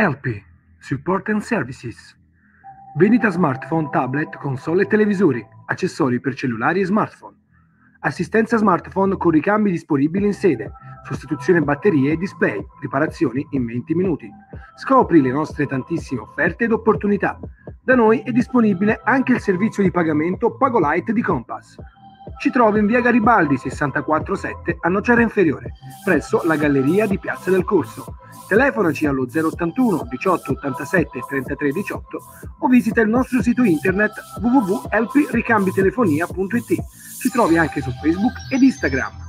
LP, Support and Services. Vendita smartphone, tablet, console e televisori, accessori per cellulari e smartphone. Assistenza smartphone con ricambi disponibili in sede, sostituzione batterie e display, riparazioni in 20 minuti. Scopri le nostre tantissime offerte ed opportunità. Da noi è disponibile anche il servizio di pagamento PagoLight di Compass. Ci trovi in via Garibaldi 647 a Nocera Inferiore, presso la galleria di Piazza del Corso. Telefonaci allo 081 18 87 33 18 o visita il nostro sito internet www.lpricambitelefonia.it. Ci trovi anche su Facebook ed Instagram.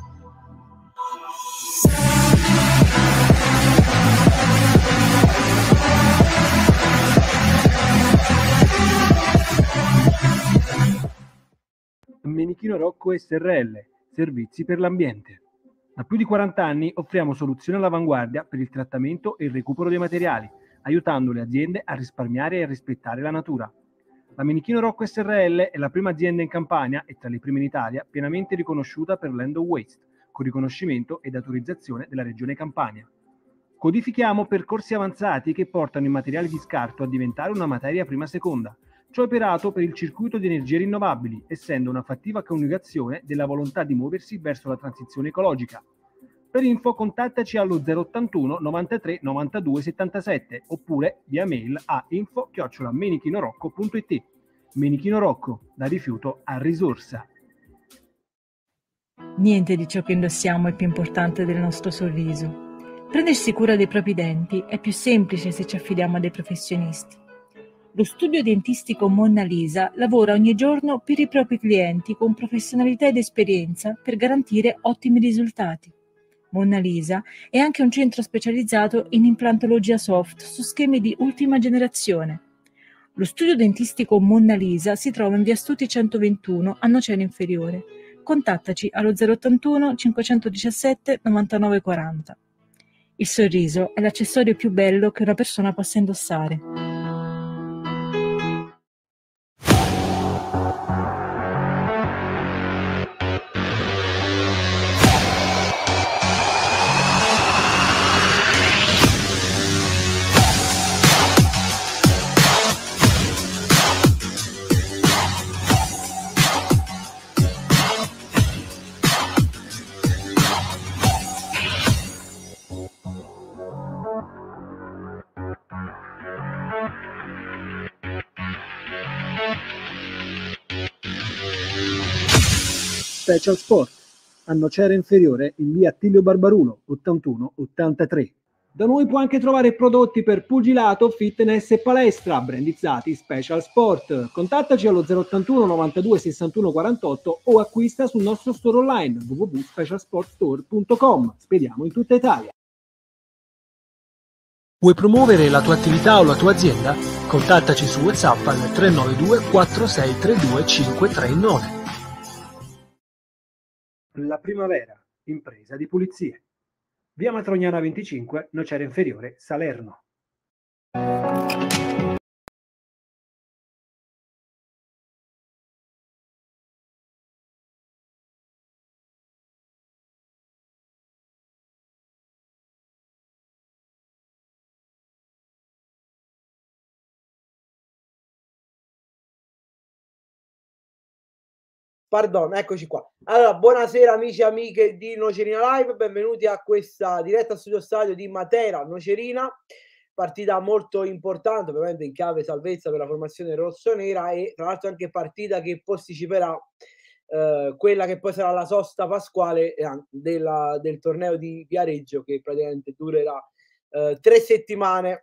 Menichino Rocco SRL, servizi per l'ambiente. Da più di 40 anni offriamo soluzioni all'avanguardia per il trattamento e il recupero dei materiali, aiutando le aziende a risparmiare e a rispettare la natura. La Menichino Rocco SRL è la prima azienda in Campania e tra le prime in Italia pienamente riconosciuta per l'End of Waste, con riconoscimento ed autorizzazione della Regione Campania. Codifichiamo percorsi avanzati che portano i materiali di scarto a diventare una materia prima seconda. Ciò è operato per il circuito di energie rinnovabili, essendo una fattiva coniugazione della volontà di muoversi verso la transizione ecologica. Per info contattaci allo 081 93 92 77 oppure via mail a info@menichinorocco.it. Menichino Rocco, da rifiuto a risorsa. Niente di ciò che indossiamo è più importante del nostro sorriso. Prendersi cura dei propri denti è più semplice se ci affidiamo a dei professionisti. Lo studio dentistico Monna Lisa lavora ogni giorno per i propri clienti con professionalità ed esperienza per garantire ottimi risultati. Monna Lisa è anche un centro specializzato in implantologia soft su schemi di ultima generazione. Lo studio dentistico Monna Lisa si trova in via Stuti 121 a Nocera Inferiore. Contattaci allo 081 517 99 40. Il sorriso è l'accessorio più bello che una persona possa indossare. Special Sport, a Nocera Inferiore in via Attilio Barbarulo 81 83. Da noi puoi anche trovare prodotti per pugilato, fitness e palestra, brandizzati Special Sport. Contattaci allo 081 92 61 48 o acquista sul nostro store online www.specialsportstore.com. Spediamo in tutta Italia. Vuoi promuovere la tua attività o la tua azienda? Contattaci su WhatsApp al 392 4632 539. La Primavera, impresa di pulizie. Via Matrognana 25, Nocera Inferiore, Salerno. Pardon, eccoci qua. Allora, buonasera amici e amiche di Nocerina Live, benvenuti a questa diretta studio stadio di Matera Nocerina, partita molto importante, ovviamente in chiave salvezza per la formazione rossonera e tra l'altro anche partita che posticiperà quella che poi sarà la sosta pasquale del torneo di Viareggio, che praticamente durerà 3 settimane.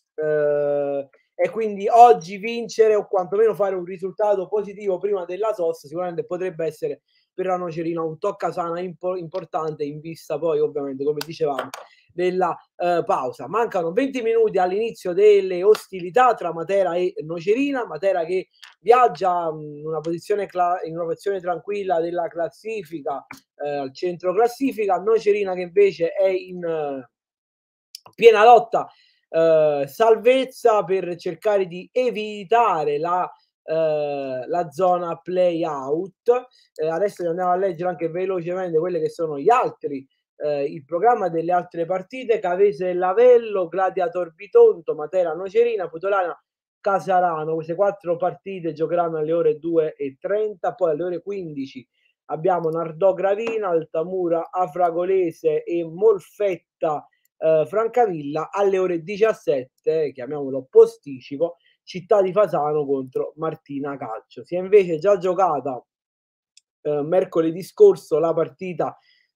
E quindi oggi vincere o quantomeno fare un risultato positivo prima della sosta sicuramente potrebbe essere per la Nocerina un toccasana importante in vista poi ovviamente, come dicevamo, della pausa. Mancano 20 minuti all'inizio delle ostilità tra Matera e Nocerina. Matera che viaggia in una posizione tranquilla della classifica, al centro classifica. Nocerina che invece è in piena lotta salvezza per cercare di evitare la zona play out. Adesso andiamo a leggere anche velocemente quelle che sono gli altri il programma delle altre partite: Cavese Lavello, Gladiator Bitonto, Matera Nocerina, Putolana Casarano. Queste 4 partite giocheranno alle ore 2:30, poi alle ore 15 abbiamo Nardò Gravina, Altamura Afragolese e Molfetta Francavilla. Alle ore 17, chiamiamolo posticipo, Città di Fasano contro Martina Calcio. Si è invece già giocata mercoledì scorso la partita,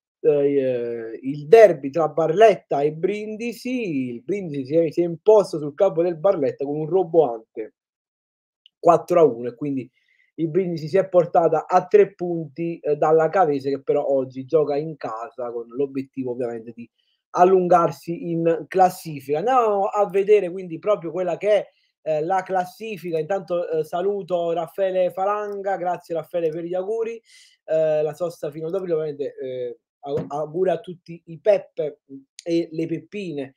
il derby tra Barletta e Brindisi. Il Brindisi si è imposto sul campo del Barletta con un roboante 4-1 e quindi il Brindisi si è portata a 3 punti dalla Cavese, che però oggi gioca in casa con l'obiettivo ovviamente di allungarsi in classifica. Andiamo a vedere quindi proprio quella che è la classifica. Intanto saluto Raffaele Falanga, grazie Raffaele per gli auguri, la sosta fino dopo, ovviamente auguri a tutti i Peppe e le Peppine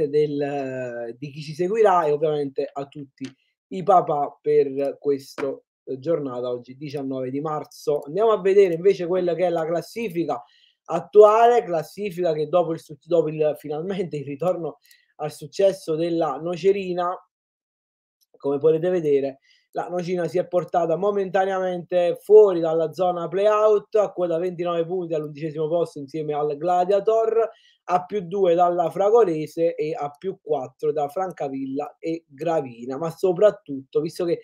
di chi ci seguirà, e ovviamente a tutti i papà per questo giornata oggi 19 di marzo. Andiamo a vedere invece quella che è la classifica attuale, classifica che dopo finalmente il ritorno al successo della Nocerina, come potete vedere, la Nocerina si è portata momentaneamente fuori dalla zona play-out, a quota 29 punti all'11° posto insieme al Gladiator, a +2 dalla Fragolese e a +4 da Francavilla e Gravina. Ma soprattutto, visto che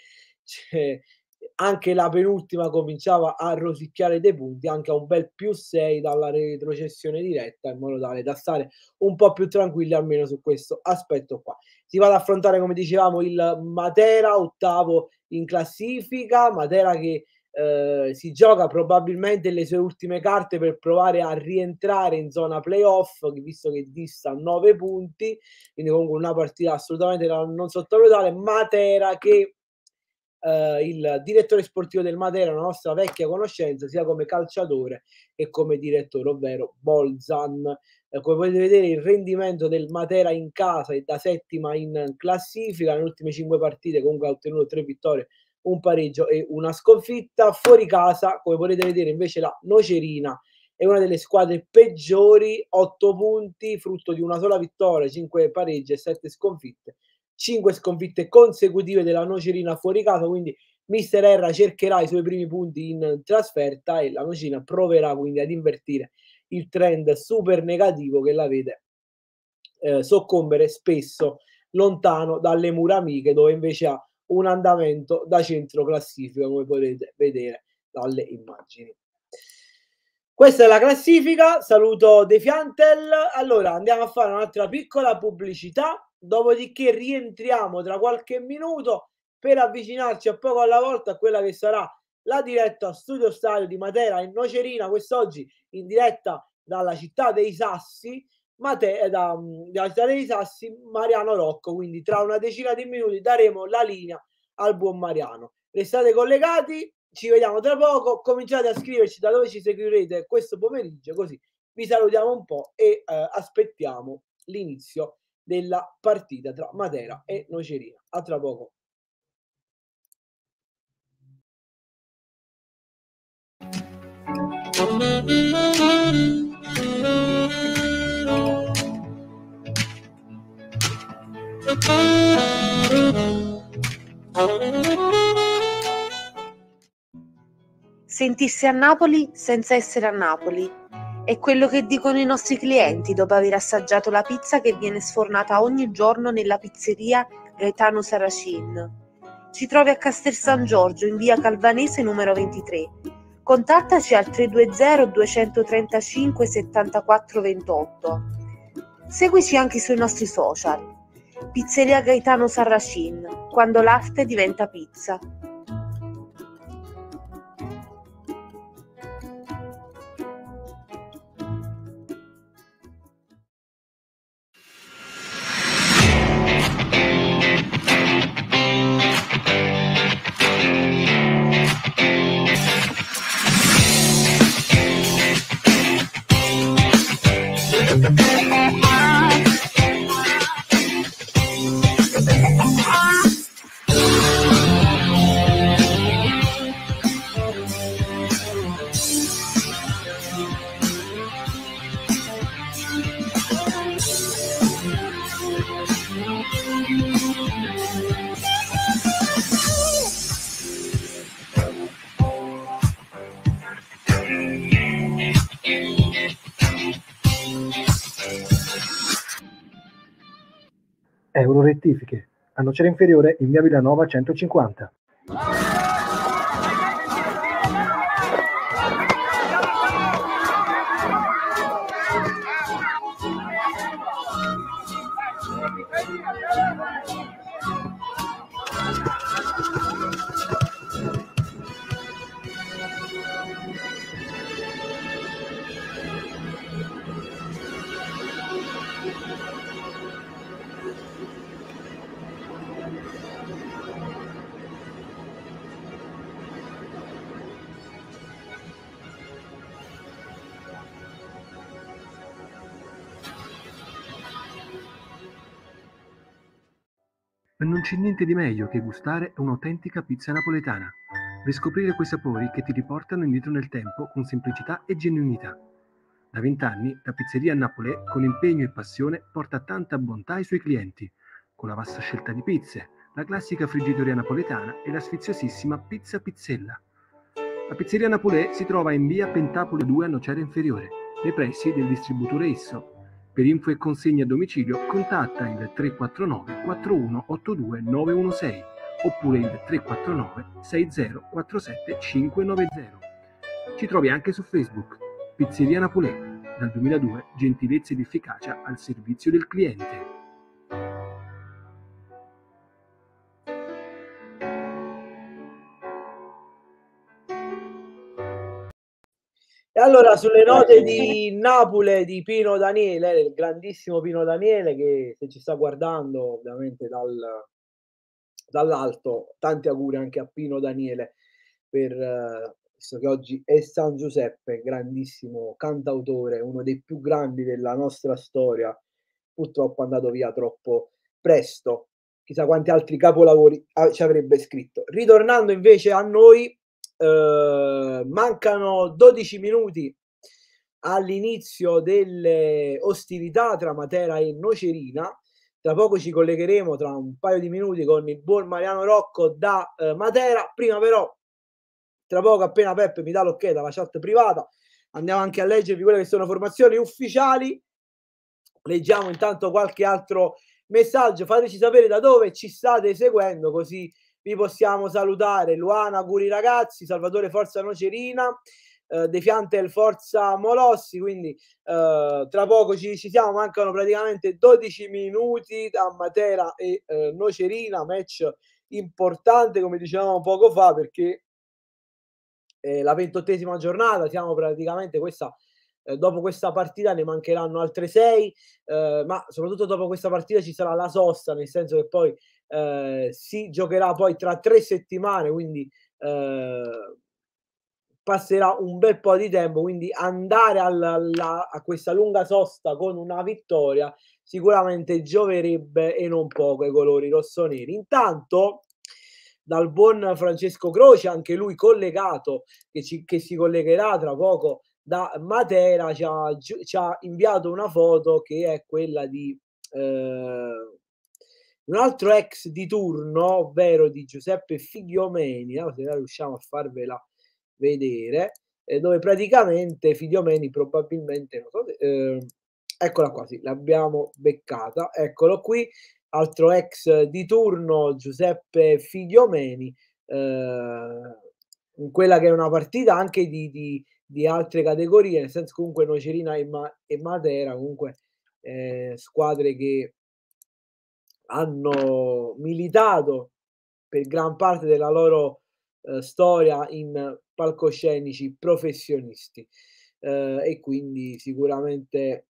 anche la penultima cominciava a rosicchiare dei punti, anche a un bel +6 dalla retrocessione diretta, in modo tale da stare un po' più tranquilli almeno su questo aspetto qua. Si va ad affrontare, come dicevamo, il Matera, ottavo in classifica. Matera che si gioca probabilmente le sue ultime carte per provare a rientrare in zona playoff, visto che dista 9 punti, quindi comunque una partita assolutamente da non sottovalutare. Matera che il direttore sportivo del Matera, una nostra vecchia conoscenza sia come calciatore e come direttore, ovvero Bolzan. Come potete vedere, il rendimento del Matera in casa è da settima in classifica. Nelle ultime 5 partite comunque ha ottenuto 3 vittorie, un pareggio e una sconfitta. Fuori casa, come potete vedere, invece la Nocerina è una delle squadre peggiori, 8 punti, frutto di una sola vittoria, 5 pareggi e 7 sconfitte. 5 sconfitte consecutive della Nocerina fuori casa, quindi Mister Erra cercherà i suoi primi punti in trasferta e la Nocerina proverà quindi ad invertire il trend super negativo che la vede soccombere spesso lontano dalle mura amiche, dove invece ha un andamento da centro classifica, come potete vedere dalle immagini. Questa è la classifica. Saluto De Fiantel. Allora andiamo a fare un'altra piccola pubblicità, dopodiché rientriamo tra qualche minuto per avvicinarci a poco alla volta a quella che sarà la diretta Studio Stadio di Matera in Nocerina, quest'oggi in diretta dalla città dei Sassi, dalla città dei Sassi, Mariano Rocco. Quindi tra una decina di minuti daremo la linea al buon Mariano. Restate collegati, ci vediamo tra poco. Cominciate a scriverci da dove ci seguirete questo pomeriggio, così vi salutiamo un po' e aspettiamo l'inizio della partita tra Matera e Nocerina. A tra poco. Sentirsi a Napoli senza essere a Napoli è quello che dicono i nostri clienti dopo aver assaggiato la pizza che viene sfornata ogni giorno nella pizzeria Gaetano Saracin. Ci trovi a Castel San Giorgio in via Calvanese numero 23. Contattaci al 320 235 74 28. Seguici anche sui nostri social. Pizzeria Gaetano Saracin, quando l'arte diventa pizza. Euro rettifiche. A Nocera Inferiore in via Villanova 150. Ma non c'è niente di meglio che gustare un'autentica pizza napoletana. Riscoprire quei sapori che ti riportano indietro nel tempo con semplicità e genuinità. Da 20 anni la pizzeria Napolè, con impegno e passione, porta tanta bontà ai suoi clienti, con la vasta scelta di pizze, la classica friggitoria napoletana e la sfiziosissima pizza pizzella. La pizzeria Napolè si trova in via Pentapoli 2 a Nocera Inferiore, nei pressi del distributore Isso. Per info e consegne a domicilio contatta il 349 4182 916 oppure il 349 6047 590. Ci trovi anche su Facebook. Pizzeria Napolè, dal 2002 gentilezza ed efficacia al servizio del cliente. E allora, sulle note di Napoli di Pino Daniele, il grandissimo Pino Daniele, che se ci sta guardando ovviamente dall'alto, tanti auguri anche a Pino Daniele per visto che oggi è San Giuseppe, grandissimo cantautore, uno dei più grandi della nostra storia, purtroppo è andato via troppo presto, chissà quanti altri capolavori ci avrebbe scritto. Ritornando invece a noi, mancano 12 minuti all'inizio delle ostilità tra Matera e Nocerina. Tra poco ci collegheremo, tra un paio di minuti, con il buon Mariano Rocco da Matera. Prima però, tra poco, appena Peppe mi dà l'ok dalla chat privata, andiamo anche a leggervi quelle che sono formazioni ufficiali. Leggiamo intanto qualche altro messaggio, fateci sapere da dove ci state seguendo, così vi possiamo salutare. Luana, auguri ragazzi. Salvatore, forza Nocerina. De Fiantel, forza Molossi. Quindi tra poco ci siamo, mancano praticamente 12 minuti a Matera e Nocerina, match importante come dicevamo poco fa, perché la 28ª giornata, siamo praticamente dopo questa partita ne mancheranno altre 6, ma soprattutto dopo questa partita ci sarà la sosta, nel senso che poi si giocherà poi tra 3 settimane, quindi passerà un bel po' di tempo, quindi andare a questa lunga sosta con una vittoria sicuramente gioverebbe e non poco ai colori rossoneri. Intanto dal buon Francesco Croce, anche lui collegato, che si collegherà tra poco da Matera, ci ha inviato una foto che è quella di un altro ex di turno, ovvero di Giuseppe Figliomeni, se riusciamo a farvela vedere, dove praticamente Figliomeni probabilmente, non so se, eccola qua, sì, l'abbiamo beccata, eccolo qui, altro ex di turno, Giuseppe Figliomeni, in quella che è una partita anche di altre categorie, nel senso comunque Nocerina e Matera, comunque squadre che hanno militato per gran parte della loro storia in palcoscenici professionisti, e quindi sicuramente,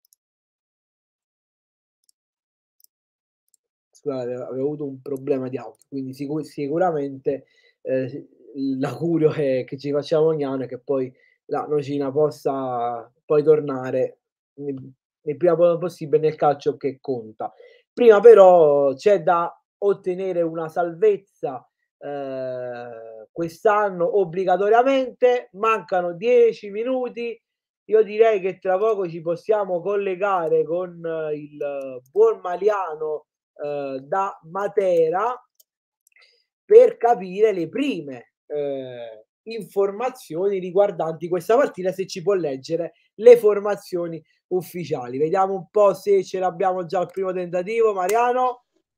scusate, avevo avuto un problema di audio, quindi sicuramente l'augurio che ci facciamo ogni anno è che poi la Nocina possa poi tornare il prima possibile nel calcio che conta. Prima però c'è da ottenere una salvezza quest'anno obbligatoriamente, mancano 10 minuti. Io direi che tra poco ci possiamo collegare con il buon Mariano da Matera per capire le prime informazioni riguardanti questa partita, se ci può leggere le formazioni ufficiali. Vediamo un po' se ce l'abbiamo già al primo tentativo. Mariano?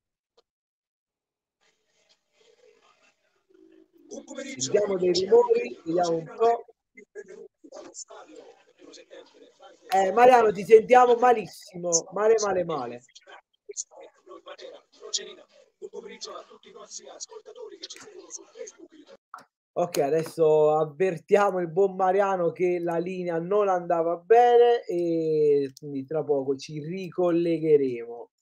Sentiamo dei rumori, vediamo un po'. Mariano, ti sentiamo malissimo, male. Ok, adesso avvertiamo il buon Mariano che la linea non andava bene e quindi tra poco ci ricollegheremo.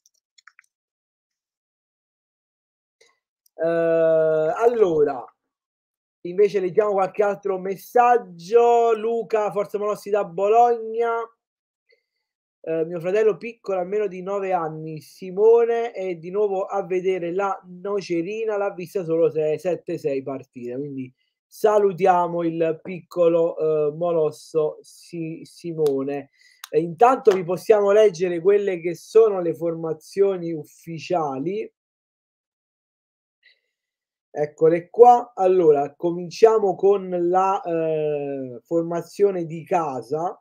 Allora, invece leggiamo qualche altro messaggio. Luca, Forza Molossi da Bologna. Mio fratello piccolo, almeno di 9 anni, Simone, è di nuovo a vedere la Nocerina, l'ha vista solo 7-6 partite, quindi salutiamo il piccolo Molosso Simone. Intanto vi possiamo leggere quelle che sono le formazioni ufficiali. Eccole qua. Allora, cominciamo con la formazione di casa.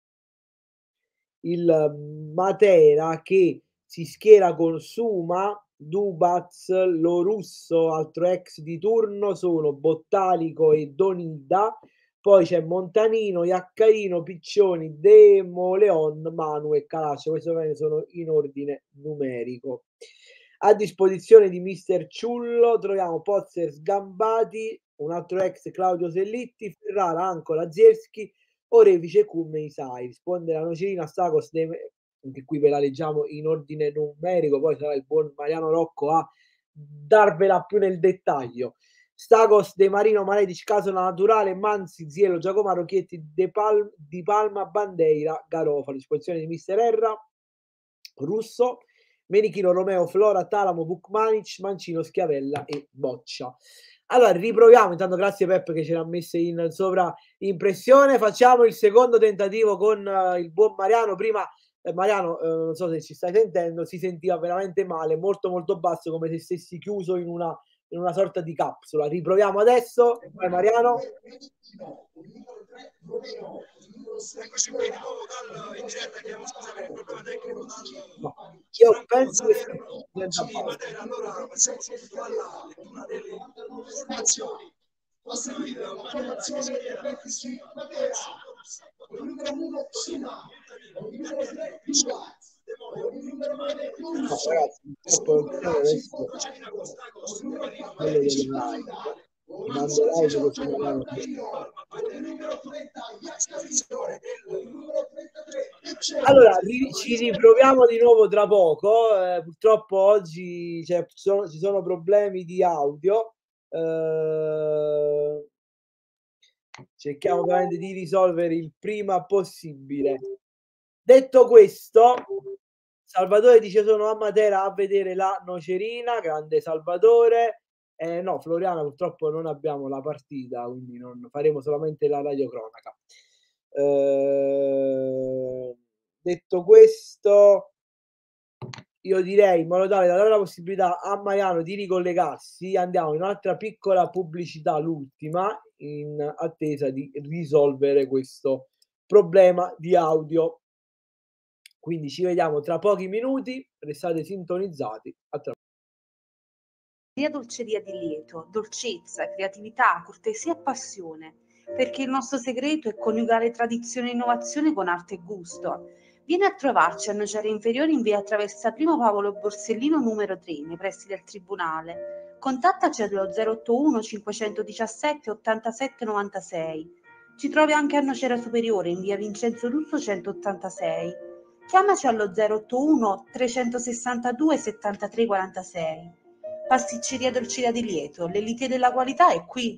Il Matera che si schiera con Suma, Dubaz, Lorusso, altro ex di turno, sono Bottalico e Donida. Poi c'è Montanino, Iaccarino, Piccioni, Demo, Leon, Manu e Calaccio. Questi sono in ordine numerico. A disposizione di mister Ciullo troviamo Pozzer, Sgambati, un altro ex Claudio Sellitti, Ferrara, Ancola, Zierski, Orefice, Cumme, Isai. Risponde la Nocerina, Stacos, anche qui ve la leggiamo in ordine numerico, poi sarà il buon Mariano Rocco a darvela più nel dettaglio. Stacos, De Marino, Maledic, Casola Naturale, Manzi, Zielo, Giacomaro, Chietti, Di Palma, Bandeira, Garofalo. A disposizione di mister Erra, Russo, Menichino, Romeo, Flora, Talamo, Vukmanic, Mancino, Schiavella e Boccia. Allora riproviamo, intanto grazie Peppe che ce l'ha messa in sovraimpressione. Facciamo il secondo tentativo con il buon Mariano. Prima Mariano, non so se ci stai sentendo, si sentiva veramente male, molto molto basso, come se stessi chiuso in una sorta di capsula. Riproviamo adesso. Vai Mariano. No, io penso che allora passiamo subito alla lettura delle informazioni. Possiamo dire una formazione schiera Matera, il numero 1 Sima, il numero 3 Piccioni, il numero 9 no, ragazzi, adesso quello del live mando live che ci mandano. Allora ci riproviamo di nuovo tra poco. Purtroppo oggi ci sono problemi di audio. Cerchiamo veramente di risolvere il prima possibile. Detto questo, Salvatore dice sono a Matera a vedere la Nocerina, grande Salvatore. No, Floriana, purtroppo non abbiamo la partita, quindi non faremo solamente la radiocronaca. Detto questo, io direi in modo tale da dare la possibilità a Mariano di ricollegarsi, andiamo in un'altra piccola pubblicità, l'ultima, in attesa di risolvere questo problema di audio. Quindi ci vediamo tra pochi minuti, restate sintonizzati. Dolceria di Lieto, dolcezza, creatività, cortesia e passione, perché il nostro segreto è coniugare tradizione e innovazione con arte e gusto. Vieni a trovarci a Nocera Inferiore in via Traversa Primo Paolo Borsellino numero 3, nei pressi del Tribunale. Contattaci allo 081 517 87 96. Ci trovi anche a Nocera Superiore in via Vincenzo Russo 186. Chiamaci allo 081 362 73 46. Pasticceria Dolceria di Lieto, l'elite della qualità è qui.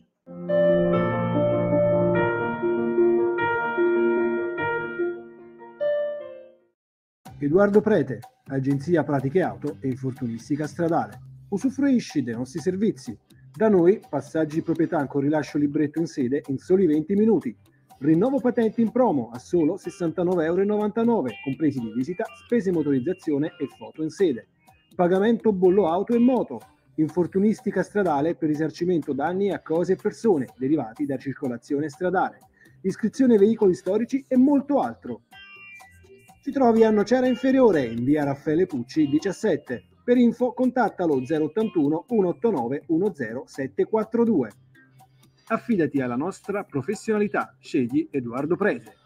Edoardo Prete, agenzia pratiche auto e infortunistica stradale. Usufruisci dei nostri servizi. Da noi passaggi di proprietà con rilascio libretto in sede in soli 20 minuti. Rinnovo patenti in promo a solo 69,99 €, compresi di visita, spese motorizzazione e foto in sede. Pagamento bollo auto e moto. Infortunistica stradale per risarcimento danni a cose e persone derivati da circolazione stradale. Iscrizione veicoli storici e molto altro. Ci trovi a Nocera Inferiore in via Raffaele Pucci 17. Per info contattalo 081 189 10742. Affidati alla nostra professionalità. Scegli Edoardo Prese.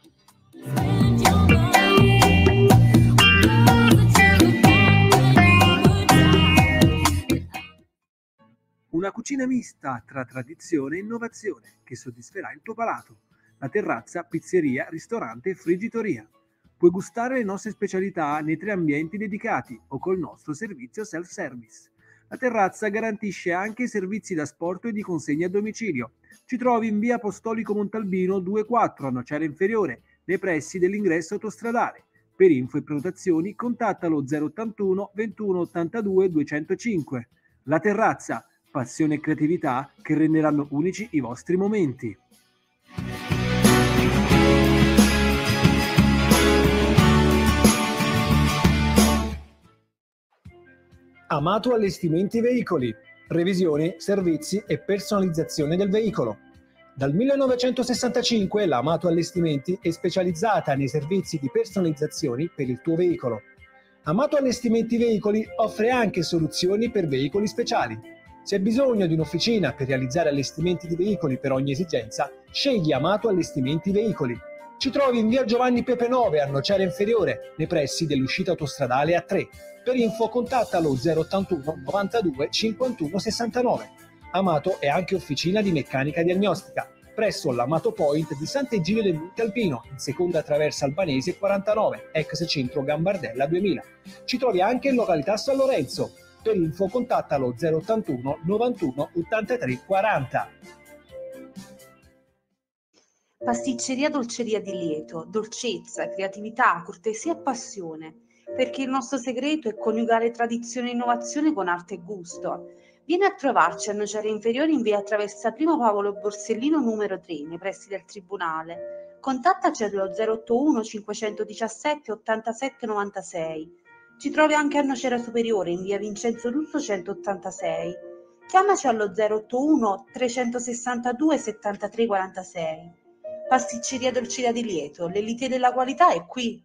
Una cucina mista tra tradizione e innovazione che soddisferà il tuo palato. La terrazza, pizzeria, ristorante e friggitoria. Puoi gustare le nostre specialità nei 3 ambienti dedicati o col nostro servizio self-service. La terrazza garantisce anche i servizi da asporto e di consegna a domicilio. Ci trovi in via Apostolico Montalbino 24 a Nocera Inferiore, nei pressi dell'ingresso autostradale. Per info e prenotazioni contattalo 081 21 82 205. La terrazza, passione e creatività che renderanno unici i vostri momenti. Amato Allestimenti Veicoli, revisione, servizi e personalizzazione del veicolo. Dal 1965 la Amato Allestimenti è specializzata nei servizi di personalizzazioni per il tuo veicolo. Amato Allestimenti Veicoli offre anche soluzioni per veicoli speciali. Se hai bisogno di un'officina per realizzare allestimenti di veicoli per ogni esigenza, scegli Amato Allestimenti Veicoli. Ci trovi in via Giovanni Pepe 9 a Nocera Inferiore, nei pressi dell'uscita autostradale A3. Per info contattalo 081 92 51 69. Amato è anche officina di meccanica diagnostica, presso l'Amato Point di Sant'Egidio del Monte Alpino, in seconda traversa albanese 49, ex centro Gambardella 2000. Ci trovi anche in località San Lorenzo. Per info contattalo 081 91 83 40. Pasticceria Dolceria di Lieto, dolcezza, creatività, cortesia e passione, perché il nostro segreto è coniugare tradizione e innovazione con arte e gusto. Vieni a trovarci a Nocera Inferiore in via Traversa Primo Paolo Borsellino numero 3, nei pressi del Tribunale. Contattaci allo 081 517 87 96. Ci trovi anche a Nocera Superiore in via Vincenzo Russo 186. Chiamaci allo 081 362 73 46. Pasticceria Dolceria di Lieto, l'elite della qualità è qui.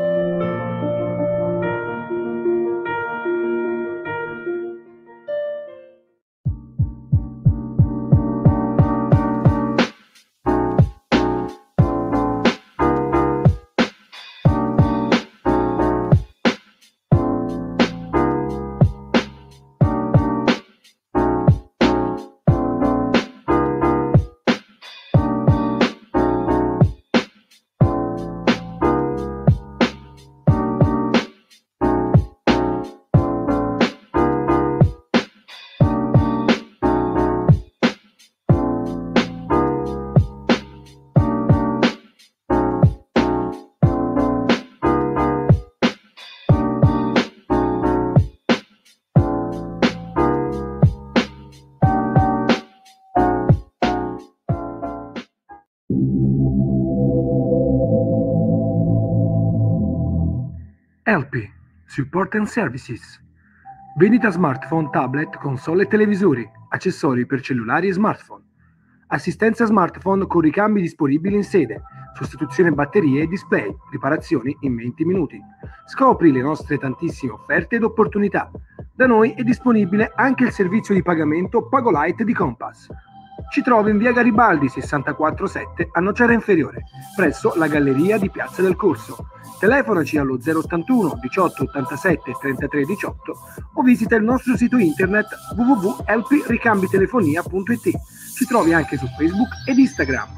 LP, Support and Services. Vendita smartphone, tablet, console e televisori, accessori per cellulari e smartphone. Assistenza smartphone con ricambi disponibili in sede, sostituzione batterie e display, riparazioni in 20 minuti. Scopri le nostre tantissime offerte ed opportunità. Da noi è disponibile anche il servizio di pagamento PagoLite di Compass. Ci trovi in via Garibaldi 647 a Nocera Inferiore, presso la galleria di Piazza del Corso. Telefonaci allo 081 18 87 33 18 o visita il nostro sito internet www.lpricambitelefonia.it. Ci trovi anche su Facebook ed Instagram.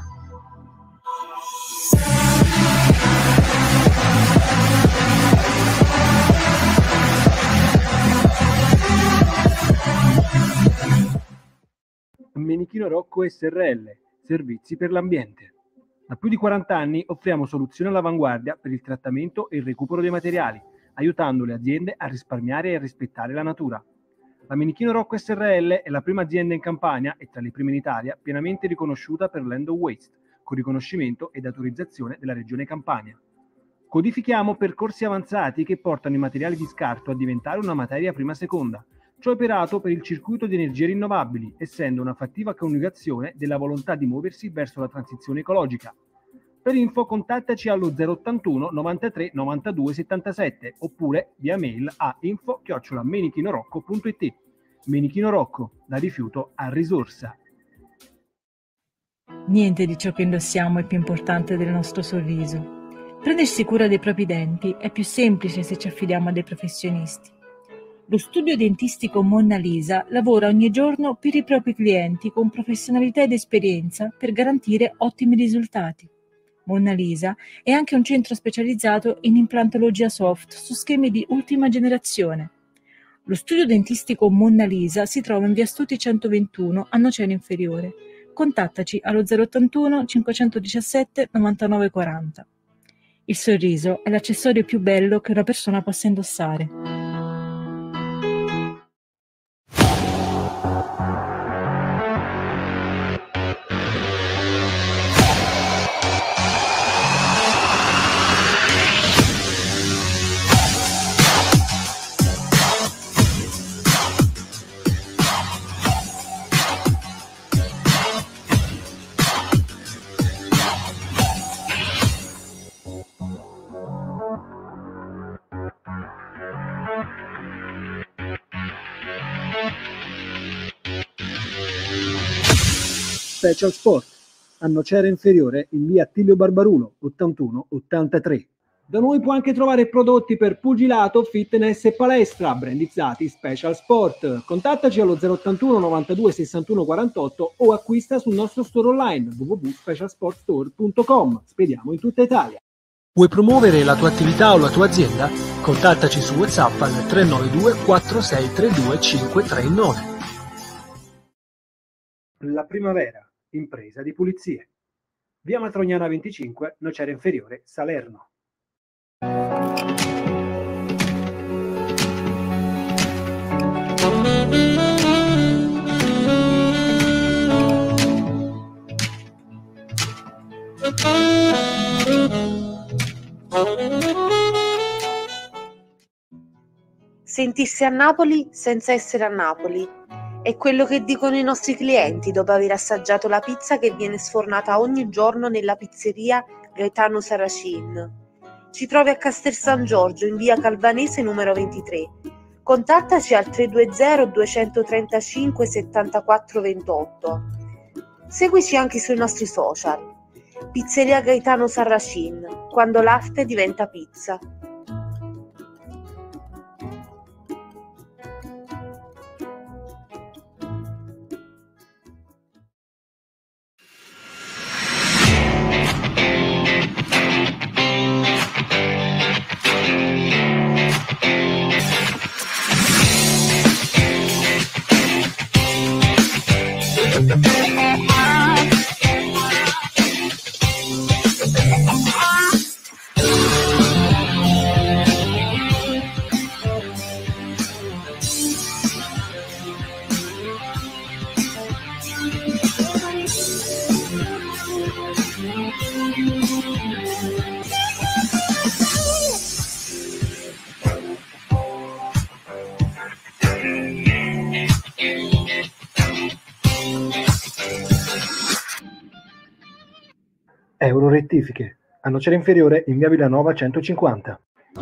Menichino Rocco SRL, servizi per l'ambiente. Da più di 40 anni offriamo soluzioni all'avanguardia per il trattamento e il recupero dei materiali, aiutando le aziende a risparmiare e a rispettare la natura. La Menichino Rocco SRL è la prima azienda in Campania e tra le prime in Italia pienamente riconosciuta per l'End of Waste, con riconoscimento ed autorizzazione della Regione Campania. Codifichiamo percorsi avanzati che portano i materiali di scarto a diventare una materia prima seconda. Ciò è operato per il circuito di energie rinnovabili, essendo una fattiva coniugazione della volontà di muoversi verso la transizione ecologica. Per info contattaci allo 081 93 92 77 oppure via mail a info@menichinorocco.it. Menichino Rocco, da rifiuto a risorsa. Niente di ciò che indossiamo è più importante del nostro sorriso. Prendersi cura dei propri denti è più semplice se ci affidiamo a dei professionisti. Lo studio dentistico Monna Lisa lavora ogni giorno per i propri clienti con professionalità ed esperienza per garantire ottimi risultati. Monna Lisa è anche un centro specializzato in implantologia soft su schemi di ultima generazione. Lo studio dentistico Monna Lisa si trova in via Stuti 121 a Nocera Inferiore. Contattaci allo 081 517 99 40. Il sorriso è l'accessorio più bello che una persona possa indossare. Special Sport, a Nocera Inferiore in via Attilio Barbarulo, 81-83. Da noi puoi anche trovare prodotti per pugilato, fitness e palestra, brandizzati Special Sport. Contattaci allo 081 92 61 48 o acquista sul nostro store online www.specialsportstore.com. Spediamo in tutta Italia. Vuoi promuovere la tua attività o la tua azienda? Contattaci su WhatsApp al 392 4632 539. La Primavera, impresa di pulizie. Via Matrognana 25, Nocera Inferiore, Salerno. Sentirsi a Napoli senza essere a Napoli è quello che dicono i nostri clienti dopo aver assaggiato la pizza che viene sfornata ogni giorno nella pizzeria Gaetano Saracin. Ci trovi a Castel San Giorgio in via Calvanese numero 23. Contattaci al 320 235 74 28. Seguici anche sui nostri social. Pizzeria Gaetano Saracin, quando l'arte diventa pizza. Euro rettifiche, a Nocera Inferiore in via Villanova 150.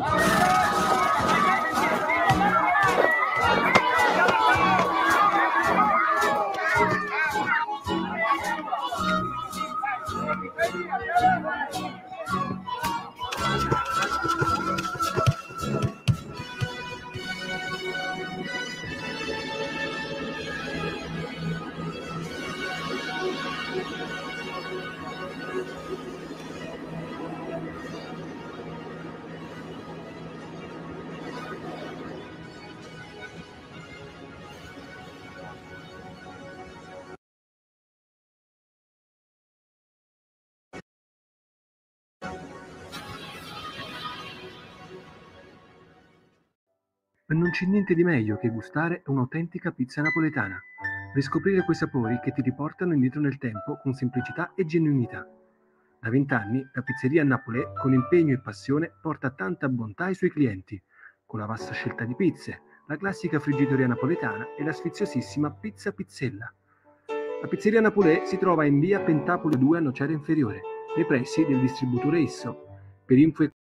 Non c'è niente di meglio che gustare un'autentica pizza napoletana. Riscoprire quei sapori che ti riportano indietro nel tempo con semplicità e genuinità. Da 20 anni la pizzeria Napolè, con impegno e passione, porta tanta bontà ai suoi clienti, con la vasta scelta di pizze, la classica friggitoria napoletana e la sfiziosissima pizza pizzella. La pizzeria Napolè si trova in via Pentapoli 2 a Nocera Inferiore, nei pressi del distributore Esso. Per info e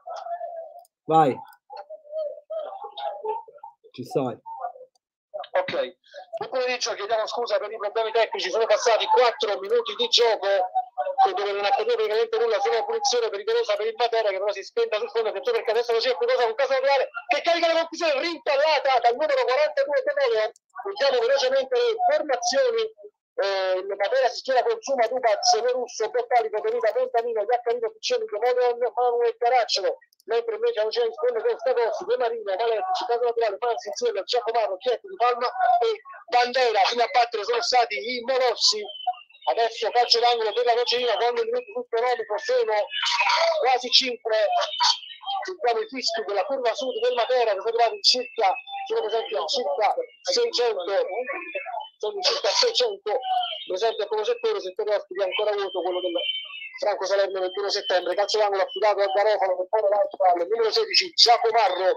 Vai. Ci stai. Ok, Ok, buon pomeriggio, chiediamo scusa per i problemi tecnici, sono passati 4 minuti di gioco dove non accadeva praticamente nulla, solo una punizione pericolosa per il Matera che però si spenta sul fondo, attenzione perché adesso c'è qualcosa con caso naturale che carica la conclusione rimpallata dal numero 42 Tenore. Vediamo velocemente le formazioni. Il Matera si schiera con Zuma, Dubaz, Russo, Bottalico, Venuta, Montanino, Giaccarino, Piccioni, Manu e Caracciolo, mentre invece non c'è risponde con Stagossi, De Marino, Valerti, Caso Naturale, Panzi, insieme, Giacomarro, Chietti, Di Palma e Bandera. Fino a battere sono stati i Morossi. Adesso calcio d'angolo per la Nocerina, quando il minuto tutto economico sono quasi 5. Sentiamo i fischi della curva sud del Matera che sono arrivati in circa, sono presenti in circa 600, sono in circa 600 presenti a come settore ospiti ancora vuoto, quello del Franco Salerno 21 settembre, calcio d'angolo affidato a Garofalo che poi il numero 16 Giacomarro.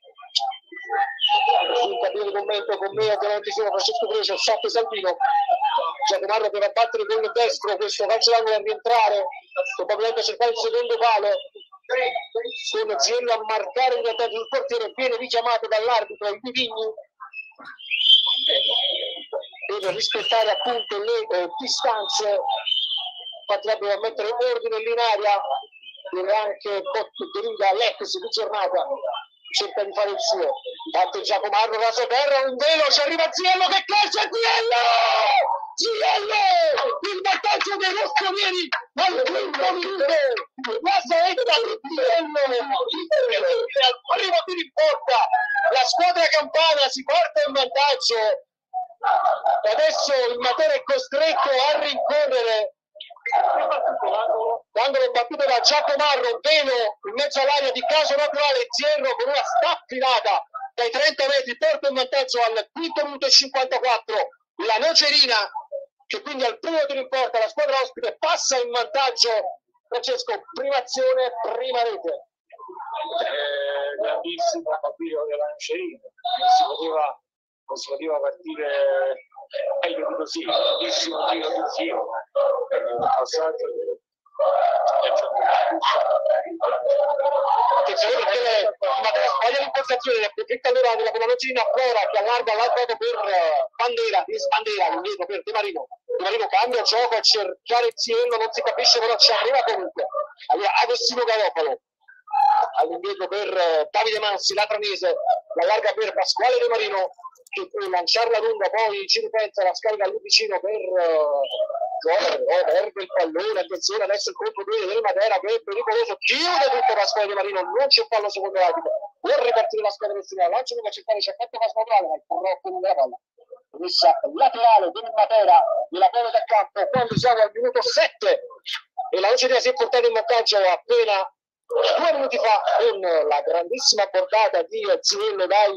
Sul cabine di commento con me ovviamente sono Francesco Croce, Sotto Salvino. Giacomarro per abbattere con il destro, questo calcio d'angolo a rientrare, probabilmente a cercare il secondo palo, con Ziello a marcare il vantaggio del portiere, viene richiamato dall'arbitro il Divigni per rispettare appunto le distanze. Infatti dobbiamo mettere ordine lì in aria, dove anche Botti l'ex di giornata cerca di fare il suo. Batte Giacomarro, raso terra, un velo, ci arriva Ziello che calcia Ziello! Ziello! Il vantaggio dei rossoneri al quinto minuto! La saetta di Ziello! Al primo tiro in porta! La squadra campana si porta in vantaggio! E adesso il Matera è costretto a rincorrere. L'angolo battuto da Giacomarro, velo in mezzo all'area di Caso Naturale, Zierro con una staffilata dai 30 metri porta in vantaggio al quinto minuto e 54 la Nocerina, che quindi al primo tiro in porta la squadra ospite passa in vantaggio. Francesco, prima azione, prima rete. Grandissimo capitolo della Nocerina, non si poteva partire meglio di così, grandissimo tiro di Zio, passaggio attenzione perché Matera sbaglia l'impostazione, ne approfitta allora della Nocerina Flora che allarga all'altro per Bandera, l'indietro per De Marino. De Marino cambia gioco a cercare Ziello, non si capisce però ci arriva comunque. Allora Agostino Garofalo all'indietro per Davide Mansi, l'atranese, l'allarga per Pasquale De Marino che può lanciarla lunga, poi ci ripensa, la scarica lì vicino per perde il pallone. Attenzione adesso il colpo 2 del Matera che è pericoloso, chiude tutto Pasquale De Marino, non c'è fallo secondo l'arbitro, vuol ripartire la squadra destinata, lancia lunga a cercare Cecchetto Pasquale, ma il troppo lunga la palla messa laterale del Matera nella prova da campo quando siamo al minuto 7 e la Nocerina si è portata in vantaggio appena 2 minuti fa con la grandissima portata di Ziello dai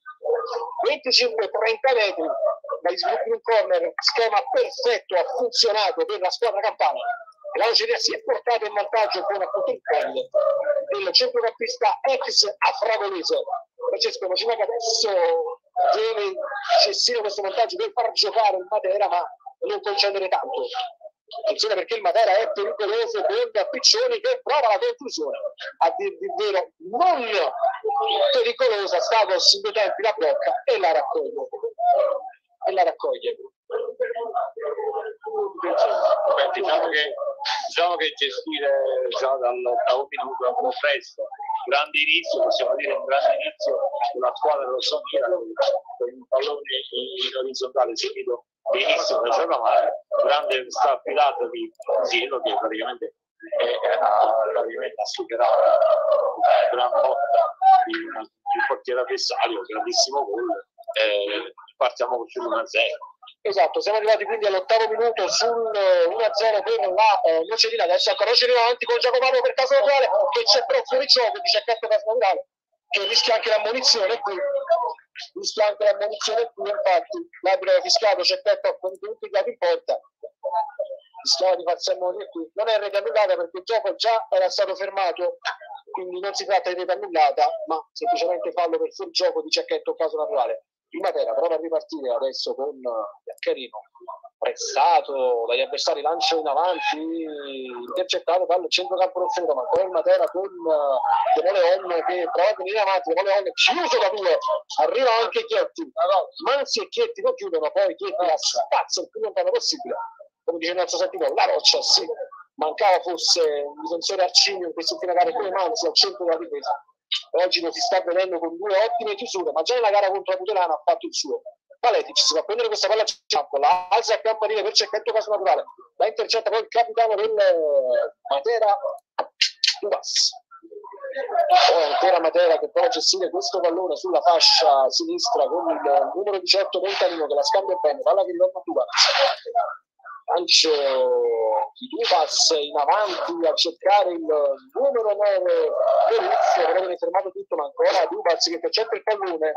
25-30 metri, dagli sviluppi in un corner, schema perfetto, ha funzionato per la squadra campana. La Nocerina si è portata in vantaggio con appunto il gol del centrocampista ex afragonese. Francesco, immagina che adesso deve gestire questo vantaggio, deve far giocare il Matera ma non concedere tanto. Attenzione perché il Matera è pericoloso con Piccioni che prova la conclusione, a dir di vero non pericolosa, Stagos in 2 tempi la blocca e la raccoglie. Diciamo che gestire già dall'ottavo minuto è un po' presto. Grande inizio, possiamo dire un grande inizio una squadra rossonera con un pallone in orizzontale seguito benissimo da Giacomarro, grande staffilato di Ziello che praticamente ha superato una gran botta di portiere avversario, grandissimo gol, partiamo con l'1-0. Esatto, siamo arrivati quindi all'ottavo minuto sul 1-0 per la Nocerina. Adesso ancora Nocerina avanti con Giacomarro per Caso Naturale che c'è però fuori gioco di Cecchetto Caso Naturale che rischia anche l'ammonizione qui. Infatti l'arbitro ha fischiato, Cecchetto ha contenuto in porta, rischiava di farsi ammonire qui. Non è rete annullata perché il gioco già era stato fermato, quindi non si tratta di rete annullata ma semplicemente fallo per fuori gioco di Cecchetto Caso Naturale. Il Matera prova a ripartire adesso con Carino, pressato dagli avversari, lancio in avanti, intercettato dal centrocampo rossonero, ma ancora il Matera con De Leon che prova a venire avanti, De Leon chiuso da due, arriva anche Chietti, Manzi e Chietti lo chiudono, poi Chietti la spazza il più lontano possibile, come dice il nostro Santino, la roccia, sì, mancava fosse un difensore arcigno in quest'ultima gara come Manzi al centro della difesa. Oggi lo si sta vedendo con due ottime chiusure, ma già nella gara contro la Putelana ha fatto il suo. Paletic si va a prendere questa palla a campo, la alza a campanile per cercare caso naturale, la intercetta poi il capitano del Matera, Tubas. Poi ancora Matera che prova a gestire questo pallone sulla fascia sinistra con il numero 18 Montanino che la scambia bene, palla che ritorna a Tubas. Lancio di Tubas in avanti a cercare il numero 9 Delizio, però viene fermato tutto, ma ancora Tubas che intercetta il pallone,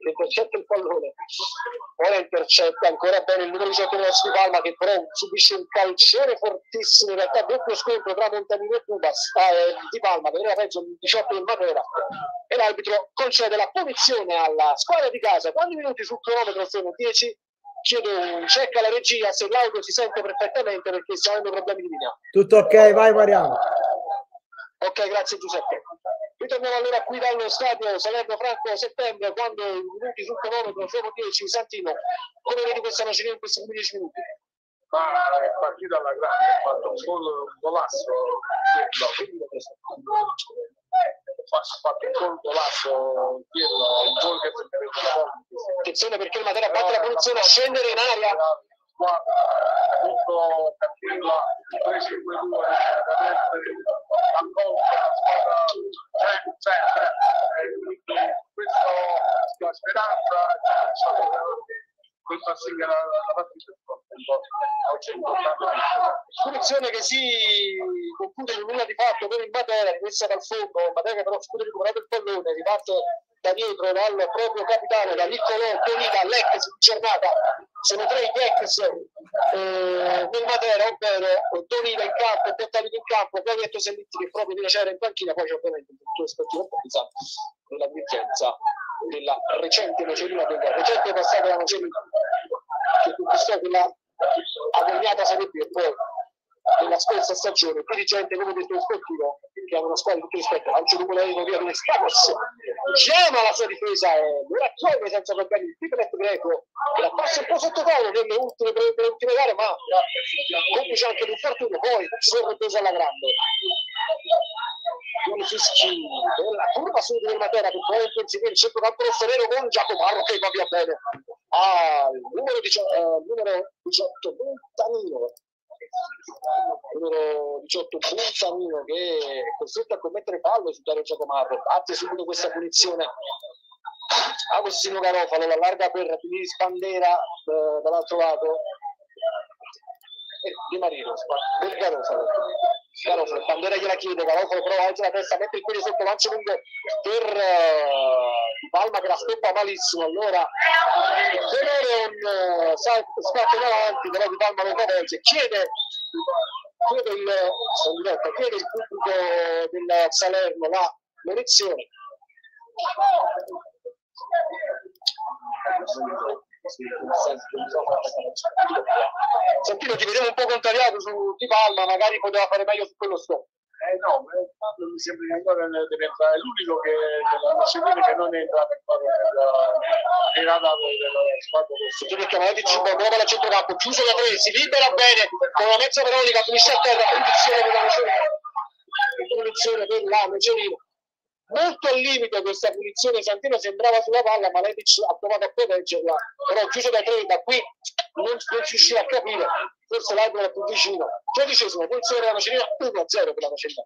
ora intercetta ancora bene il numero 18 di Palma che però subisce un calcione fortissimo, in realtà doppio scontro tra Montanino e Tubas, Di Palma che aveva peggio il 18 del Matera, e l'arbitro concede la punizione alla squadra di casa. Quanti minuti sul cronometro? Sono 10. Chiedo un check alla regia se l'audio si sente perfettamente perché stiamo avendo problemi di linea. Tutto ok, vai Mariano. Ok, grazie Giuseppe. Ritorniamo allora qui dallo stadio Salerno Franco Settembre, quando i minuti sul cronometro sono 10. Santino, come vedi questa Nocerina in questi 15 minuti? Ma è partita alla grande, ha fatto un golasso, ha fatto un golasso, il gol che attenzione perché il Matera batte la punizione a scendere in aria. Tutto cattiva, 3-5-2, ancora questo la speranza questa sì che la partita oggi è importante. Punizione che si conclude in nulla di fatto per il Matera, rimessa dal fondo, il Matera che però subito recuperato il pallone, riparte da dietro dal proprio capitano, da Niccolò Tonita, l'ex in giornata, sono 3 gli ex nel Matera, ovvero Tonita in campo, Bottalico in campo, poi Vetto Sellitti che proprio viene c'era in panchina, poi c'è ovviamente tutto l'aspetto della dirigenza della recente Nocerina, del recente passato della Nocerina, che conquistò quella agognata Serie B e poi nella scorsa stagione, dirigente come detto sportivo che ha una squadra di tutto rispetto, lancio numero di via di Stacos, chiama la sua difesa e lo raccoglie senza problemi il Piplet Greco che la passa un po' sottotono nelle ultime gare, ma complice anche l'infortunio, poi sorpresa alla grande. Con fischi della curva sud del Matera che può inseguire il centrocampo rossonero con Giacomarro che va via bene al numero 18 Montanino, numero 18 Montanino che è costretto a commettere fallo su Dario Giacomarro, batte subito questa punizione Agostino Garofalo, la larga per Tunis Bandera dall'altro lato Di Marino per Garofalo, Bandera gliela chiede, Garofalo però alza la testa, mette il piede sotto, lancio lungo per Palma che la stoppa malissimo, allora Zeneron scatta in avanti, però Di Palma lo travolge, chiede il pubblico del Salerno la munizione. Santino, ti vediamo un po' contrariato su Di Palma, magari poteva fare meglio su quello stop. No, mi sembra che ancora deve entrare l'unico che della Nocerina che non entra per fare della squadra perché Cavaletti ci muove al centrocampo, chiuso da 3, si libera bene con la mezza Veronica, finisce a terra, punizione per la Nocerina. Molto al limite questa punizione, Santino sembrava sulla palla, ma Letic ha provato a proteggerla, però chiuso da 3, da qui non si riusciva a capire, forse l'arbitro è più vicino. 13esimo, punizione della Nocerina, 1-0 per la Nocerina,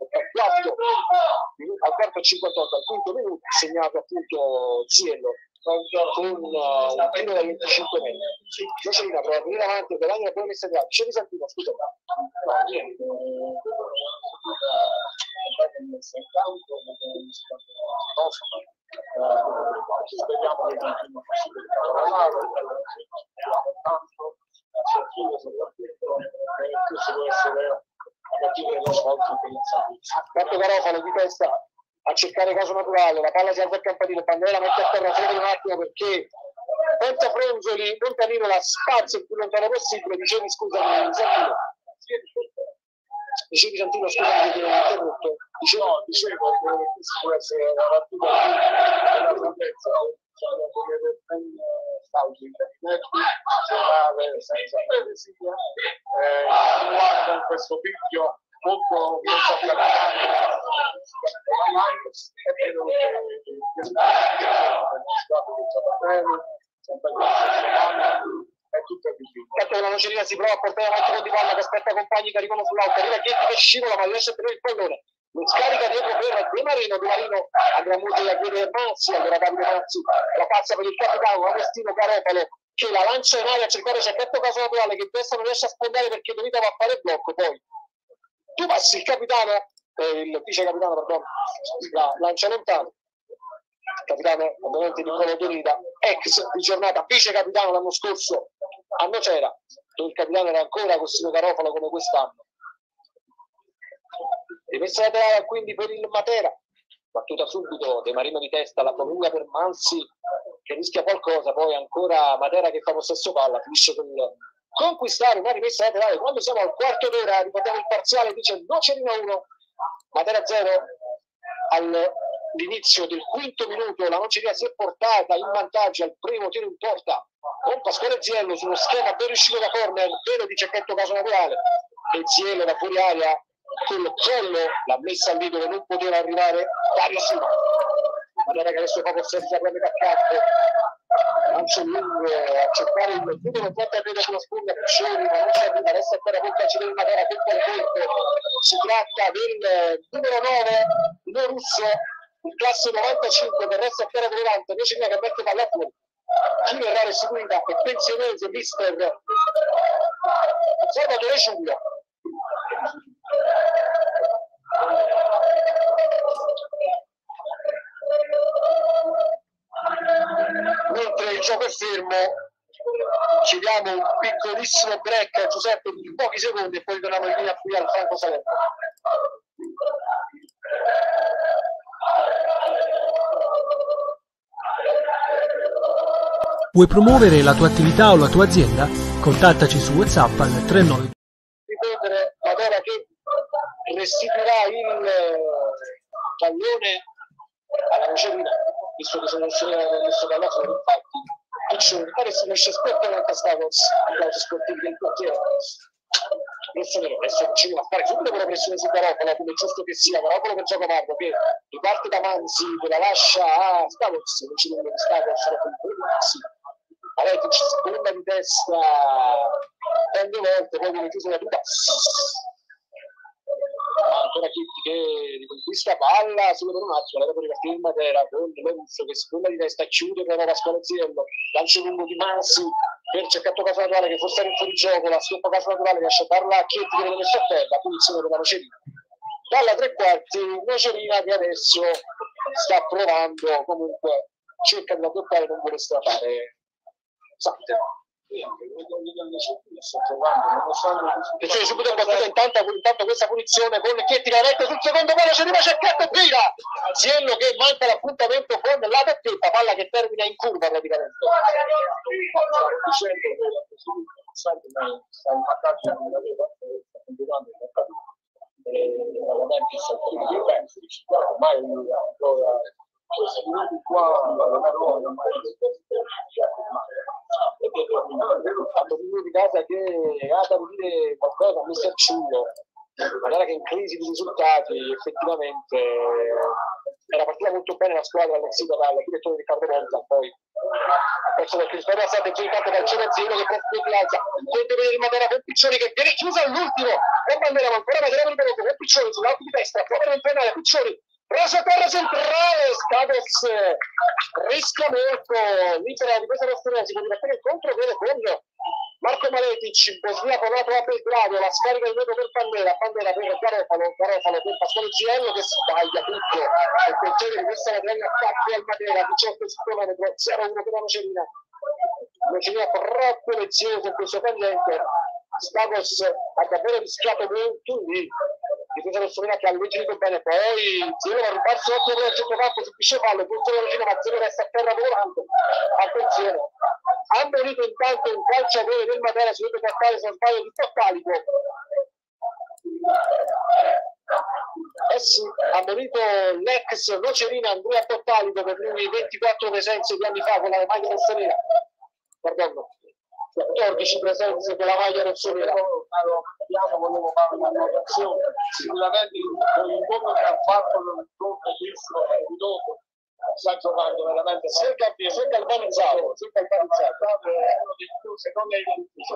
al quarto 58, al quinto minuto, segnato appunto Ziello, con un tiro da 25 metri. Nocerina prova a venire avanti, per l'anno poi messa gratis. C'è di Santino, scusa. No, niente. Speriamo che continui questo può essere a partire dallo svolto Marco Garofalo di testa a cercare caso naturale, la palla si alza al campanile, Bandera mette a terra solo un attimo perché Montafronzoli, Montaninola, spazio il più lontano possibile. Dicevi, scusami, Santino. Dicevi, Santino, scusami che ho interrotto. Dicevo che questa può essere la partita della salvezza. Guarda in questo picchio molto la Nocerina si prova a portare avanti con Di Palla che aspetta compagni che arrivano sull'auto, arriva Chietti che scivola ma riesce a tenere il pallone, lo scarica dietro per De Marino andrà molto da chiedere Mazzi, allora Davide Mazzi la passa per il capitano Agostino Garofalo che la lancia in aria a cercare Cecchetto caso naturale che testa non riesce a sfondare perché Donita va a fare blocco, poi tu passi il capitano, il vice capitano, perdono, la lancia lontano. Il capitano ovviamente Niccolo Donita, ex di giornata, vice capitano l'anno scorso a Nocera, dove il capitano era ancora Agostino Garofalo come quest'anno. Rimessa laterale quindi per il Matera, battuta subito, De Marino di testa, la prolunga per Mansi che rischia qualcosa, poi ancora Matera che fa possesso palla, finisce con il conquistare una rimessa laterale. Quando siamo al quarto d'ora, ricordiamo il parziale, dice Nocerina 1, Matera 0. All'inizio del quinto minuto la Nocerina si è portata in vantaggio al primo tiro in porta con Pasquale Ziello su uno schema ben riuscito da corner, vero di Cecchetto caso naturale, e Ziello da fuori aria col collo l'ha messa lì dove non poteva arrivare Dario Sima. Matera che adesso fa possesso da prendere a campo, lancio lungo a cercare il numero 4 a piede sulla sponda Piccioni, ma non si arriva, resta ancora con Caccione in Matera che si tratta del numero 9 non russo, il classe 95 che resta ancora rilevante, invece che mette palla fuori. Chi verrà restituita è pensionese mister Salvatore Ciullo. Mentre il gioco è fermo, ci diamo un piccolissimo break, Giuseppe, di pochi secondi e poi torniamo in linea qui al Franco Salerno. Vuoi promuovere la tua attività o la tua azienda? Contattaci su WhatsApp al 39. Ripetere Matera che restituirà il pallone alla Nocerina, visto che sono messo dall'altro, infatti Piccioni pare si riesce a sportare anche Stavos, applausi sportivi del portiere rossonero. Adesso Piccioni va a fare subito quella pressione su Garofalo, come giusto che sia, Garofalo per gioco Marco che riparte da Manzi, che la lascia a Stavos, non ci vuole Stavos, Aletic sponda di testa, prende volte, poi viene chiuso la tuta. Ancora Chitti che riconquista palla solo per un attimo, la per ripartire in Matera con Levusso che sponda di testa, chiude per Pasquale Ziello, lancio lungo di Mansi per Cecchetto caso naturale che forse era in fuorigioco, la stoppa caso naturale lascia darla a Chitti che viene messo a terra, punizione per la Nocerina. Dalla tre quarti Nocerina che adesso sta provando, comunque cerca di raddoppare, non vuole strafare Sante. Perciò subito è battuta intanto questa punizione con Chietti che mette sul secondo palo, ci rimane Cecchetto e tira Ziello che manca l'appuntamento con la tacchetta, palla che termina in curva praticamente. Di casa che ha da dire qualcosa a Mister Ciullo, magari che in crisi di risultati effettivamente era partita molto bene la squadra all'Exito dal direttore Riccardo Monza, poi penso che il è stato giocato dal Cerezzino che proprio piazza deve vedere il Matera con Piccioni che viene chiuso all'ultimo e manderemo ancora Matera con Piccioni sull'alto di destra, prova a entrare Piccioni preso a terra centrale, Stavos rischia molto, l'Inter di questa nostra si può divertire il contro, vede con Marco Maletic, Bosnia Conato a Belgrado, la scarica di nuovo per Pandera per Garofalo per Pasquale Ziello che sbaglia tutto, il portiere di questa Matera attacca al Matera, 18 km, 0-1 per la Nocerina. Nocerina troppo lezioso in questo tangente, Stavos ha davvero rischiato molto lì di difesa rossonera che ha leggerito bene, poi Zelo va a rubarsi 8 per il centrocampo, subisce fallo, poi Zelo vicino, ma Zelo resta a terra volando. Attenzione, ha morito intanto un calciatore del Matera, si deve portare se non sbaglio di Portalico. Sì, ha morito l'ex Nocerina Andrea Portalico, per lui 24 presenze di anni fa con la maglia rossonera, pardon, 14 presenze con la maglia rossonera. Volevo fare una notazione, sicuramente il gol che ha fatto il gol di dopo sta giocando veramente, si è galvanizzato, secondo me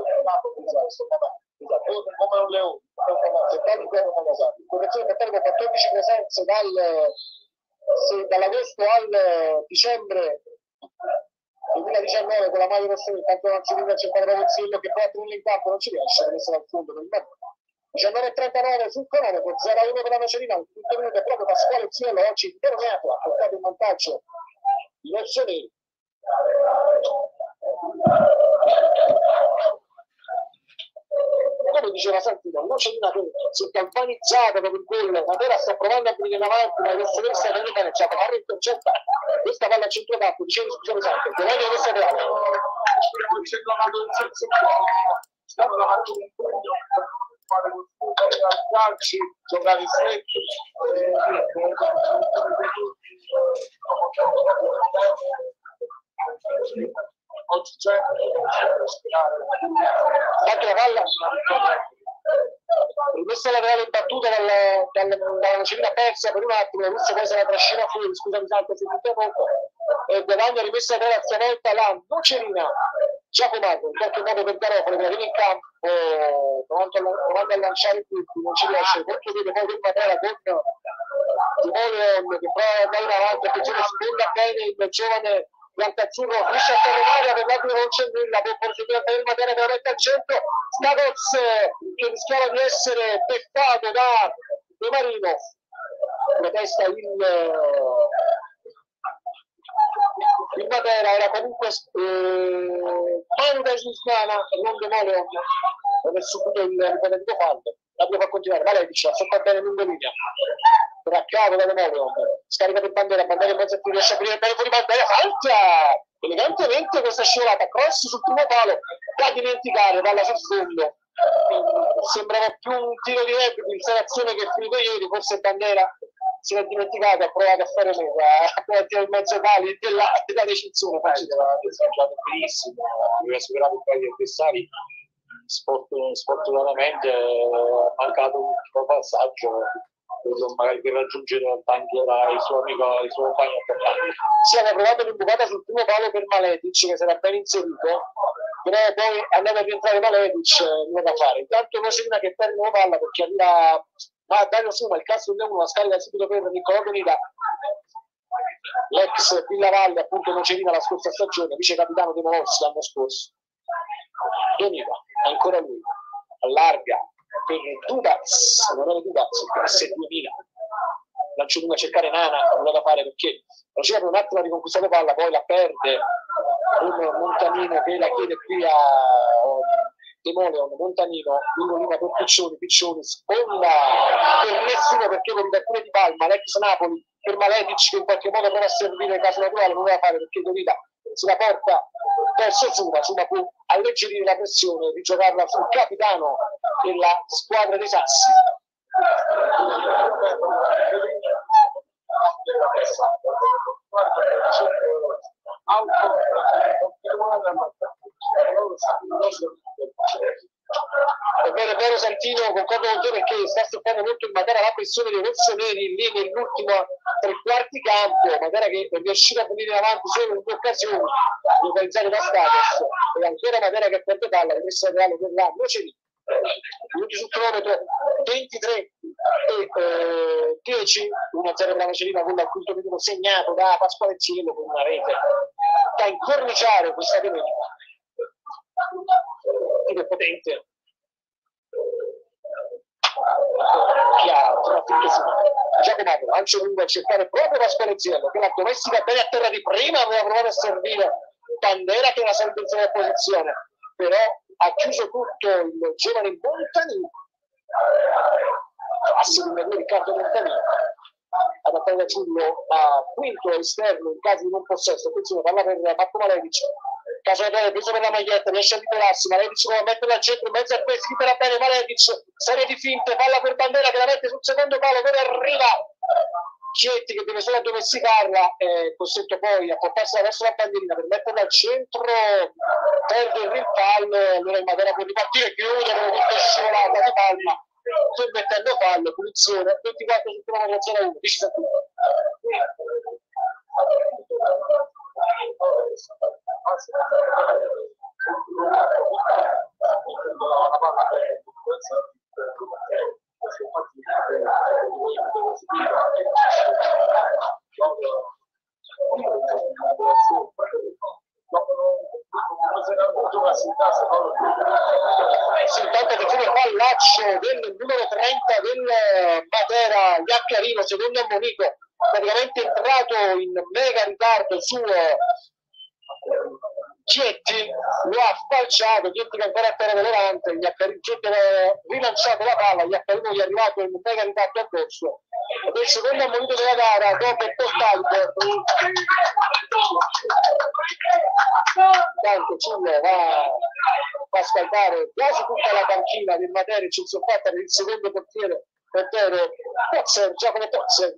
come un leone, correzione Cattolico 14 presenze dall'agosto al dicembre 2019 con la maglia rossonera, intanto non ci riesce a cercare Pavozzillo che poi a in campo non ci riesce a essere al fondo del mezzo. 19:39 sul cronometro, 0-1 per la Nocerina, tutto minuto proprio Pasquale Ziello oggi interrogato, ha portato in vantaggio i rossoneri. Come diceva Santino, Nocerina che si è galvanizzata per il gol, Matera sta provando a venire in avanti, ma il rossoneri sta venendo maneggiato, ma intercettato. Questa palla a centrocampo, dicevi scusate Santo, Giovanni ha messo a terra. Stanno davanti un pugno fare lo scudo ai calci, giocare stretti. Oggi c'è la palla rimessa laterale battuta dalla Nocerina persa per un attimo, la Russia poi se la trascina fuori, scusami Santo se ti interrompo, e guadagna rimessa laterale stavolta la Nocerina. Giacomato in qualche modo per Garofalo che viene in campo provando a lanciare tutti, non ci riesce, molto bene poi per Matera con Moleon che prova ad andare in avanti, attenzione, sponda bene il giovane Biancazzurro, riesce a terminare per l'arbitro con Cendrilla, può proseguire per il Matera che la mette al centro, Stavoz che rischiava di essere beffato da De Marino, protesta il Matera, era comunque mano da Giuliana e non De Moleon dove è subito il ripetitivo fallo. L'abbiamo fa continuare, Valedic ha sotto bene lungo linea per a capo da De Moleon, scarica per Bandera in mezzo a cui riesce a aprire bene fuori Bandera, falta elegantemente questa scivolata, cross sul primo palo da dimenticare, palla sul fondo, sembrava più un tiro di rugby in selezione che è finito ieri, forse Bandera si è dimenticato, ha provato a fare a tirare in mezzo ai pali della decisione facile, ha giocato benissimo, aveva superato un paio di avversari, sfortunatamente ha mancato un ultimo passaggio, magari per raggiungere il suo amico, il suo compagno importante. Si aveva provato l'imbucata sul primo palo per Maletic che si era ben inserito, però poi andava a rientrare Maletic, non da fare. Intanto Nocerina che perde una palla perché arriva Dario Suma, il calcio del 1 la scarica subito per Niccolò Donita, l'ex Villavalle, appunto Nocerina la scorsa stagione, vice capitano dei Molossi l'anno scorso. Donita, ancora lui, allarga per Dubaz, non è Dubaz, il 2000, lancio lungo a cercare Nana, non da fare perché non c'era per un attimo di conquistare palla, poi la perde un Montanino che la chiede qui a De Moleon, Montanino, lungo linea per Piccioni, sponda per nessuno perché con l'idea di Palma, l'ex Napoli, per Maletic che in qualche modo prova a servire in caso naturale, non da fare perché Donita se la porta verso Suma può alleggerire la pressione, rigiocarla sul capitano della squadra dei Sassi. È vero Santino, concordo con te perché sta stoppando molto il Matera la pressione dei rossoneri lì nell'ultimo tre quarti campo, Matera che è riuscito a venire avanti solo in due occasioni localizzate da Status e ancora Matera che perde palla, rimessa reale per la Nocerina. Minuti sul cronometro 23 e 10, 1-0 per la Nocerina con il quinto minuto segnato da Pasquale Ziello con una rete da incorniciare questa domenica. Ed è potente, chiaro, Giacomato lancio lungo a cercare proprio Pasquale Ziello che la domestica bene a terra di prima, aveva provato a servire Bandera che era sempre in sua posizione, però ha chiuso tutto il giovane Montanino. a seconda di Riccardo Montanini, adattato da Giulio a quinto esterno in caso di non possesso. Attenzione, palla per Marco Malevic, caso di preso per la maglietta, riesce a liberarsi, Malevic può metterla al centro in mezzo a questi, libera bene Malevic, serie di finte, palla per Bandera che la mette sul secondo palo dove arriva Chietti che deve solo addomesticarla, è costretto poi a portarsela verso la bandierina per metterla al centro, perde il rimpallo, allora il Matera può ripartire, chiude con questa scivolata di Palma, poi mettendo fallo, punizione, 24 sul primo grazie alla 1, decisa tutto. Intanto che c'è il pallaccio del numero 30 del Matera, Iaccarino, secondo ammonito, praticamente entrato in mega ritardo su Chietti, lo ha spalciato, Chietti che ancora a terra levante, Chietti ha rilanciato la palla, Iaccarino gli è arrivato in mega ritardo addosso. Ed è il secondo ammonito della gara, dopo il portaggio. Intanto Giulio va a scaldare quasi tutta la panchina del Matera, ci sono fatta per il secondo portiere, ovvero Tozzer, Giacomo Tozzer.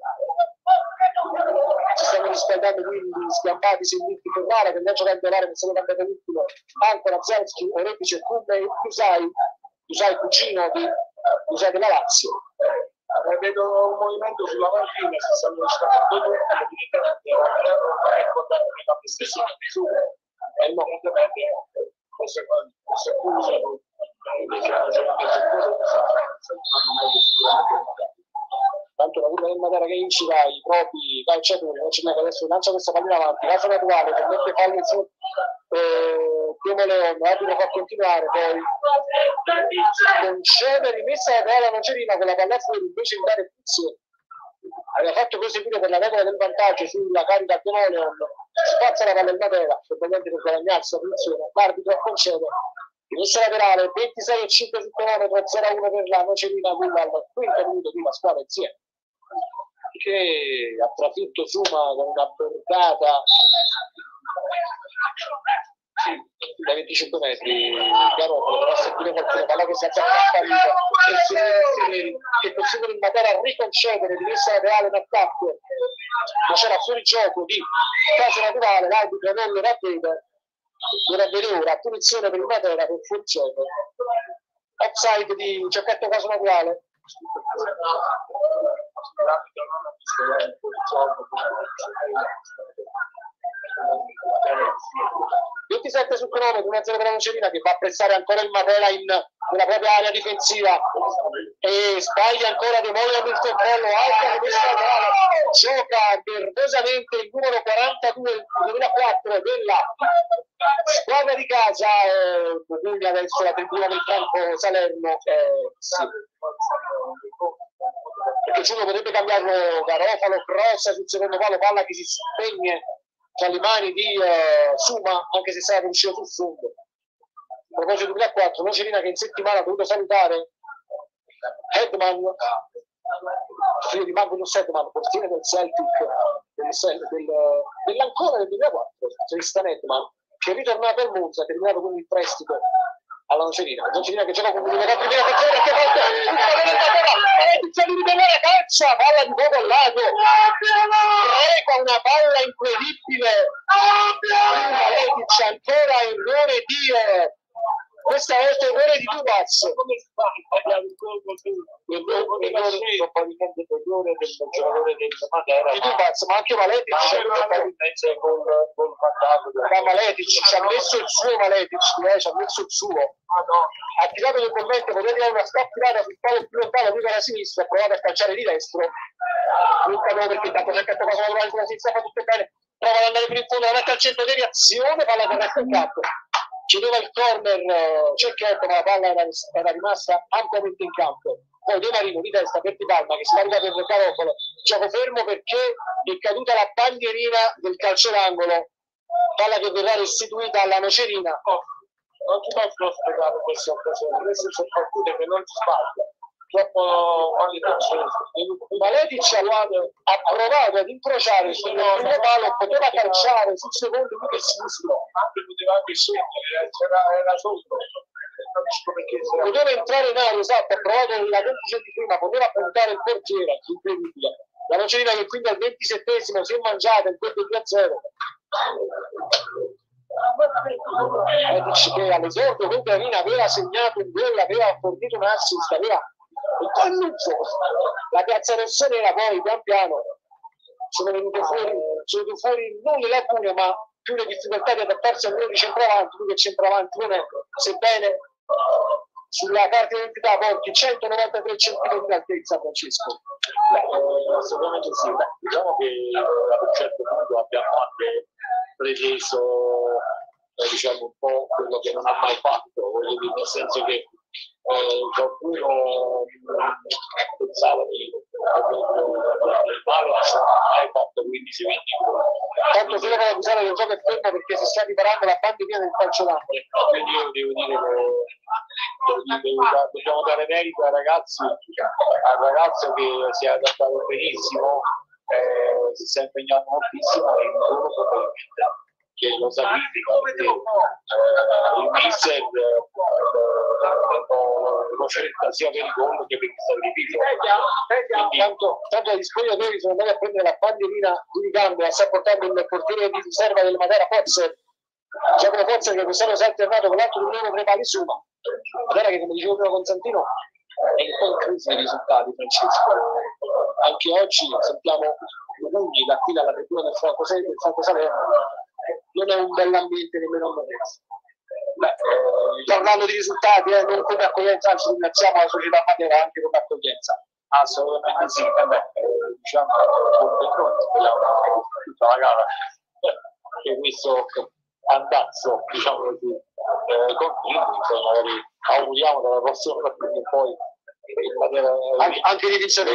Si stanno riscaldando quindi scampati Silviti Ferrara che invece va l'area che sono cambiate l'ultimo, ancora Zelski, Orepice, Cumme e Usai cugino di Usai della Lazio. Vedo un movimento sulla panchina, si stanno riscaldando tutti, evidentemente stesso misure e non forse tanto la curva del Matera che incita i propri calciatori, non c'è che adesso lancia questa pallina avanti, caso naturale che mette fallo su Piemo Leone, l'arbitro fa continuare, poi concede rimessa la palla Nocerina con la palla fuori invece di dare puzzo. Aveva fatto proseguire per la regola del vantaggio sulla carica a Piemo Leone, spazza la palla del Matera, probabilmente per guadagnarsi la funzione, l'arbitro concede. Rimessa laterale, 26 e 5 sul cronometro, 0-1 per la Nocerina, quindi al quinto minuto di la squadra insieme, che ha trafitto Suma con una bordata da 25 metri, Garofalo però sentire qualcuno, palla che si è sparita che consiglio il Matera a riconcedere rimessa laterale in attacco, ma c'era fuori gioco di caso naturale, l'arbitro non lo ravvede, dovrebbe ora punizione per il Matera per fuori gioco, offside di Giacchetto caso naturale. 27 sul cronometro, 1-0 per la Nocerina che va a pressare ancora il Matera nella propria area difensiva e sbaglia ancora De Moia il controllo, alta rimessa laterale, gioca nervosamente il numero 42 del 2004 della squadra di casa, Buguglia verso la tribuna del campo Salerno, sì. Perché Giulio potrebbe cambiarlo Garofalo, cross sul secondo palo, palla che si spegne tra le mani di Suma, anche se sarà uscito sul fondo. A proposito di 2004, Nocerina che in settimana ha dovuto salutare Hedman, figlio di Magnus Hedman, portiere del Celtic dell'ancora del 2004, Tristan Hedman, che è ritornato al Monza, terminato con il prestito alla Nocerina che gioca con una primera azione che volta di ribellare calcia, palla di poco al lato, reca una palla incredibile, Maletic ancora errore di questa volta errore di Dubas, probabilmente errore del giocatore del Matera di Dubas, ma anche Maletic ma Maletic ci ha messo il suo ci ha messo il suo, ha tirato debolmente, poteva tirare una scappata sul palo più lontano, lui era a sinistra, ha provato a calciare di destro, non capivo perché intanto c'è Catto cosa lavorare sulla sinistra, fa tutto bene, prova ad andare più in fondo, la mette al centro di reazione, palla che resta in campo. Chiedeva il corner Cecchetto, ma la palla era rimasta ampiamente in campo. Poi De Marino di testa per Di Palma che scarica per Garofalo, gioco fermo perché è caduta la bandierina del calcio d'angolo, palla che verrà restituita alla Nocerina. Non ti posso spiegare queste occasioni, queste sono partite che non si sbagliano. troppo Maletic ha provato ad incrociare sul primo palo, poteva calciare sul secondo lui che sinistro, poteva anche scendere, era sotto, poteva entrare in aria, esatto, ha provato la complice di prima, poteva puntare il portiere, incredibile. La Nocerina che quindi al 27esimo si è mangiata in quel 2-0. Maletic che all'esordio contro la Mina aveva segnato un gol, aveva fornito un assist, aveva un connuzzo. La piazza rossonera poi pian piano sono venute fuori non le lacune ma più le difficoltà di adattarsi al ruolo di centravanti. Lui che centravanti non è, sebbene sulla carta d'identità porti 193 cm di altezza, Francesco. Assolutamente sì. Diciamo che ad un certo punto abbiamo anche preteso diciamo un po' quello che non ha mai fatto, voglio dire, nel senso che qualcuno pensava di male hai fatto, quindi si vende tanto solo per avvisare che il gioco è fermo perché si sta riparando la pandemia del calcio d'angolo. Quindi io devo dire che dobbiamo dare merito ai ragazzi, al ragazzo che si è adattato benissimo, si sta impegnando moltissimo e loro probabilmente che lo sacrifica perché il mister lo cerca sia per il gol che per il sacrificio. Tanto gli spogliatori sono andati a prendere la bandierina di ricambio, la sta portando il portiere di riserva del Matera Pozzer, Giacomo Pozzer, che quest'anno si è alternato con l'altro Unione tre pali su, Matera che come dicevo prima Constantino è un po' in crisi dei risultati, Francesco. Anche oggi sentiamo Lugugni da qui dalla tribuna del Franco Salerno, non è un bell'ambiente nemmeno a Matera. Parlando di risultati, non come accoglienza, anzi ringraziamo la società Matera anche come accoglienza. Assolutamente sì, diciamo speriamo tutta la gara che questo andazzo, diciamo così, continui, magari auguriamo dalla prossima partita e poi anche di vincere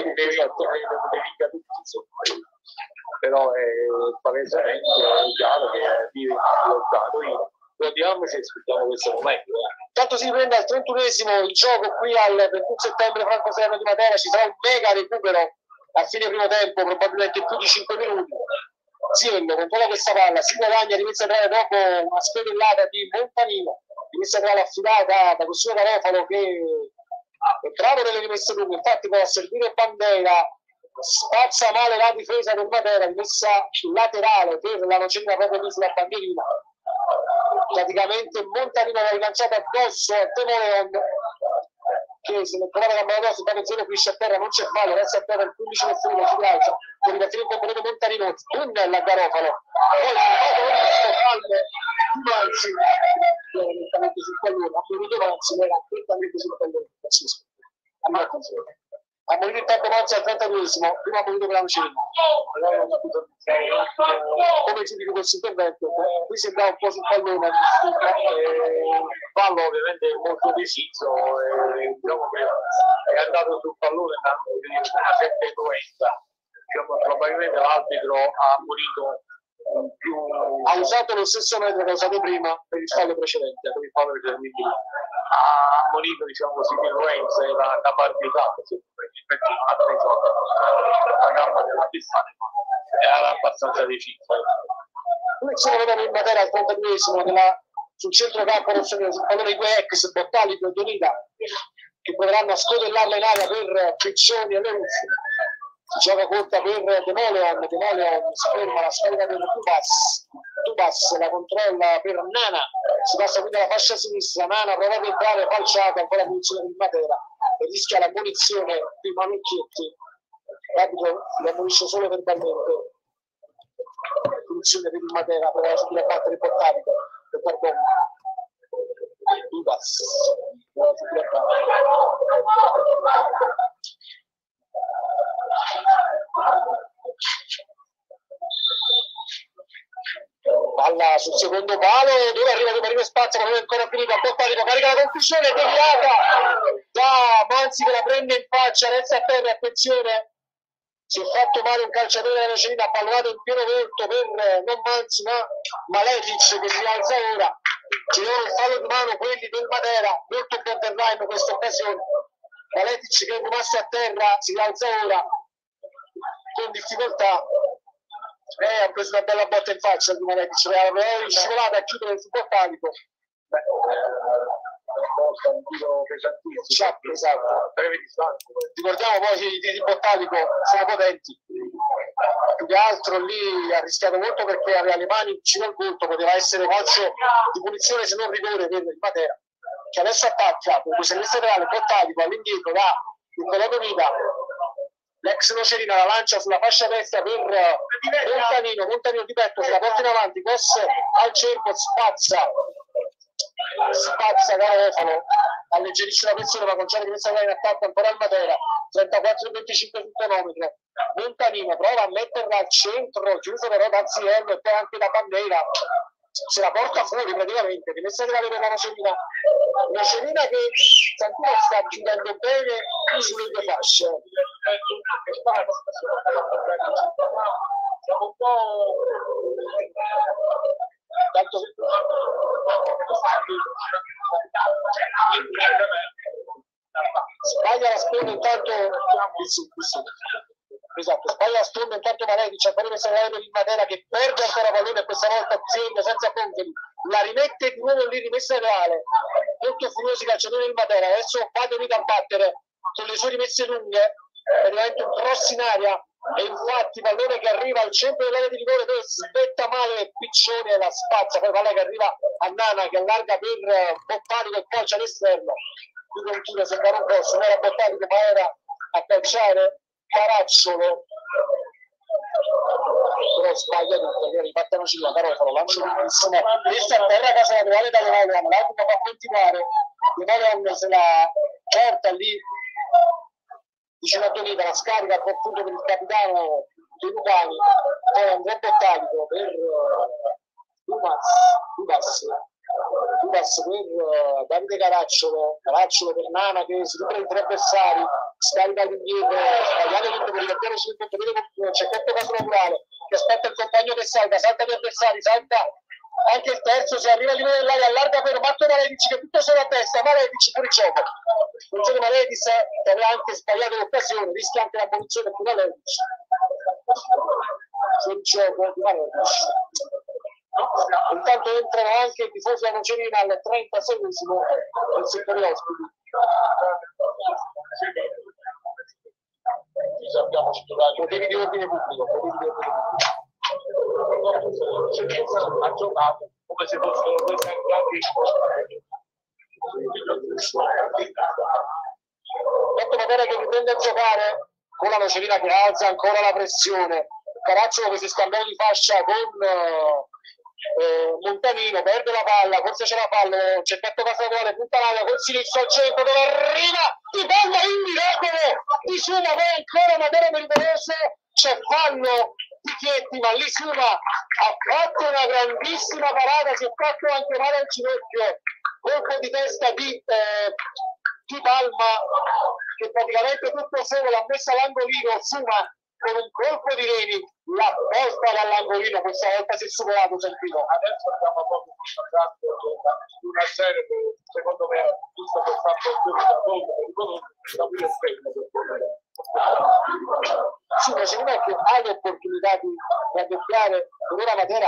però è palesemente chiaro che vive il guardiamoci e aspettiamo questo momento. Tanto si riprende al 31esimo il gioco qui al 21 settembre Franco Salerno di Matera, ci sarà un mega recupero a fine primo tempo, probabilmente più di 5 minuti. Ziello controlla questa palla, si guadagna, rimessa a entrare dopo una spedellata di Montanino, rimessa a entrare affidata da questo Garofalo che è bravo nelle rimesse lunghe, infatti può servire Bandera, spazza male la difesa del Matera, rimessa laterale per la Nocerina proprio lì sulla bandierina. Praticamente Montanino aveva rilanciato addosso a Temoleon che se ne trovava la mano addosso, intanto Zeno finisce a terra, non c'è fallo, resta a terra il 15 nessuno, si lancia per ripartire il componente Montanino, tunnel a Garofalo, poi fallo di Manzi direttamente sul pallone, ha voluto Manzi, ma era direttamente sul pallone, ha morito intanto Manzi al 32esimo, prima ha morito per la Nocerina. Come giudico questo intervento? Qui sembra un po' sul pallone, fallo ovviamente molto deciso, diciamo che è andato sul pallone dando una certa influenza, diciamo, probabilmente l'arbitro ha ammonito ha usato lo stesso metodo che ha usato prima per il fallo precedente, ha ammonito, diciamo così, l'influenza e la capacità ha preso la gamba della pista, era abbastanza decisa. Come sono venuti in Matera al 32esimo sul centrocampo rossonero, sul pallone di due ex Bottali e Donita che proveranno a scodellarla in aria per Piccioni e Leruzzi. Si gioca corta per Demoleon si ferma la sfera per Tubas la controlla per Nana, si passa quindi alla fascia sinistra, Nana prova ad entrare, falciata ancora la punizione di Matera e rischia la munizione di Manucchietti, l'arbitro lo ammonisce solo verbalmente, punizione per il Matera, prova subito a battere Bottali per Barbone. Tubas prova subito a battere. Palla sul secondo palo dove arriva Di Marino Spazio ma non è ancora finita, Bottali carica la conclusione deviata da Manzi che la prende in faccia, resta a terra, attenzione, si è fatto male un calciatore della Nocerina, ha pallonato in pieno volto per non Manzi ma Maletic che si alza ora, ci devono un fallo di mano quelli del Matera, molto borderline questa occasione. Maletic che è rimasto a terra, si rialza ora con difficoltà, ha preso una bella botta in faccia di Maletic, è scivolata a chiudere il subortanico. Un tiro pesantissimo, esatto. Breve distanza. Ricordiamo poi che i tiri di Bottanico sono potenti, più che altro lì ha rischiato molto perché aveva le mani vicino al volto, poteva essere calcio di punizione se non rigore per il Matera, che adesso attacca con questo laterale Bottanico all'indietro da Niccolò Donita, l'ex Nocerina la lancia sulla fascia destra per Montanino di petto, se la porta in avanti, Cos al cerco, spazza Garofalo, alleggerisce la pressione ma concede che in attacco ancora al Matera, 34-25 sul cronometro. Montanino prova a metterla al centro, chiuso però da Ziello e poi anche da Bandera, se la porta fuori praticamente, rimessa per la Nocerina che Santino sta chiudendo bene sulle due fasce. Siamo un po' tanto sbaglia la sponda intanto esatto, sbaglia la sponda intanto Maletic, ancora messa per il Matera che perde ancora pallone e questa volta Ziello senza Concheli la rimette di nuovo lì, rimessa reale, molto furiosi calciatori del Matera. Adesso va Donita a battere con le sue rimesse lunghe, praticamente un cross in aria, e infatti pallone che arriva al centro dell'area di rigore dove spetta male Piccioni e la spazza, poi palla che arriva a Nana che allarga per Bottanico e calcia all'esterno, qui continua a sembrare un cross, non era Bottanico ma era a calciare Caracciolo, però sbaglia tutto, che ripartano Cilla, Garofalo, lancio lunghissimo, questa a terra casa naturale da Leon, l'altro fa continuare, Leon se la porta lì vicino a Donita, la scarica appunto per il capitano dei Lucani, poi Andrea Bottanico per Dudas per Davide Caracciolo per Nana che si supera i tre avversari, scarica all'indietro, sbagliato tutto per il portiere sul punto, c'è questo caso naturale che aspetta il compagno che salta gli avversari, salta anche il terzo, si arriva a livello dell'aria, allarga per Matto Maletic che tutto solo a destra, Maletic fuori gioco. Funzione Maletic che aveva anche sbagliato l'occasione, rischia anche la punizione di Maletic. Fuori gioco di Maletic. Intanto entrano anche i tifosi della Nocerina al 36esimo del settore ospiti. Abbiamo motivi di ordine pubblico. Ha giocato come se fossero due sembrati. Ecco Matera che riprende a giocare con la Nocerina che alza ancora la pressione. Caracciolo che si scambia di fascia con Montanino, perde la palla, forse c'è la palla, c'è petto Casaduale, punta l'aria col sinistro al centro dove arriva di palla in miracolo di Suma, poi ancora Matera pericoloso, c'è fallo Picchietti, ma lì Suma ha fatto una grandissima parata, si è fatto anche male al ginocchio, colpo di testa di Palma che praticamente tutto solo l'ha messa all'angolino. Suma con un colpo di Reni la porta dall'angolino, questa volta si è superato Santino. Adesso abbiamo proprio passato una serie che secondo me visto questa opzione da dopo da più esperto. Sì, ma secondo me che ha l'opportunità di raddoppiare con ora Matera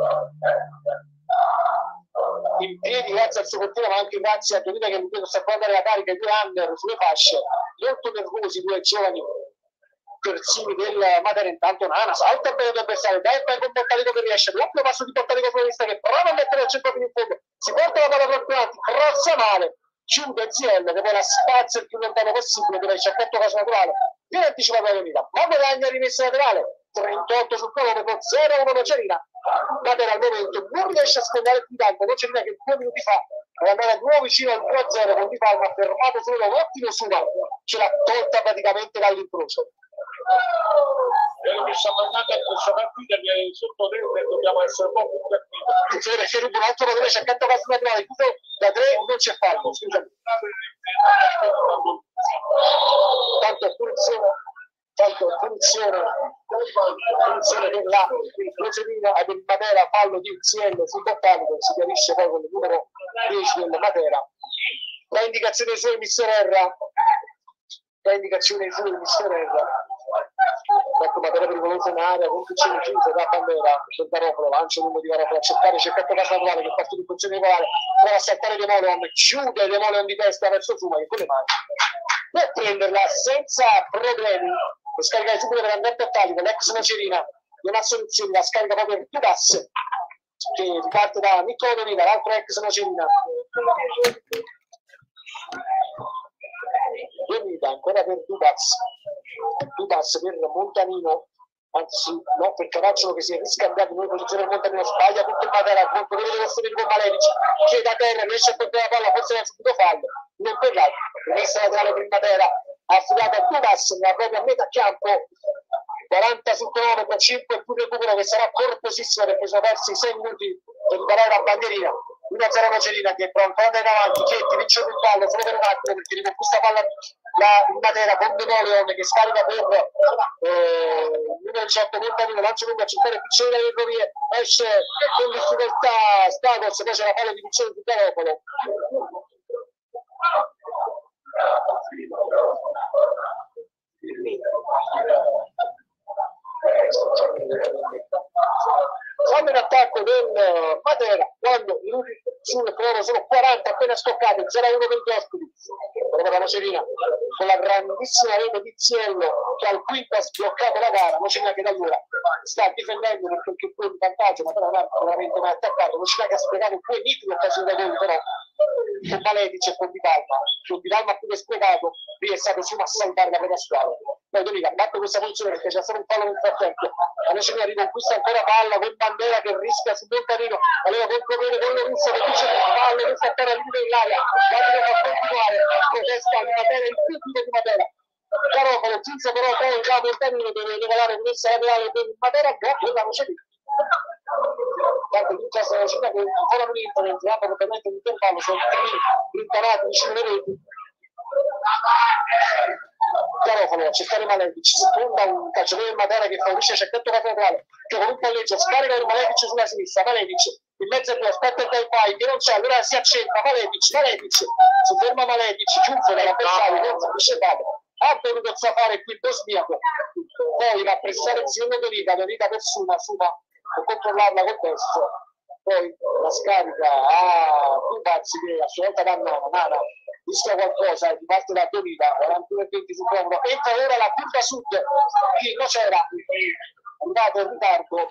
in piedi grazie al suo portiere ma anche grazie a Donita che ripeto sta a dare la carica ai due under sulle fasce, molto nervosi due giovani terzini del Matera. Intanto Nana salta bene l'avversario, dai per con Bottanico che riesce, doppio passo di Bottanico sulla vista che prova a mettere al centro fino in fondo, si porta la palla troppo avanti, crossa male, chiude Ziello che poi la spazza il più lontano possibile dove c'è effetto caso naturale, viene anticipato la Donita, ma guadagna rimessa laterale, 38 sul cronometro, 0-1 Nocerina. Matera al momento non riesce a sfondare più tanto, Nocerina che 2 minuti fa era andata di nuovo vicino al 2-0 con Di Palma, ha fermato solo un ottimo Suma, ce l'ha tolta praticamente dall'incrocio. Quello che stiamo andando a questa partita che sotto te dobbiamo essere un po' più tranquilli. Perché rubo un altro padrone, c'è accanto a caso naturale, da 3 non c'è fallo, scusami. Tanto punizione per la Nocerina del Matera, fallo di Ziello sul Bottanico, si chiarisce poi con il numero 10 del Matera. La indicazione sua mister Erra da indicazione di fuori di Misterella. Fatto materia pericolosa in area, condizioni chiuse da Bandera, del Garofalo, lancia un numero di Garofalo, accettare, c'è Peppo Casaduale che parte in posizione regolare, prova a saltare Demolion, chiude Demolion di testa verso Suma che con le mani può prenderla senza problemi, lo scarica subito per andare a taglio, l'ex Macerina non ha soluzioni, la scarica proprio per Tudas che riparte da Niccolo Donina, l'altro ex Macerina. Donita ancora per Tudas per Montanino, anzi no, per Caracciolo che si è riscambiato in posizione. Montanino sbaglia tutto il Matera, molto bene lo stile con Maledici che da terra riesce a prendere la palla, forse era subito fallo, non per l'altro, rimessa laterale per il Matera affidata a Tudas nella propria metà campo, 40 sul cronometro, 5 più recupero che sarà corposissimo perché sono persi 6 minuti per riparare la bandierina. 1-0 Macerina che è pronto ad andare avanti, Chietti vince il fallo solo per un attimo perché riconquista palla in Matera con Demolion che scarica per numero 18 Montanino, lancia lungo a cercare Piccini dalle ferrovie, esce con difficoltà Stagos, poi c'è la palla di Piccini sul Garofalo. Quando in attacco del Matera, quando i minuti sul crono sono 40 appena stoccati, 0-1 per gli ospiti, per la Macerina, con la grandissima rete di Ziello che al quinto ha sbloccato la gara. Macerina che da allora sta difendendo perché poi in vantaggio, ma però non ha veramente mai attaccato. Macerina che ha sprecato 2 nitide occasioni da gol, però con Maledici e con Di Palma più che sprecato, lì è stato su a salvare la propria squadra. Poi Donica batte questa posizione perché c'è stato un fallo nel frattempo, la Macerina riconquista ancora palla con Bandera che rischia su Montanino, aveva contropiede con lo russo che dice che il fallo non fa terra limite dell'aria, l'arbitro fa continuare, protesta di Matera, il pubblico di Matera. Garofalo, Zinza però poi da Montanino deve regalare rimessa laterale per Matera, no, la Macerina. Tanto tutta questa Macerina che ancora non entra, entrando completamente in intervallo, sono rintanati vicino alle reti. Garofalo a cercare Maledici, sponda un calciatore del Matera che favorisce Cecchetto laterale, che con un palleggio scarica il Maledici sulla sinistra, Maledici in mezzo a due, aspetta il Daipai che non c'è, allora si accentra Maledici, si ferma Maledici, chiuso dall'avversario, non capisce Paolo, ha voluto fare qui il bosniaco, poi va a pressare il signor Donita per Suma per controllarla col destro, poi la scarica a Pupazzi che a sua volta danno Nana, rischia qualcosa, riparte da Donita, 41-20 sul crono, entra ora la punta sud di Nocera, arrivato in ritardo,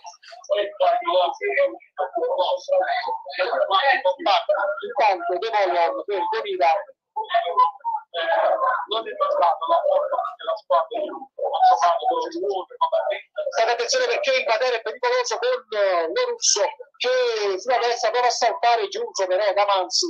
intanto Demolion per Donita non è passato la porta perché la squadra ha giocato state attenzione perché il Matera è pericoloso con lo russo che sulla destra prova a saltare giunto però Damanzi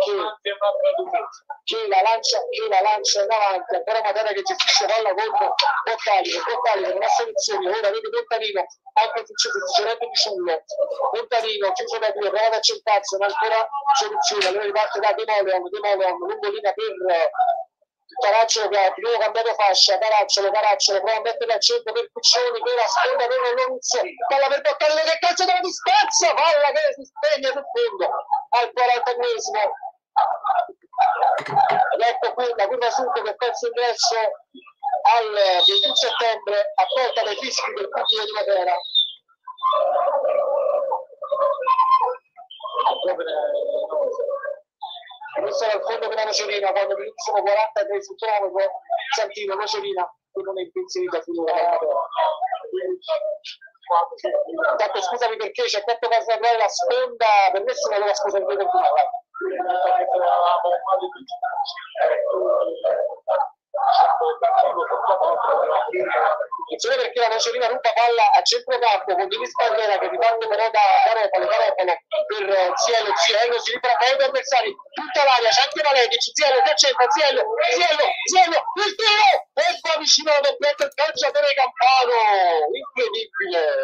che la lancia in avanti, ancora Matera che gestisce palla con Bottali non ha soluzioni, ora vede Montanino anche il di Ciullo, Montanino chiuso da due, prova ad accentarsi, non ancora soluzione, allora riparte da Demolion, lungo linea per Caracciolo che ha di nuovo cambiato fascia, Caracciolo prova a mettere al centro per Piccioni che la sponda per Loruzzo, palla per Bottali che calcio dalla distanza, palla che si spegne sul fondo al 40esimo. Ed ecco qui la curva sud che terzo ingresso al 21 settembre accolta dai fischi del pubblico di Matera. Questo era il fondo per la Macerina quando sono 43 sul cronometro. Santino Macerina che non è impensierita finora per Matera. Tanto scusami perché c'è Peppo Casaduale la sponda per nessuno, allora scusami per continuare. Attenzione perché la Macerina ruba palla a centrocampo con Denis Bandera che riparte però da Garofalo per Ziello si libera poi per avversari tutta l'area, c'è anche Maledici, Ziello che accenta, Ziello il tiro e va vicino alla doppietta il calciatore Campano, incredibile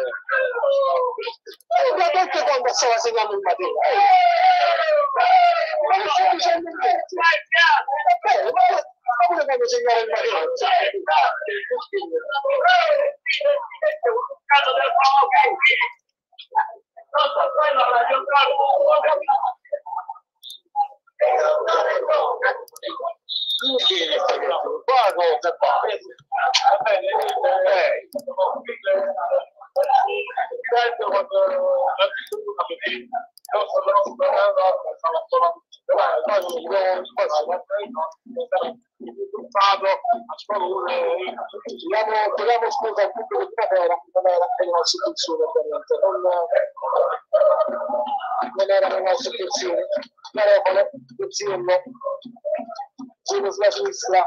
ma anche quando stava segnando il Matera ma non sto dicendo niente ma pure quando segnare il Matera Chiediamo scusa al pubblico di Matera, non era le nostre intenzioni ovviamente, non erano le nostre intenzioni. Garofalo, Pizzillo, giro sulla sinistra,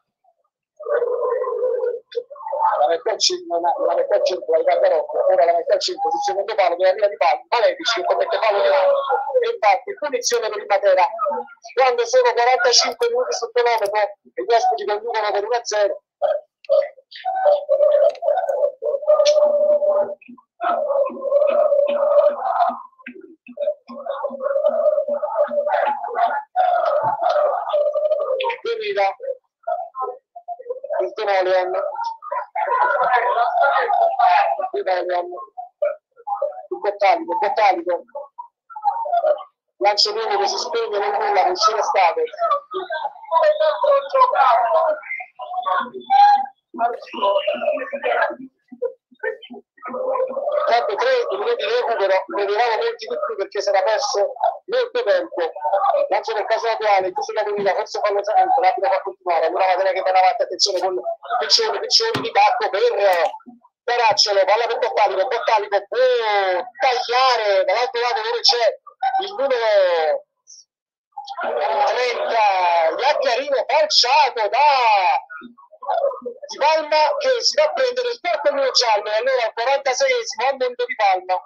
la mette al centro, la Garofalo, ora la mette al centro, sul secondo palo della via di palo, Maledici che commette palo di lato, e infatti punizione per il Matera, quando sono 45 minuti sul cronometro e gli ospiti conducono per 1-0. Guida il Tenolian, il Bottalico, lancio lungo che si spegne nel nulla, non c'è stato. Dopo 3 minuti di recupero vedevamo molti di più perché si era perso molto tempo. Lancio nel caso attuale, chiuso la comunità, forse fallo sempre, rapido fa continuare. Allora Matera che va avanti, attenzione con Piccioni di Bacco per Caracciolo, palla per Bottalico può tagliare, dall'altro lato dove c'è il numero 30, Iacchiarino calciato da Di Palma che si va a prendere il quarto muro giallo, e allora al 46esimo al mondo Di Palma.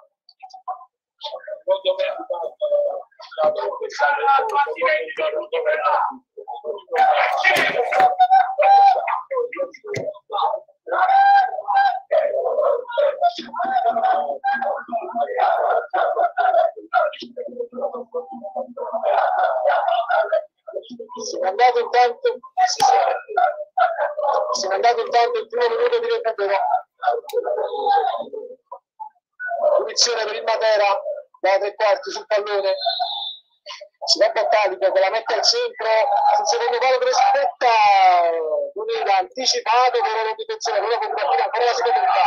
Siamo andati intanto il primo minuto di recupero. Punizione per il Matera da 3/4 sul pallone. Si va Bottalico che la mette al centro, sul secondo palo che rispetta Dunida, anticipato per la difensione, però con ancora la seconda unità.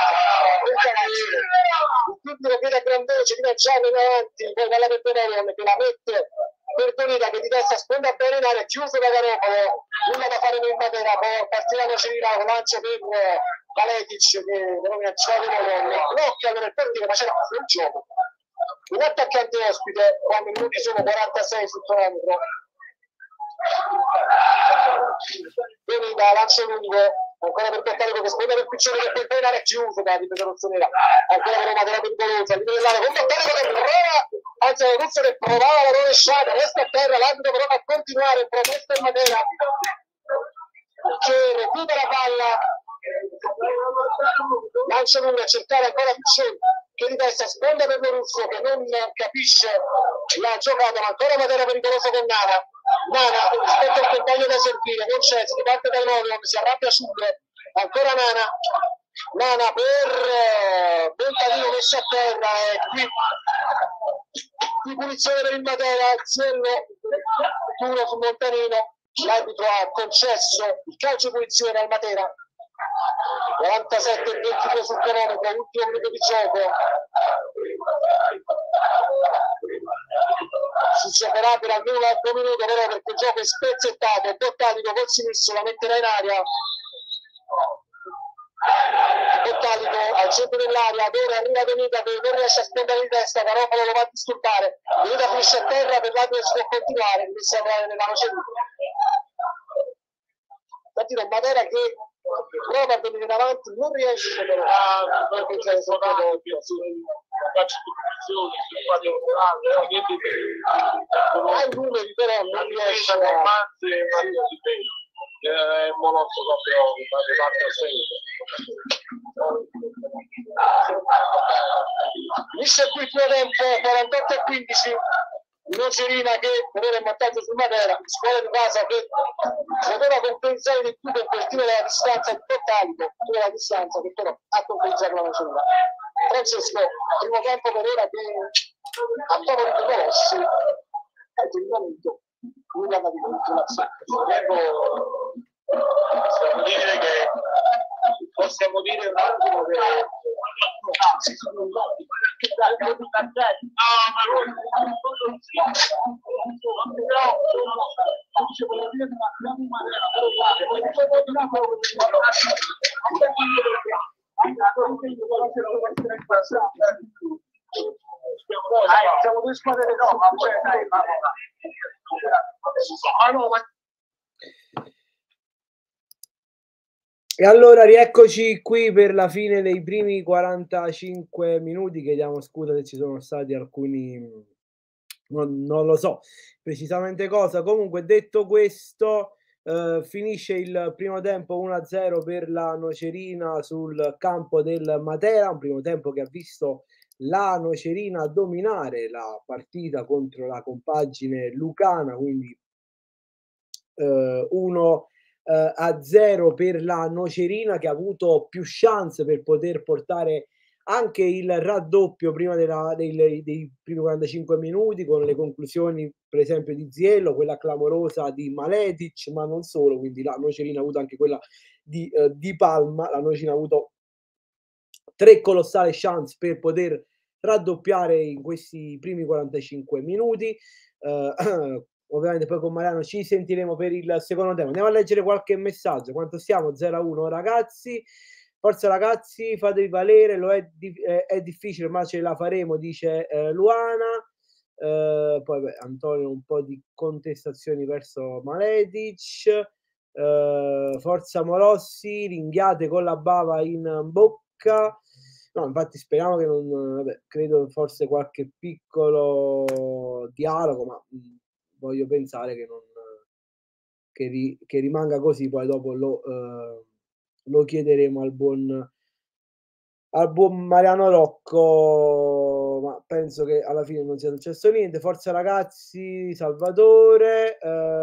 Il pubblico chiede a gran voce di lanciare in avanti, poi dalla Pettenerion che la mette per Dunida che di testa sponda bene in area, chiuso da Garofalo, nulla da fare per Matera, poi partirà la Cirilà, lancio per Valetic che però mi ha girato l'occhio nel partito, ma c'era un gioco. Un attaccante ospite quando i minuti sono 46 sul cronometro. Quindi da lancio lungo ancora per Bottalico che sponda per Piccioni che poi in area chiuso da difesa rossonera, ancora per Matera pericolosa, all'interno dell'area con Bottalico che prova, anzi la Russo che provava la rovesciata, resta a terra, l'arbitro però va a continuare, protesta il Matera che recupera la palla, lancio lungo a cercare ancora Piccioni che di testa sponda per Russo che non capisce la giocata, ma ancora Matera pericolosa con Nana rispetto al compagno da servire, non c'è, si parte dai Norion, si arrabbia Ciulle, ancora Nana per Bontalino messo a terra e qui punizione per il Matera, Zello duro su Montanino, l'arbitro ha concesso il calcio punizione al Matera. 47-22 sul cronometro, ultimo minuto di gioco. Si giocherà per almeno un altro minuto però perché il gioco è spezzettato. Bottalico col sinistro la metterà in aria. Bottalico al centro dell'area, ora arriva Donita che non riesce a spendere in testa, Garofalo lo va a disturbare. Donita finisce a terra, per l'altro si può continuare, mi sembra nella noce. Infatti non Matera che prova a venire in avanti, non riesce però perché c'è sotto ha i numeri però non riesce è molto proprio finisce qui il primo tempo 48-15. Nocerina che aveva il vantaggio sul Matera, scuola di casa che poteva compensare di più per quel tiro della distanza di Bottalico, la distanza che però ha compensato la Nocerina. Francesco, primo tempo per ora che a favore di Colossi e per il momento nulla da dire. Devo dire che possiamo dire un attimo che siamo due squadre no, E allora rieccoci qui per la fine dei primi 45 minuti. Chiediamo scusa se ci sono stati alcuni, non lo so precisamente cosa. Comunque, detto questo, finisce il primo tempo 1-0 per la Nocerina sul campo del Matera, un primo tempo che ha visto la Nocerina dominare la partita contro la compagine lucana, quindi 1-0 per la Nocerina, che ha avuto più chance per poter portare anche il raddoppio prima dei primi 45 minuti, con le conclusioni per esempio di Ziello, quella clamorosa di Maletic, ma non solo. Quindi la Nocerina ha avuto anche quella di Palma. La Nocerina ha avuto 3 colossali chance per poter raddoppiare in questi primi 45 minuti. Ovviamente poi con Mariano ci sentiremo per il secondo tempo. Andiamo a leggere qualche messaggio. Quanto siamo? 0-1 ragazzi. Forza ragazzi, fatevi valere, è difficile ma ce la faremo, dice Luana. Poi Antonio, un po' di contestazioni verso Maletic. Forza Molossi, ringhiate con la bava in bocca. No, infatti speriamo che non, credo forse qualche piccolo dialogo, ma voglio pensare che non che rimanga così. Poi dopo lo chiederemo al buon Mariano Rocco, ma penso che alla fine non sia successo niente. Forza ragazzi, Salvatore.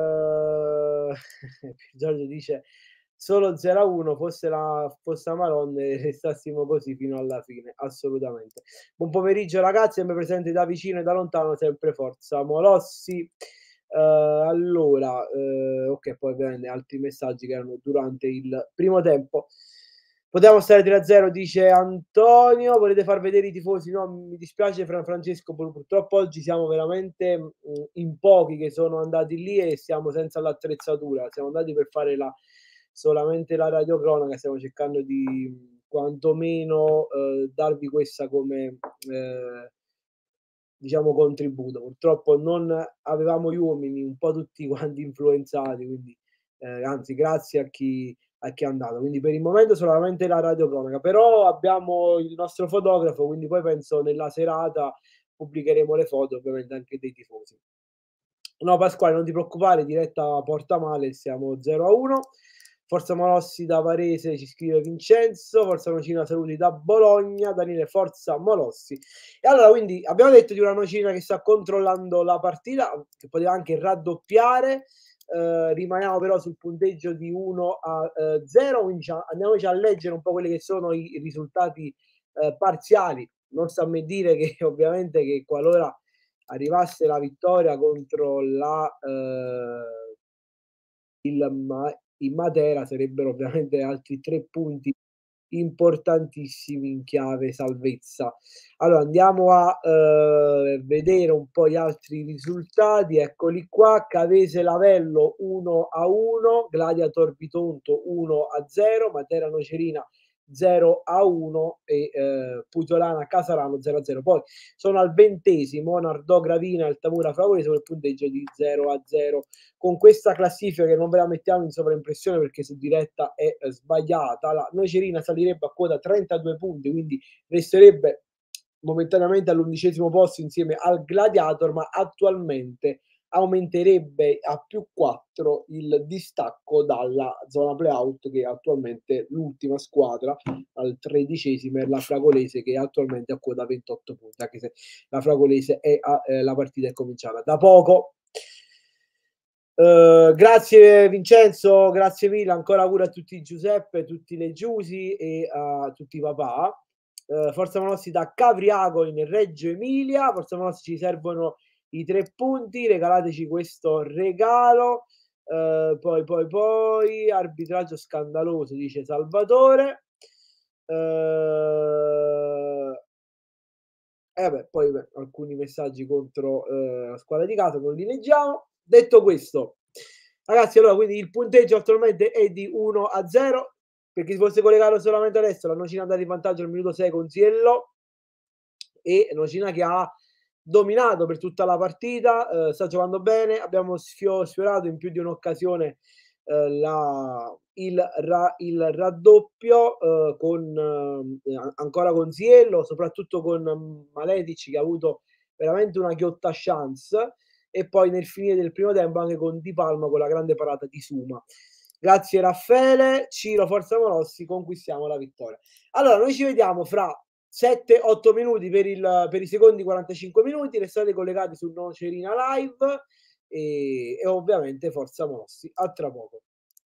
Giorgio dice solo 0-1, fosse la Maronne restassimo così fino alla fine. Assolutamente. Buon pomeriggio ragazzi, sempre presenti da vicino e da lontano, sempre forza Molossi. Allora, ok, poi ovviamente altri messaggi che erano durante il primo tempo. Potevamo stare 3-0, dice Antonio. Volete far vedere i tifosi? No, mi dispiace Francesco, purtroppo oggi siamo veramente in pochi che sono andati lì e siamo senza l'attrezzatura. Siamo andati per fare solamente la radiocronaca. Stiamo cercando di quantomeno darvi questa come diciamo contributo. Purtroppo non avevamo gli uomini, un po' tutti quanti influenzati, quindi anzi grazie a chi è andato. Quindi per il momento solamente la radiocronaca, però abbiamo il nostro fotografo, quindi poi penso nella serata pubblicheremo le foto ovviamente anche dei tifosi. No Pasquale, non ti preoccupare, diretta porta male, siamo 0-1. Forza Molossi da Varese, ci scrive Vincenzo. Forza Nocina, saluti da Bologna. Daniele, forza Molossi. E allora, quindi abbiamo detto di una Nocina che sta controllando la partita, che poteva anche raddoppiare. Rimaniamo però sul punteggio di 1-0. Quindi andiamoci a leggere un po' quelli che sono i risultati parziali. Non sta a me dire che ovviamente che qualora arrivasse la vittoria contro in Matera sarebbero ovviamente altri 3 punti importantissimi in chiave salvezza. Allora andiamo a vedere un po' gli altri risultati. Eccoli qua: Cavese Lavello 1-1, Gladiator Bitonto 1-0, Matera Nocerina 0-1 e Pugiolana Casarano 0-0. Poi sono al 20esimo Nardò Gravina e Altamura Fragolese con il punteggio di 0-0. Con questa classifica, che non ve la mettiamo in sovraimpressione perché su diretta è sbagliata, la Nocerina salirebbe a quota 32 punti, quindi resterebbe momentaneamente all'11° posto insieme al Gladiator, ma attualmente aumenterebbe a più 4 il distacco dalla zona playout, che è attualmente l'ultima squadra al 13esimo è la Fragolese, che è attualmente a quota 28 punti, anche se la Fragolese la partita è cominciata da poco. Grazie Vincenzo, grazie mille, ancora auguri a tutti Giuseppe, tutti le Giusi e a tutti i papà. Forza Molossi da Cavriago in Reggio Emilia. Forza Molossi, ci servono i 3 punti, regalateci questo regalo. Poi arbitraggio scandaloso, dice Salvatore. Vabbè, poi alcuni messaggi contro la squadra di casa, non li leggiamo. Detto questo, ragazzi, allora quindi il punteggio attualmente è di 1-0. Per chi si fosse collegato solamente adesso, la Nocina è andata in vantaggio al minuto 6 con Ziello, e Nocina che ha dominato per tutta la partita, sta giocando bene. Abbiamo sfiorato in più di un'occasione il raddoppio ancora con Ziello, soprattutto con Maletic, che ha avuto veramente una ghiotta chance, e poi nel finire del primo tempo anche con Di Palma con la grande parata di Suma. Grazie Raffaele. Ciro, forza Molossi, conquistiamo la vittoria. Allora, noi ci vediamo fra 7-8 minuti per i secondi 45 minuti. Restate collegati su Nocerina Live e ovviamente forza Molossi. A tra poco.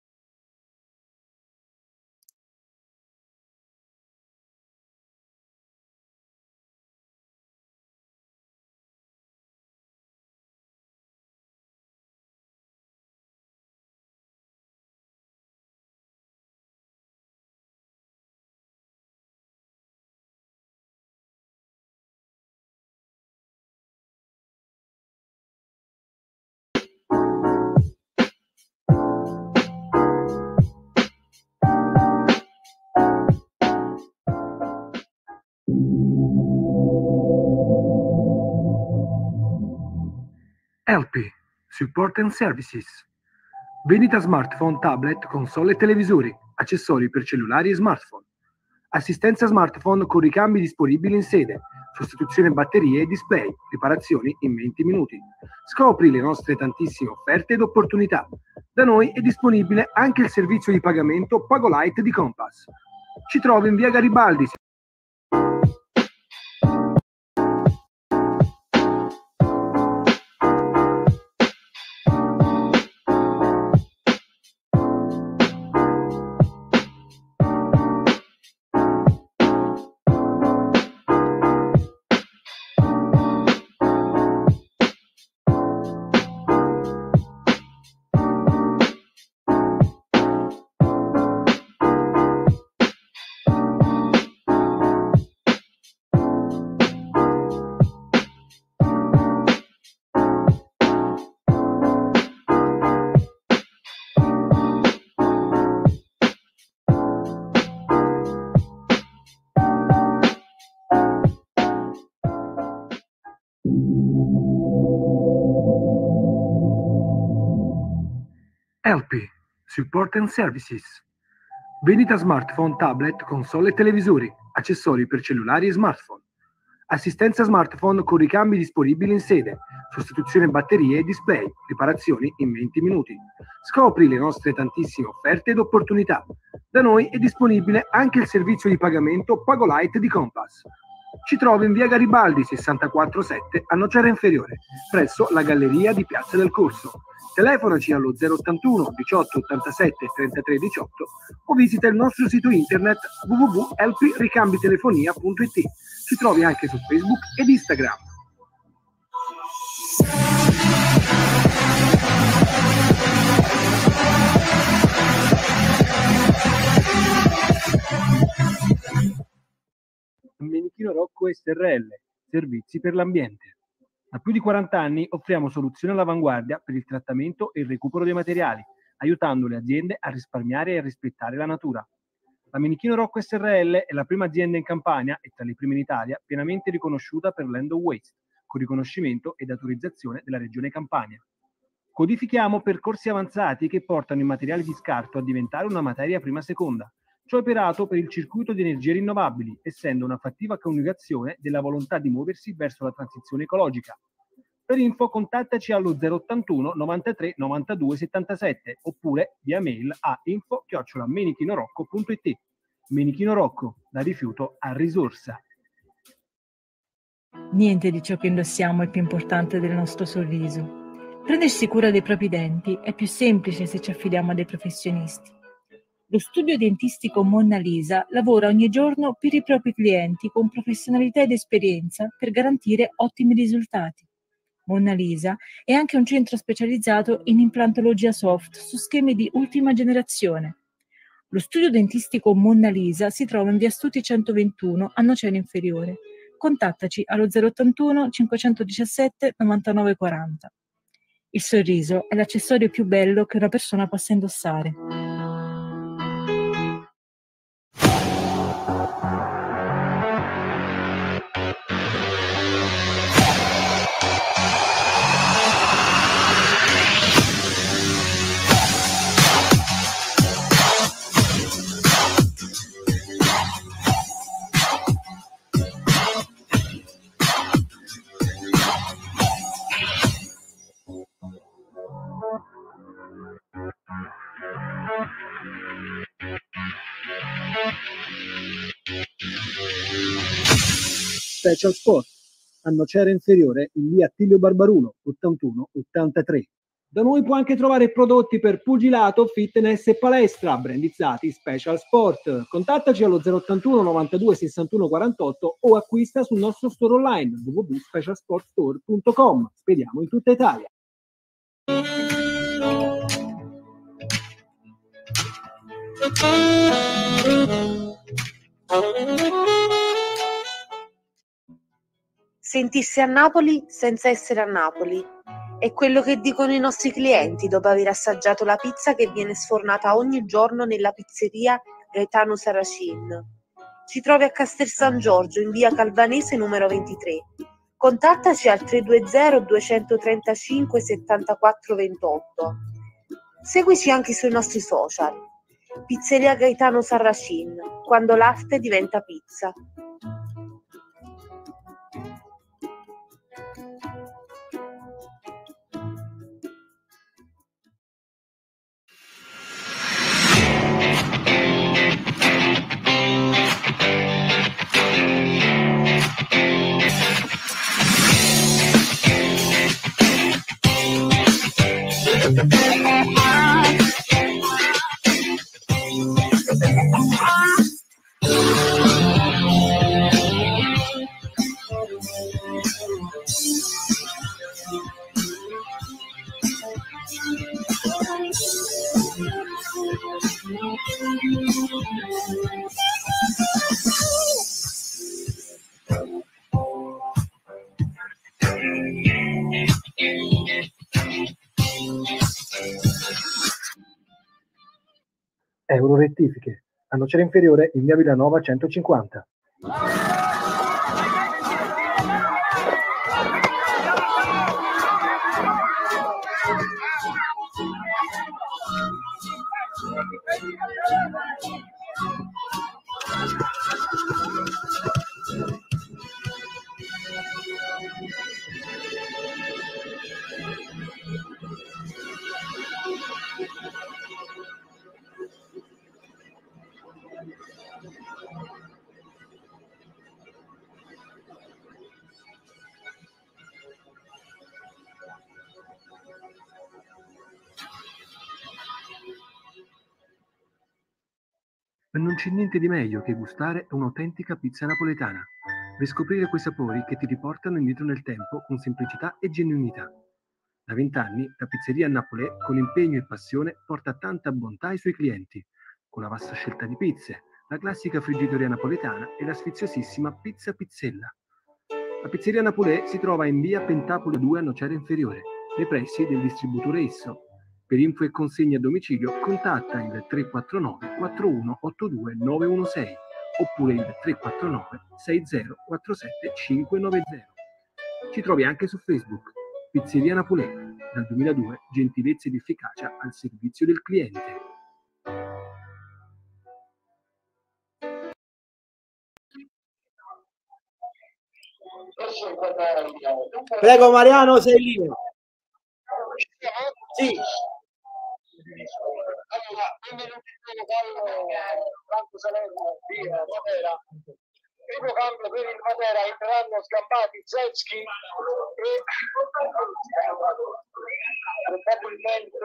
LP Support and Services. Vendita smartphone, tablet, console e televisori, accessori per cellulari e smartphone. Assistenza smartphone con ricambi disponibili in sede, sostituzione batterie e display, riparazioni in 20 minuti. Scopri le nostre tantissime offerte ed opportunità. Da noi è disponibile anche il servizio di pagamento PagoLight di Compass. Ci trovi in via Garibaldi. LP Support and Services. Vendita smartphone, tablet, console e televisori, accessori per cellulari e smartphone. Assistenza smartphone con ricambi disponibili in sede, sostituzione batterie e display, riparazioni in 20 minuti. Scopri le nostre tantissime offerte ed opportunità. Da noi è disponibile anche il servizio di pagamento PagoLight di Compass. Ci trovi in via Garibaldi 647 a Nocera Inferiore, presso la galleria di Piazza del Corso. Telefonaci allo 081 18 87 33 18 o visita il nostro sito internet www.lpricambitelefonia.it. Ci trovi anche su Facebook ed Instagram. Menichino Rocco SRL, servizi per l'ambiente. Da più di 40 anni offriamo soluzioni all'avanguardia per il trattamento e il recupero dei materiali, aiutando le aziende a risparmiare e a rispettare la natura. La Menichino Rocco SRL è la prima azienda in Campania e tra le prime in Italia pienamente riconosciuta per l'end of waste, con riconoscimento ed autorizzazione della Regione Campania. Codifichiamo percorsi avanzati che portano i materiali di scarto a diventare una materia prima seconda. Ciò è operato per il circuito di energie rinnovabili, essendo una fattiva coniugazione della volontà di muoversi verso la transizione ecologica. Per info contattaci allo 081 93 92 77 oppure via mail a info@menichinorocco.it. Menichino Rocco, da rifiuto a risorsa. Niente di ciò che indossiamo è più importante del nostro sorriso. Prendersi cura dei propri denti è più semplice se ci affidiamo a dei professionisti. Lo studio dentistico Monna Lisa lavora ogni giorno per i propri clienti con professionalità ed esperienza per garantire ottimi risultati. Monna Lisa è anche un centro specializzato in implantologia soft su schemi di ultima generazione. Lo studio dentistico Monna Lisa si trova in via Stuti 121 a Nocera Inferiore. Contattaci allo 081 517 99 40. Il sorriso è l'accessorio più bello che una persona possa indossare. Special Sport a Nocera Inferiore in via Attilio Barbaruno 81 83. Da noi può anche trovare prodotti per pugilato, fitness e palestra brandizzati Special Sport. Contattaci allo 081 92 61 48 o acquista sul nostro store online www.specialsportstore.com. Spediamo in tutta Italia. Sentirsi a Napoli senza essere a Napoli è quello che dicono i nostri clienti dopo aver assaggiato la pizza che viene sfornata ogni giorno nella pizzeria Gaetano Saracin. Si trovi a Castel San Giorgio in via Calvanese numero 23. Contattaci al 320 235 74 28. Seguici anche sui nostri social. Pizzeria Gaetano Saracin, quando l'arte diventa pizza. Euro rettifiche a Nocera Inferiore in via Villanova 150. Ma non c'è niente di meglio che gustare un'autentica pizza napoletana. Riscoprire quei sapori che ti riportano indietro nel tempo con semplicità e genuinità. Da 20 anni la pizzeria Napolè, con impegno e passione, porta tanta bontà ai suoi clienti, con la vasta scelta di pizze, la classica friggitoria napoletana e la sfiziosissima pizza pizzella. La pizzeria Napolè si trova in via Pentapoli 2 a Nocera Inferiore, nei pressi del distributore Isso. Per info e consegne a domicilio contatta il 349 4182 916 oppure il 349 6047 590. Ci trovi anche su Facebook. Pizzeria Napolè, dal 2002 gentilezza ed efficacia al servizio del cliente. Prego Mariano, sei in linea. Sì. Allora, benvenuti in Franco Salerno di Matera. Primo cambio per il Matera, entreranno scampati Zecchi e probabilmente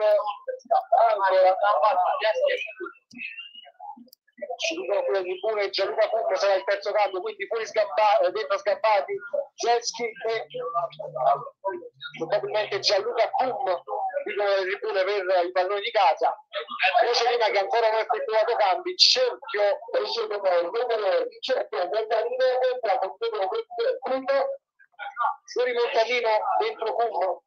ci dicono sulle tribune Gianluca Pum sarà il terzo cambio, quindi fuori dentro scampati Zecchi e probabilmente Gianluca Pum dicono le tribune per i padroni di casa. Nocerina che ancora non ha effettuato cambi, cerchio esce con il cerchio entra con Cuno, fuori Montalino dentro Cuno,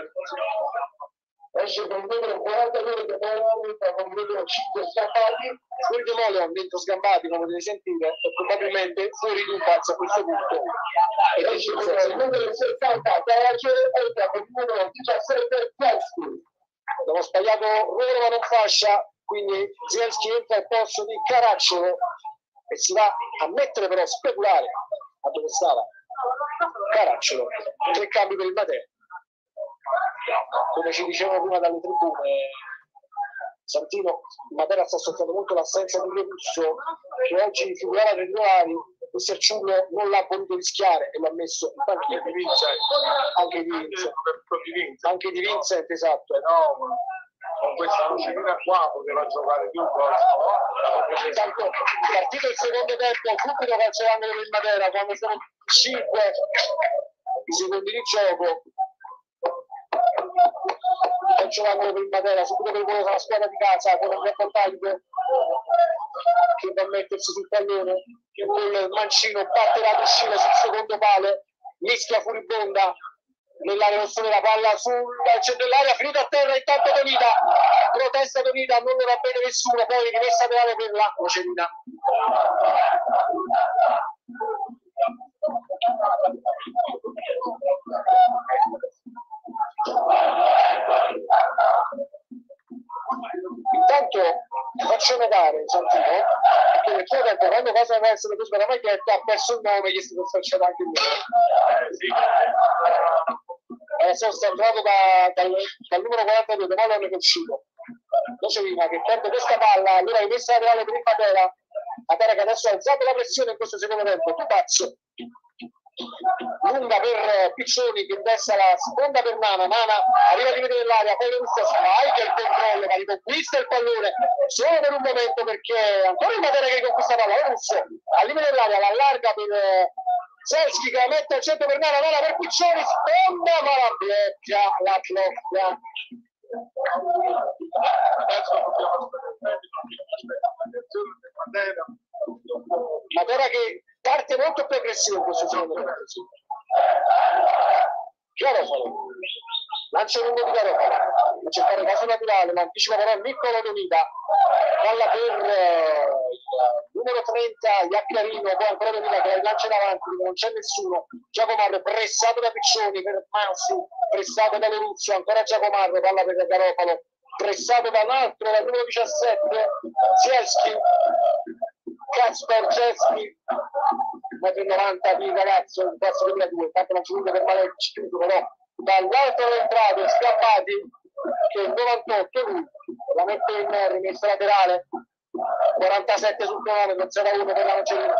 esce con il numero 42 che poi con il numero 5 scappati, fuori De Moleon dentro Sgambati, come potete sentire, e probabilmente fuori Dubaz a questo punto. E esce con il numero 70 entra con il numero 17 Zelski. Abbiamo sbagliato ruolo ma non fascia, quindi Zelski entra al posto di Caracciolo e si va a mettere però a speculare a dove stava Caracciolo. 3 cambi per il Matera. Come ci dicevano prima dalle tribune, Santino, Matera sta soffrendo molto l'assenza di Rebusso, che oggi figurava tra i titolari. Mister Ciullo non l'ha voluto rischiare e l'ha messo in panchina di Vincent, anche di Vincent, esatto. No, con questa Nocerina qua poteva giocare più Intanto partito il secondo tempo, subito calciando per il Matera quando sono 5 i secondi di gioco. Calciando per il Matera, subito per la squadra di casa con il Rapportaglio che va a mettersi sul pallone, il Mancino batte la piscina sul secondo palo, mischia furibonda nell'area rossonera, palla sul centro dell'area, finita a terra, intanto Donita, protesta Donita, non lo va bene nessuno, poi rimessa laterale per la Nocerina. Intanto faccio notare Santino che nel suo tempo quando cosa deve essere preso per la maglietta ha perso il nome, gli è stato stracciato anche il nome. Sono stato entrato dal numero 42 De Moleon che è uscito. Nocerina che perde questa palla, allora è messa laterale per il Matera che adesso ha alzato la pressione in questo secondo tempo. Tupazzo lunga per Piccioni che investe la seconda per Nana arriva a limite dell'area, poi Russo sbaglia il controllo ma riconquista il pallone solo per un momento perché ancora il Matera che riconquista la palla, Russo al limite dell'area, la allarga per Zelski che la mette al centro per Nana per Piccioni, sponda ma la blocca. Matera che parte molto più aggressivo in questo secondo tempo. Garofalo lancia lungo di Garofalo per cercare caso naturale, ma anticipa però Niccolo Donita, palla per il numero 30 Iaccarino, poi ancora Donita che la lancia in avanti, non c'è nessuno. Giacomarro pressato da Piccioni per Mansi, pressato da Loruzzo, ancora Giacomarro, palla per Garofalo, pressato da un altro, dal numero 17 Zelski, Kasper Zelski, 1,90 m di ragazzo, il classe 2002, intanto la giunta per Malecci, però dall'altro entrato Scappati che il 98 lui la mette in rimessa laterale, 47 sul cronometro, 0-1 per la Nocerina.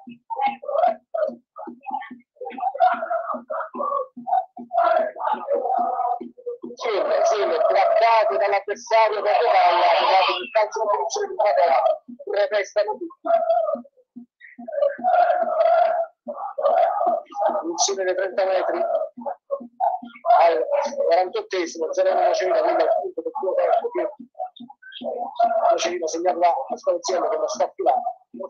Sì, traccate dall'avversario per la palla, arrivati il calcio di posizione di Matera, repestano tutti. Insieme dei 30 metri al 48esimo, 0-1 Nocerina, quindi al punto del tuo tempo che Nocerina segnala la squalizione che non sta affilando.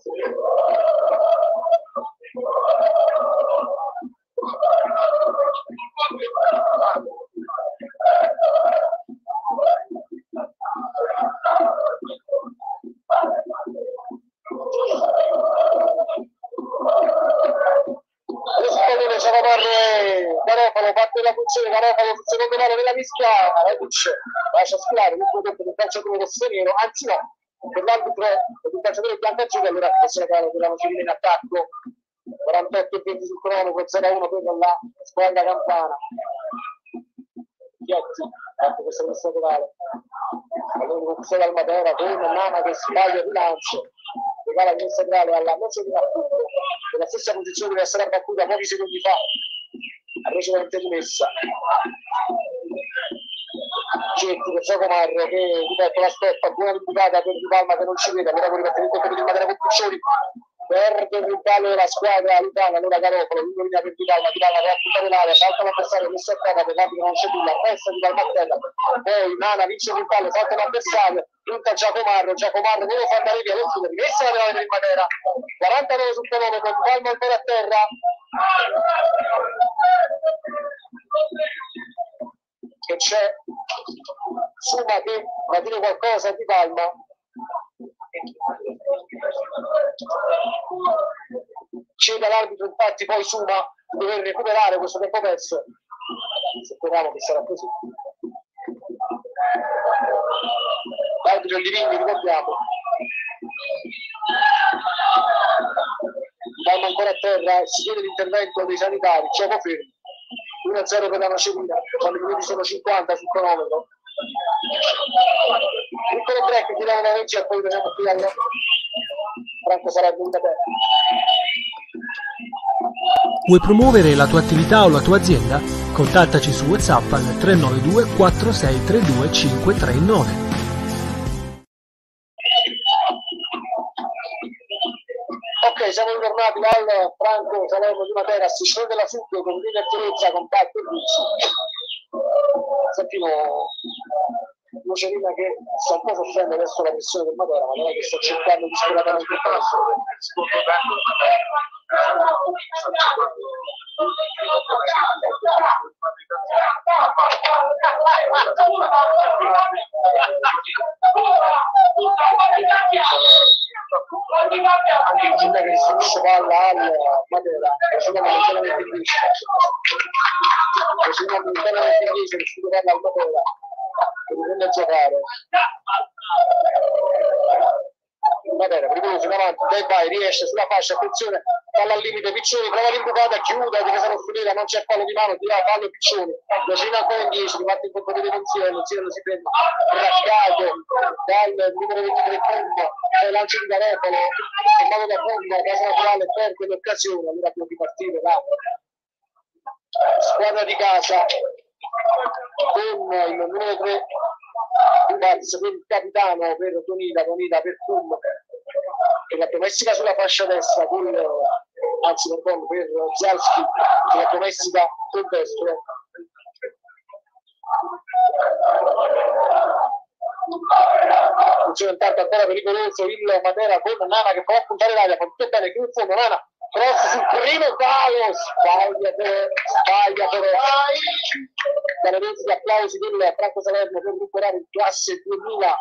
Garofalo parte la funzione, Garofalo sul secondo palo della mischia, lascia sfilare il prodotto del calciatore rossonero, anzi no, per l'arbitro del calciatore biancazzurro, allora questa è la della Nocerina in attacco, 48-20 sul cronometro, 0-1 per la squadra campana. Chietti, anche questa messa laterale, allora conquistata dal Matera con Nana che sbaglia di lancio, regala la messa laterale alla Nocerina nella stessa posizione deve essere battuta pochi secondi fa, ha recentemente rimessa. Cetti per Giacomarro che ripeto la stoppa, buona ribucata per Di Palma che non ci vede, allora può rimettere il colpo di Matera con Piccioni, perde il rimpallo della squadra lucana, allora Garofalo, Vigorina per Di Palma va a puntare l'area, salta l'avversario, messa a terra per l'arbitro non c'è più, la testa di Palma a terra, poi Nana vince il rimpallo, salta l'avversario, punta Giacomarro deve far andare via, lo chiude, rimessa la penale per il Matera, 49 sul cronometro, Di Palma ancora a terra, che c'è Suma che va a dire qualcosa a Di Palma. Cede l'arbitro infatti poi Suma di dover recuperare questo tempo perso, speriamo che sarà così. L'arbitro Livigni, ricordiamo, Palma ancora a terra, si chiede l'intervento dei sanitari, gioco fermo, 1-0 per la Nocerina, quando i minuti sono 50 sul cronometro. Piccolo break, tiriamo una legge e poi vediamo qui alla Franco sarà venuta bene. Vuoi promuovere la tua attività o la tua azienda? Contattaci su WhatsApp al 392 4632 539. Ok, siamo ritornati al Franco Salerno di Matera, sessione della FUC con Lider Terezza, Compatto e Lucio. Sentimo Nocerina che sta un po' soffrendo adesso la pressione del Matera, ma non è che sta cercando disperatamente il passo. Anche che si unisce palla al Matera, così non è interamente inglese, che si palla al Matera, che bisogna giocare. Matera, pericoloso in avanti, dai vai, riesce sulla fascia, attenzione, palla al limite, Piccioni, prova l'imbucata, chiude, difesa non finita, non c'è fallo di mano, tira fallo Piccioni, Nocerina ancora in 10, riparti in colpo di detenzione, non si prende, rascato dal numero 23 Pumba, poi lancio di Garofalo, fermato da Pumba, casa naturale, perde l'occasione, allora può ripartire la squadra di casa con il numero 3 Pumaz per il capitano, per Donida per Pumba, che la domestica sulla fascia destra, per Zalski, che la domestica sul destro. Funziona intanto ancora pericoloso il Matera con Nana che può puntare l'aria, fa tutto bene, chiude il fondo, Nana, cross sul primo palo, sbaglia però. Dalle venti di applausi del Franco Salerno per recuperare in classe 2003.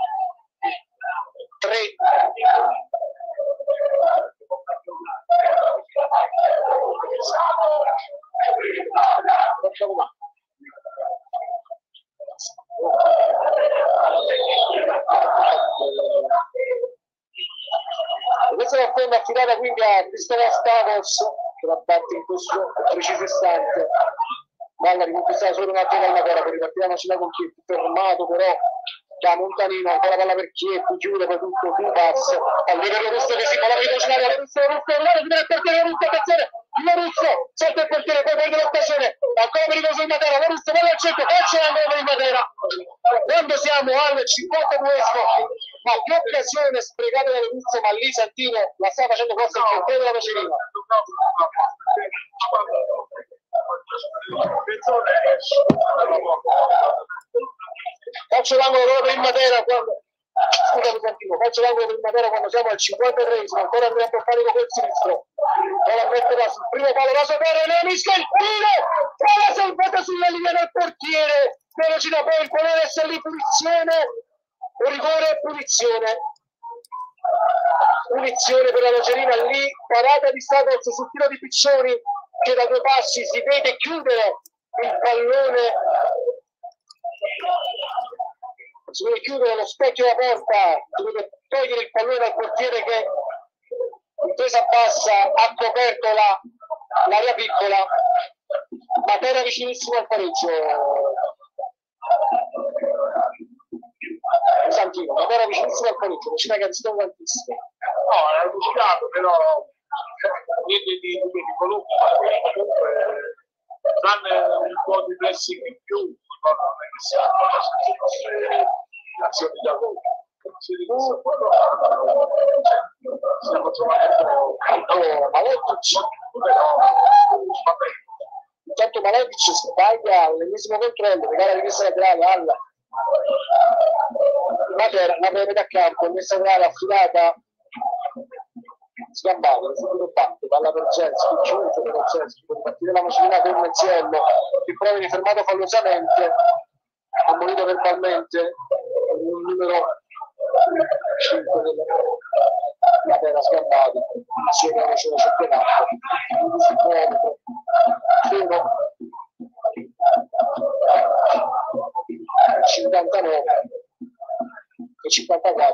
Questa è la forma affidata quindi a Cristiano Stavos che la batte in questo preciso istante. Palla riconquistata solo una volta dalla Matera, poi ripartiamo sulla con Chietti, fermato però da Montanino, ancora palla per Chietti, chiude poi tutto sul pass, al livello Russo che si fa la rivoluzione, Russo, di il portiere Russo, attenzione, il Russo, sotto il portiere, poi perde l'occasione, ancora pericoloso il Matera, la Russo, palla al centro, calcio l'angolo per il Matera, quando siamo al 52esimo, ma più occasione sprecata dal Russo, ma lì Santino la sta facendo grossa il portiere della Nocerina. Faccio l'angolo per il Matera quando faccio l'angolo per il Matera quando siamo al 53esimo, ancora andiamo a fare con il sinistro, ora metterà sul primo palo la Sopere, Leonisca il tiro, trova salvata sulla linea del portiere, velocità poi il ponere essere lì, punizione, rigore e punizione per la Nocerina, lì parata di Stavos sul tiro di Piccioni che da 2 passi si vede chiudere il pallone, si vede chiudere lo specchio della porta, si vede togliere il pallone dal portiere che in presa bassa ha coperto l'area piccola. Matera vicinissimo al pareggio. Santino, Matera vicinissimo al pareggio, vicino a Gazzino tantissimo. No, era luccicato, però niente di colore, comunque tranne un po' di pressing in più, non è che siamo azioni da gol. stiamo giocando Maletic, però vabbè. Intanto Maletic sbaglia all'ennesimo controllo, regala rimessa laterale alla Matera, la prende da campo, messa laterale affidata Sgambata, subito batte, palla per Zelski, chiuso per Zelski, può partire la Nocerina con Mezziello, che prova viene fermato fallosamente, ammonito verbalmente, il numero 5 della Matera Sgambata, insieme alla Nocerina sul penale, quindi si muove, 59 e 54.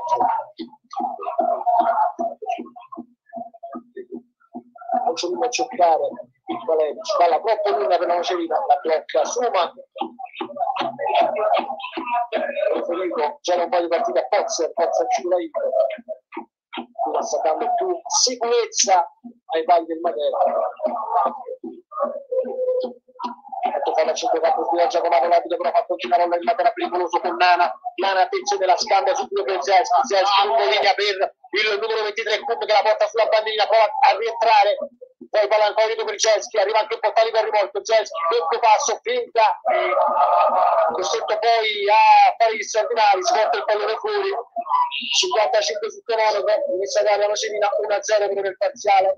Non c'è nulla a cercare il Maletic, palla troppo lunga per la Nocerina, la blocca Suma. Federico già un po' di partita a Pozzer chiude la Inter, Suma sta dando più sicurezza ai pali del Matera. Fa la 54 di Giacomo Rapido, però fa continuare il Matera pericoloso con Nana, attenzione della scambia subito per Zelski, lungo linea per il numero 23 Kum che la porta sulla bandierina, prova a rientrare, poi palla ancora per Zelski, arriva anche il portale per rimorchio, Zelski, doppio passo, finta, costretto poi a fare gli straordinari, si porta il pallone fuori, 55 sul cronometro, inizia a dare la Nocerina 1-0 per il parziale.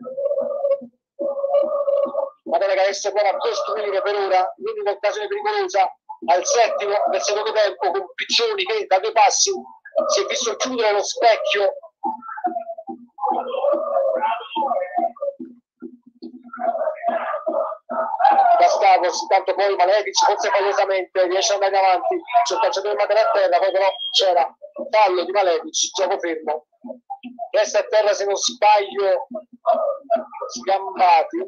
Matera che adesso prova a costruire per ora l'unica occasione pericolosa al settimo del secondo tempo con Piccioni che da 2 passi si è visto chiudere lo specchio. Gastavos, intanto poi Maletic forse fallosamente riesce ad andare avanti, c'è il calciatore Matera a terra, poi però c'era fallo di Maletic, gioco fermo, resta a terra se non sbaglio Sgambati,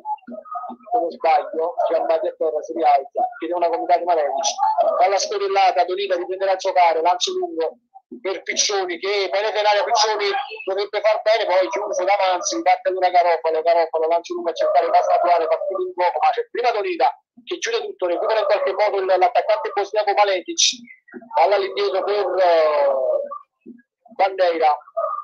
a terra si rialza, chiede una comunità di Maletic, dalla scorellata Donita riprenderà a giocare, lancio lungo per Piccioni che penetra Piccioni dovrebbe far bene, poi chiuso da Manzi, batte una Garofalo, lancio lungo a cercare il passo naturale, partito in gioco, ma c'è prima Donita che chiude tutto, recupera in qualche modo l'attaccante bosniaco Maletic, palla all'indietro per Bandeira,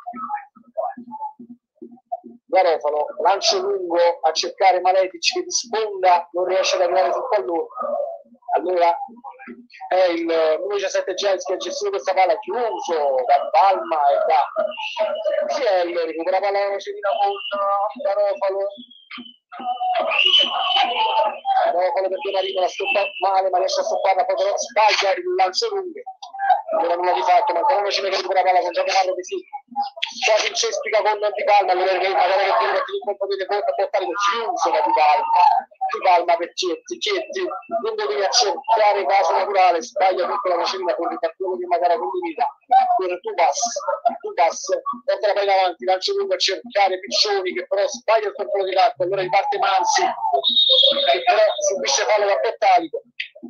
Garofalo, lancio lungo a cercare Maletic che di sponda non riesce ad arrivare sul pallone, allora è il numero 17 Zelski che ha gestito questa palla, chiuso da Palma e da Ciel, recupera palla la Nocerina con Garofalo perché Marino la stoppa male ma riesce a stopparla, poi però sbaglia il lancio lungo, non ha nulla di fatto, ma ancora Nocerina che recupera palla con Giacomo che si quasi incespica con Di Palma, allora che magari che tiene il colpo di porta a portare chiuso da Di Palma per Chietti, non devi accertare caso naturale, sbaglia tutta la Nocerina con il cattivo di Matera condivida per Tubas, porta la palla avanti, lancio lungo a cercare Piccioni che però sbaglia il controllo di calcio, allora riparte Manzi che però subisce fallo da Portalico.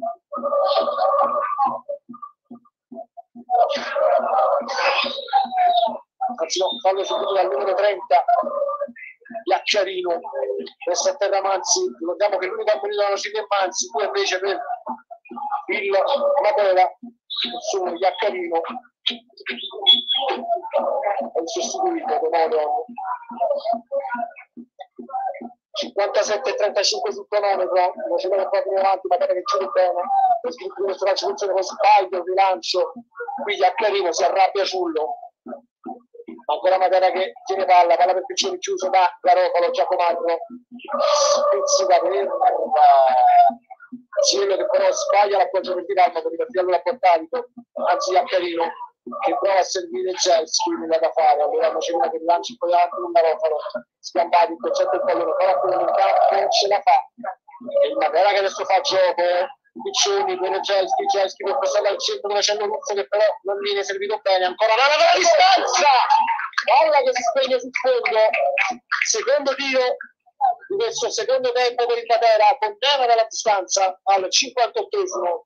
Anzi no, fallo subito dal numero 30 Iacchiarino, resta a terra Manzi, ricordiamo che l'unico ammonito della Nocerina è Manzi, qui invece per il Matera sono Iacchiarino è il sostituito Domodon. 57-35 sul cronometro, Nocerina è proprio avanti, Matera che chiude bene, questo calcio funziona con sbaglio, il rilancio, qui Iacchiarino si arrabbia Ciullo, ancora Matera che tiene palla per Piccioni chiuso da Garofalo, Giacomarro spizzica per Cielo che però sbaglia l'appoggio per Di Palma per ripartirlo a Portalico, anzi Iacchiarino che prova a servire Zelski, nulla da fare, allora Nocerina che rilancia poi avanti con Garofalo, Sgambati il concetto del pallone, però quello in campo non ce la fa, e il Matera che adesso fa gioco, Piccioni per Zelski per passare al centro dove c'è Luzzo che però non viene servito bene, ancora una dalla distanza, palla che si spegne sul fondo, secondo tiro di questo secondo tempo per il Matera con Nana dalla distanza al 58esimo.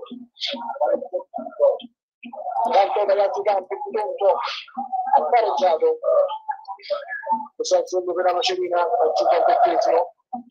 Tanto per altri campi punto ha pareggiato questo è il fondo per la Nocerina al 58esimo.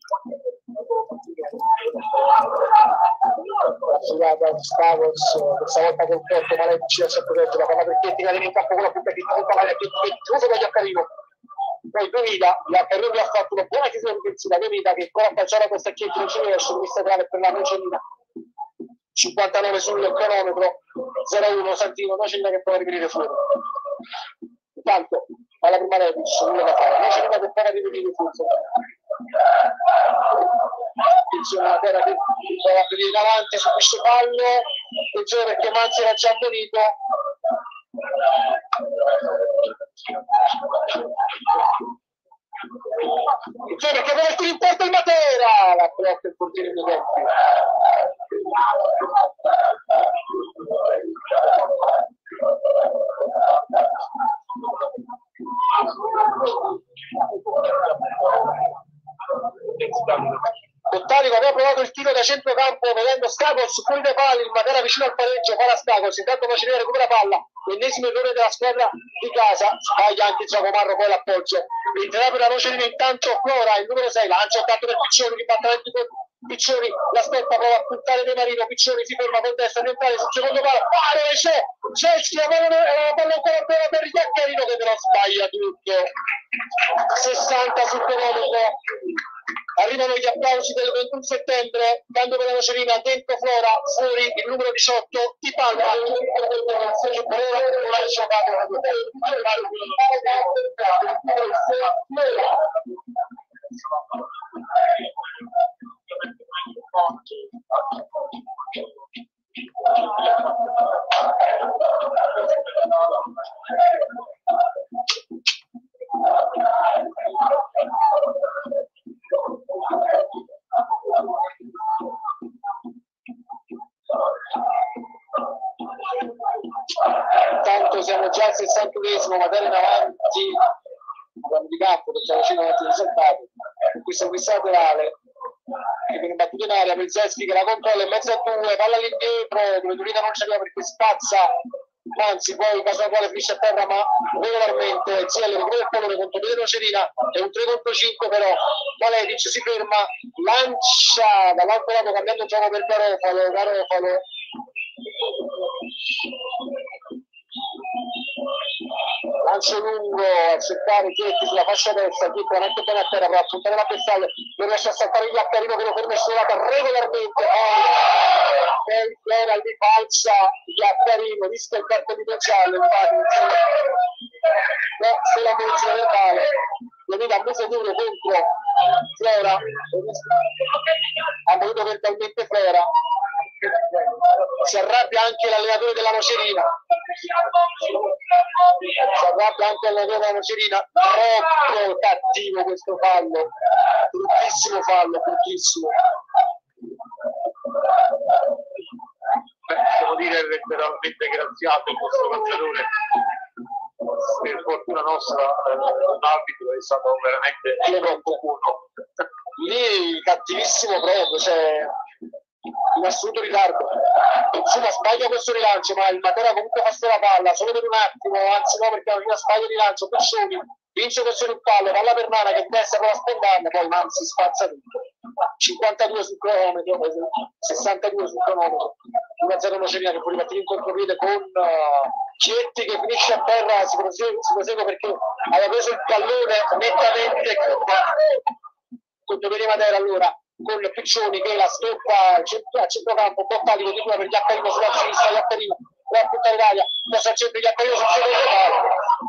Affidata a Stavos, questa volta col corpo Maletic a proteggere la palla per Chietti, la linea in campo con la punta che tocca Maletic che chiuso da Iacchiarino, poi Guida, la Carrioli ha fatto una buona chiusura difensiva, Guida che ancora calciare con Stacchetti non ci riesce, questa grave per la Nocerina, 59 sul cronometro, 0-1 Santino, Nocerina che prova a rivenire fuori. Intanto alla prima Rebic, nulla da fare, Nocerina che prova a rivenire fuori. Attenzione alla terra che prova a venire in avanti, subisce fallo, attenzione perché Manzi era già ammonito. Attenzione perché vuole mettere in porta il Matera, la blocca il portiere di Detti. Bottarico aveva provato il tiro da centrocampo vedendo Stacos fuori dai pali, il Matera vicino al pareggio, fa la Stacos, intanto Nocerina recupera palla, l'ennesimo errore della squadra di casa, sbaglia anche Giacomarro poi l'appoggio, entrerà per la Nocerina intanto Flora, il numero 6, lancia intanto per Piccioni, che batte avanti con Piccioni, l'aspetta, prova a puntare De Marino, Piccioni si ferma con testa orientale sul secondo palo, dove c'è Ceschi, la palla ancora per Iaccarino che però sbaglia tutto, 60 sul cronometro. Arrivano gli applausi del 21 settembre, dando per la Nocerina, dentro Flora, fuori il numero 18, Di Palma, Intanto siamo già al 61esimo, Matera in avanti di campo perché vicino avanti risultato, questo laterale che viene battuto in aria, Pelzeschi che la controlla in mezzo a due, palla all'indietro dove Turina non c'è perché spazza, anzi poi in caso alla quale finisce a terra, ma regolarmente Ziello recupera il pallone contro Pedro Nocerina, è un 3 contro 5 però Maledic si ferma, lancia dall'altro lato cambiando gioco per Garofalo lancio lungo a cercare Chietti sulla fascia destra, Chietti veramente bene a terra, prova a puntare la bersaglio, non riesce a saltare il Iaccarino che lo ferma scivolata regolarmente, poi Flora di falsa Iaccarino, visto il carto di Penciallo, infatti se la posizione verbale lo vede a mezzo duro contro Flora, ha voluto verbalmente Flora, si arrabbia anche l'allenatore della Nocerina, troppo cattivo questo fallo, bruttissimo fallo, bruttissimo. Devo dire letteralmente graziato in questo calciatore, per fortuna nostra l'arbitro è stato veramente troppo buono. Lì cattivissimo proprio, cioè in assoluto ritardo. Insomma sbaglia questo rilancio, ma il Matera comunque fa la palla solo per un attimo, anzi no perché alla fine sbaglia il rilancio, Piccioni vince questo in pallo, palla per Nana che destra prova a spendarla, poi Manzi spazza tutto. 52 sul cronometro, 62 sul cronometro, 1-0 Nocerina che può ripartire in contropiede con Chietti che finisce a terra, si prosegue perché aveva preso il pallone nettamente contro Peri Matera allora con Piccioni che la stoppa a centrocampo, Bottalico di cura per Iaccarino sulla sinistra, Iaccarino può appuntare l'aria, passa al centro Iaccarino sul secondo palo.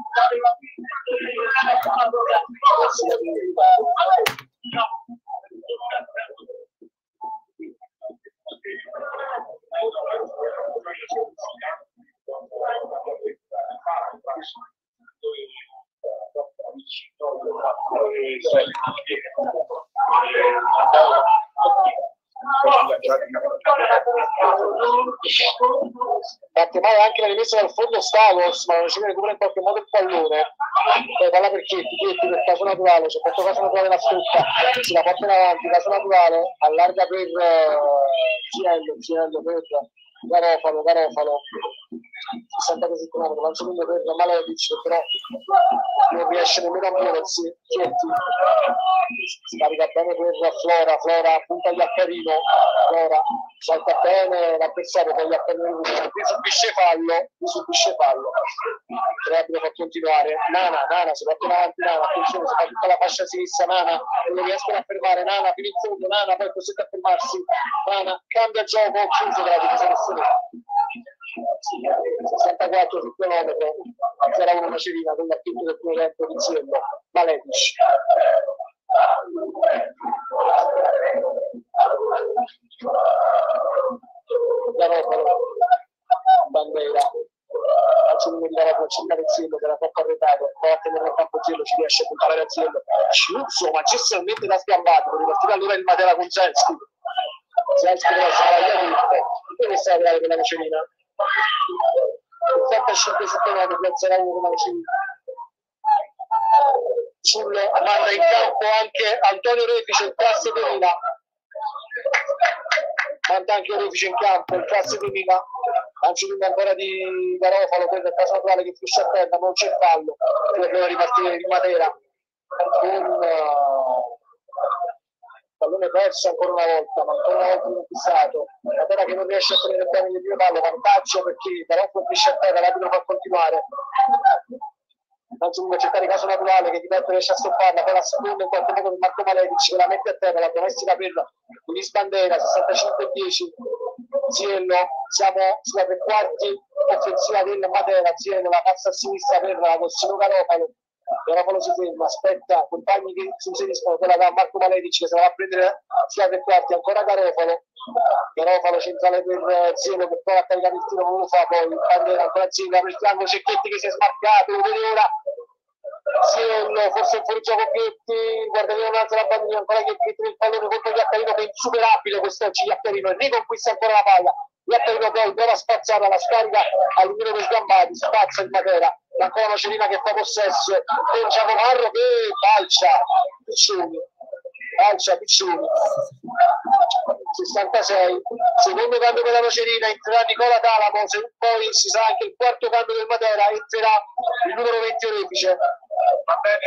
Batte male anche la rimessa dal fondo Stavos, ma non ci recupera in qualche modo il pallone. Poi palla per Chietti per caso naturale, c'è questo caso naturale la stoppa, si la porta in avanti, caso naturale, allarga per Ciello per Garofalo, 60 settimane, lancio lungo per Malevic, però non riesce nemmeno a muoversi. Chietti scarica bene per Flora punta gli Accarino, Flora salta bene l'avversario, poi gli Accarino subisce fallo. Trebbiano per continuare. Nana si porta avanti, attenzione, si fa tutta la fascia sinistra, Nana non riescono a fermare, Nana fino in fondo, Nana poi è costretto a fermarsi, Nana cambia gioco, chiuso dalla difesa rossonera. 64 sul cronometro, 0-1 Macerina con l'attività del primo tempo di Ziello. Malevic. Garopolo, Bandera, calcio numero di Garopolo, cercare Ziello che era troppo arretrato, poi a tenere il campo Ziello, ci riesce a puntare a Ziello. Ciuzzo magistralmente da sgambato, per ripartire allora il Matera con Zelski deve essere deve stare grave per la Macerina. 75 settimane piazzerà uno con la Macerina. Manda in campo anche Antonio Refice, il classe 2000. Manda anche Refice in campo, il classe 2000. Lancio lungo ancora di Garofalo, quello è caso naturale che finisce a terra, non c'è fallo. Deve ripartire di Matera. Con pallone perso ancora una volta, ma ancora una volta conquistato. Matera che non riesce a tenere bene il primo pallo, vantaggio perché Garofalo finisce a terra, l'arbitro fa continuare. Lancio cercare caso naturale che Di Petto riesce a stopparla, poi la seconda in qualche modo per Marco Malevic che la mette a terra, la domestica per Luis Bandera, 65-10. Ziello, siamo sulla tre quarti offensiva del Matera, Ziello la passa a sinistra per Agostino Garopalo si ferma, aspetta compagni che si inseriscono, quella da Marco Malevic che se la va a prendere sulla tre quarti, ancora Garofalo centrale per Ziello che prova a caricare il tiro, non lo fa, poi Bandera ancora Ziello per il flanco, Cecchetti che si è smarcato, lo vede ora Ziello, forse un fuorigioco Chietti, guarda via un'altra la bandina, ancora Chietti il pallone contro Iaccarino che è insuperabile quest'oggi, Iaccarino e riconquista ancora la palla, Iaccarino poi prova a spazzare la scarica all'unione dei sgambati, spazza il Matera, ancora Macerina che fa possesso con Giacomarro che balcia Piccioni 66, secondo cambio per la Macerina, entrerà Nicola Talamo, poi si sarà anche il quarto cambio del Matera, entrerà il numero 20 Refice. Va bene,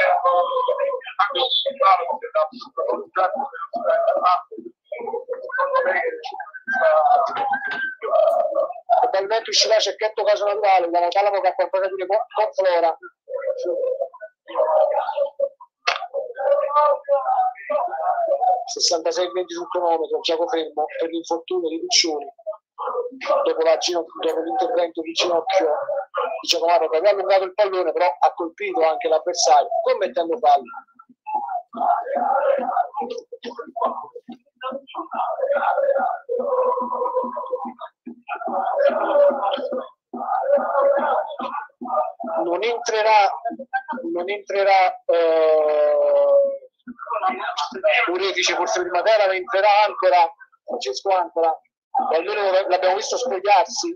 probabilmente uscirà Cecchetto caso naturale, da Talamo che ha qualcosa da dire con Flora. (66-20 sul cronometro, gioco fermo per l'infortunio di Piccioni dopo l'intervento di Ginocchio di Giacomarro che aveva allungato il pallone, però ha colpito anche l'avversario commettendo fallo. Non entrerà Urifice forse prima Matera, ma entrerà Ancora, Francesco Ancora, almeno l'abbiamo visto spogliarsi.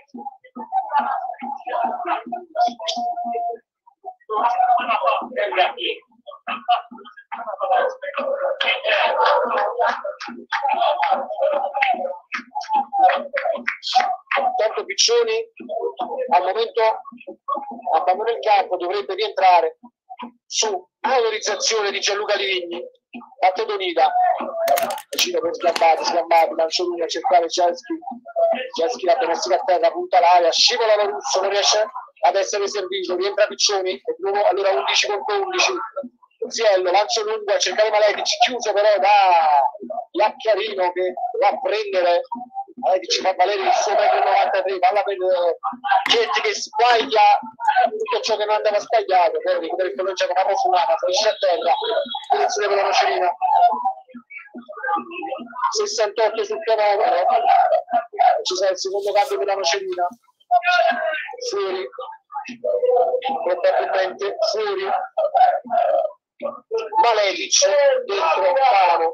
Tanto Piccioni al momento abbandona il campo, dovrebbe rientrare su autorizzazione di Gianluca Livigni. Fatto Donita, vicino per sgambati, lancio lungo a cercare Zelski la domestica a terra, punta l'aria, scivola la Russo, non riesce ad essere servito, rientra Piccioni, e nuovo, allora 11 contro 11. Ziello, lancio lungo a cercare Malevic, chiuso però da Iaccarino che va a prendere. Malevic fa valere il suo metro 93, palla per Chietti che sbaglia tutto ciò che non andava sbagliato, poi recupera il pallone Giacomo Fulana, finisce a terra, posizione per la Macerina. 68 sul cronometro, ci sarà il secondo cambio per la Macerina. Fuori, probabilmente fuori. Malevic dentro Pano.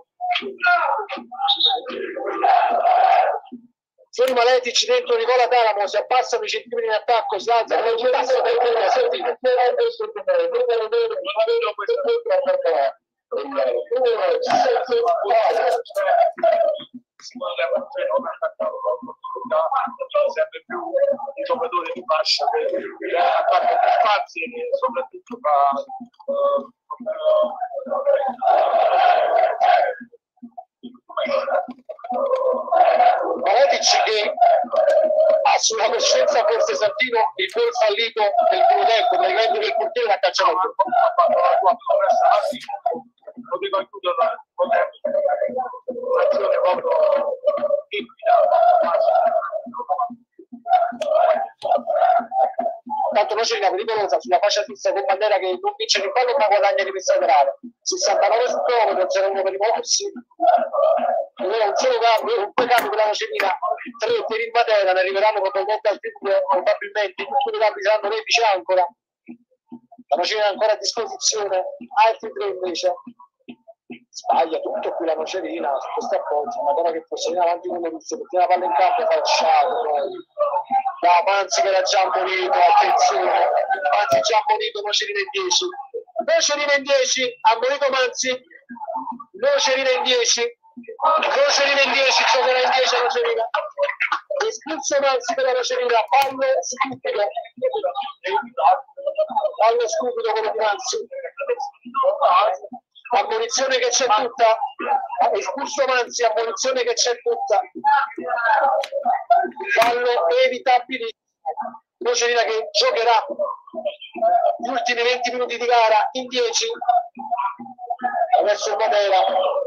Fuori Malevic dentro Nicola Talamo, si abbassano i centimetri in attacco, si alza poi il passo per sempre più i giocatori fascia che attacca più spazi e soprattutto fa Maletic che ha sulla coscienza forse Santino il gol fallito del primo tempo, praticamente del portiere l'ha cacciato. Poteva chiudere l'azione proprio tanto Nocerina pericolosa sulla fascia sinistra con Bandera che non vince il palo ma guadagna di messa laterale 69 sul chilometro, 0-1 per i Mossi, un solo cambio, un due cambi per la Nocerina, 3 per il Matera, ne arriveranno probabilmente altri due, probabilmente in tutti i cambi saranno Repice ancora, la Nocerina ancora a disposizione, altri 3 invece. Sbaglia tutto qui la Nocerina su questo appoggio, Matera che fosse in avanti con Maurizio, perché la palla in campo falciato poi da Manzi che era già ammonito, attenzione, Manzi già ammonito, Nocerina in 10, Nocerina in 10, ammonito Manzi, Nocerina in 10, Nocerina in 10, giocherà in 10 a Nocerina, espulso Manzi per la Nocerina, pallo stupido quello di Manzi, ammonizione che c'è tutta, espulso Manzi, ammonizione che c'è tutta, fallo evitabile, Nocerina che giocherà gli ultimi 20 minuti di gara in 10 verso il Matera,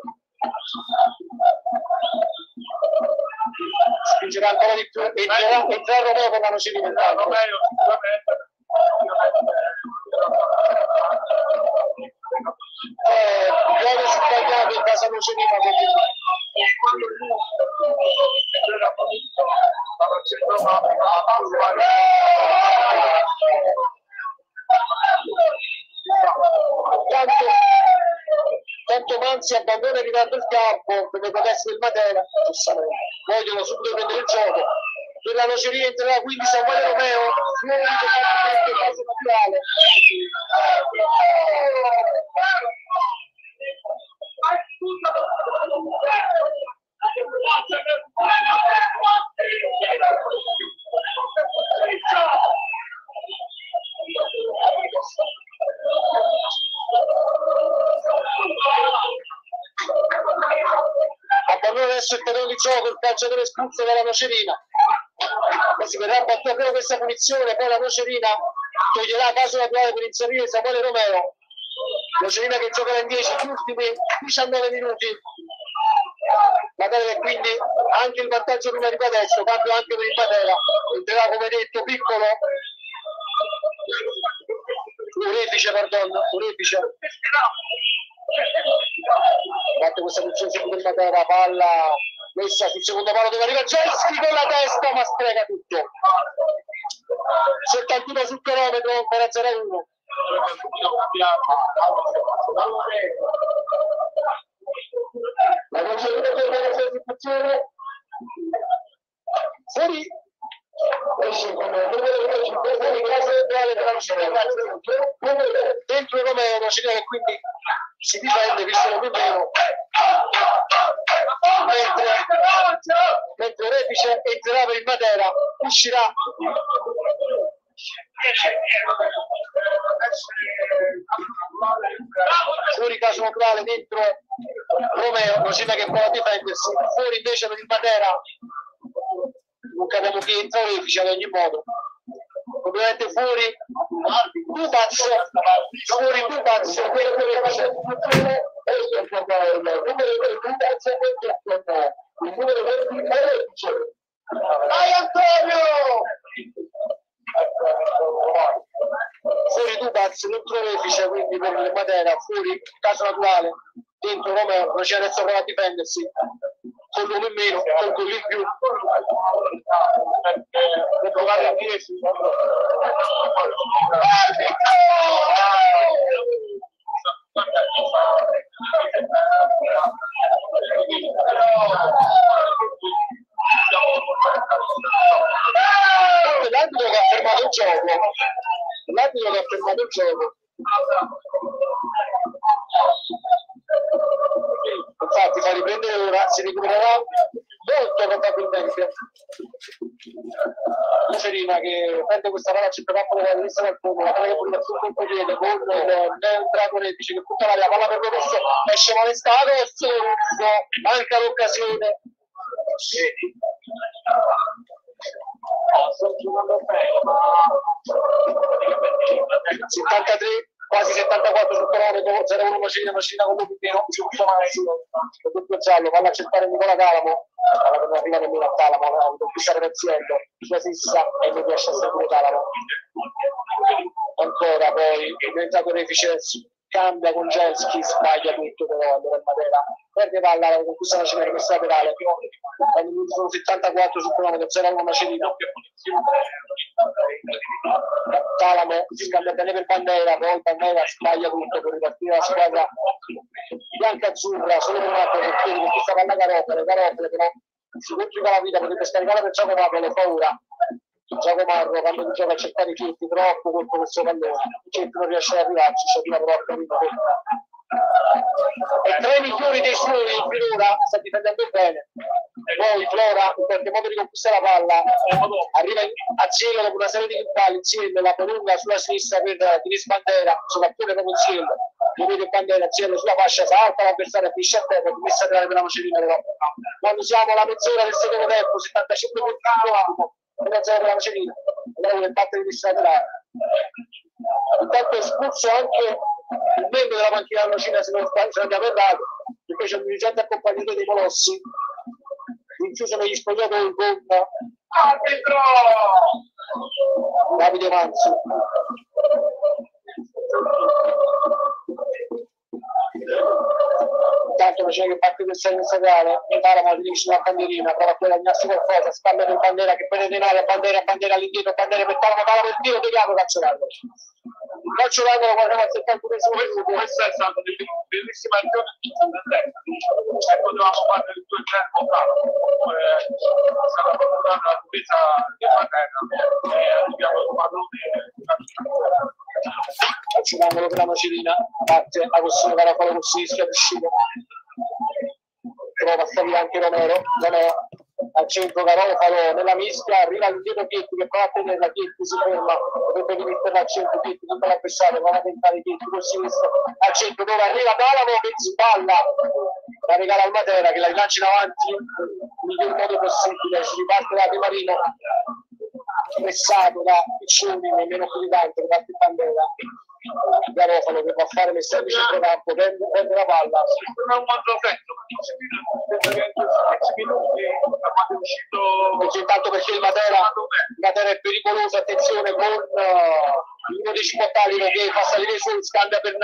spingerà ancora di più, entrerà Romeo per la Nocerina. Gioco sbagliato in casa Nocerina tanto Manzi abbandona e riguarda il campo come potesse del Matera, vogliono subito prendere il gioco per la Nocerina entrerà quindi Samuele Romeo, nuovo di caso naturale. Abbandona adesso il terreno di gioco il calciatore espulso dalla Nocerina, si verrà battuta proprio questa punizione, poi la Nocerina toglierà caso naturale per inserire Samuele Romeo, Nocerina che giocherà in 10 gli ultimi 19 minuti, Matera che quindi anche il vantaggio prima di adesso, cambio anche per il Matera, entrerà come detto piccolo Urefice, batte questa funzione del Matera, palla messa sul secondo palo dove arriva Gelski con la testa ma spreca tutto, 71 sul chilometro per 0-1. La considerazione fuori dentro Romeo, Nocerina che quindi si difende visto lo più meno, mentre Repice entrerà per il Matera, uscirà fuori caso naturale, dentro Romeo, Nocerina che prova a difendersi, fuori invece per il Matera non capiamo chi entra Repice ad ogni modo, ovviamente fuori Dubaz, vai Antonio! Fuori Dubaz, dentro Repice, quindi per il Matera, fuori caso naturale, dentro Romeo, Nocerina adesso prova a difendersi, con l'uomo in meno, con quello in più, per provare a dirsi. L'arbitro che ha fermato il gioco, infatti fa riprendere ora, si recupererà molto probabilmente. Nocerina che perde questa palla centrocampo della vista dal fondo, la palla che pure sul contropiede con il Drago Repice che punta l'aria, palla per Romesso, esce Malestato e Sorso, manca l'occasione. Sto giocando bene. 73, quasi 74 sul cronometro, 0-1 Macina con Lupino, giusto mai, il doppio giallo, palla a cercare Nicola Talamo, palla che non arriva nemmeno a Talamo, ha dovuto fissare Pezziello, sua sissa e non riesce a seguire Talamo. Ancora poi è diventato Refice, cambia con Gelski, sbaglia tutto però allora il Matera perde palla, la conquista Macerina rimessa laterale, sono 74 sul cronometro, 0-1 Macerina. Talamo si scambia bene per Bandera, poi Bandera sbaglia tutto per ripartire la squadra bianca-azzurra, solo un attimo per chiedere con questa palla Garofalo però si complica la vita, potrebbe scaricare per Giacomarro, lo fa ora. Giacomarro quando mi gioca a cercare i Chietti troppo contro questo pallone, i Chietti non riesce ad arrivarci, ci arriva però a capito. E tra i migliori dei suoi finora sta difendendo bene, poi Flora in qualche modo riconquista la palla, arriva a Cielo dopo una serie di impalli, Cielo la prolunga sulla sinistra per Dinis Bandera, soprattutto proprio Cielo, lo vede Bandera, Cielo sulla fascia, salta l'avversario, finisce a terra, messa a tirare per la Nocerina però. Quando siamo alla mezz'ora del secondo tempo, 75 minuti di campo, 1-0 per la Nocerina, lei è parte di vista laterale. Intanto è espulso anche il membro della panchina della Nocina, se non abbiamo errato, perché c'è un dirigente accompagnatore dei Molossi, rinchiuso negli spogliatoi con arbitro Davide Manzi. Intanto c'è che parte del segno statale, Talamo dirige la bandierina, prova a guadagnarsi qualcosa, scambia per Bandera che prende denaro, Bandera all'indietro, Bandera per Talamo, Talamo per tiro, Deviano, calcio d'angolo. Il calcio d'angolo guardiamo al 71esimo minuto. Questa è stata una bellissima azione e potevamo fare il 2-0 è stata portata la difesa di Matera e abbiamo trovato calcio d'angolo per la Nocerina, parte Agostino Garofalo con sinistra uscito, prova a salire anche Romero al centro Garofalo nella mischia, arriva all'indietro Chietti che prova a tenerla, Chietti si ferma, dovrebbe rimetterla al centro, Chietti tutta l'avversario, va a tentare Chietti con sinistro al centro dove arriva Talamo che spalla, la regala al Matera che la rilancia in avanti nel miglior modo possibile, si riparte da De Marino pressato da Piccioni nemmeno più di tanto, parte Bandera. Garofalo che va a fare messaggio di centrocampo, prende la palla. Non è un buon giochetto, 10 minuti è uscito. Intanto perché il Matera è pericoloso, attenzione con uno dei Cipottali che fa salire su, scambia per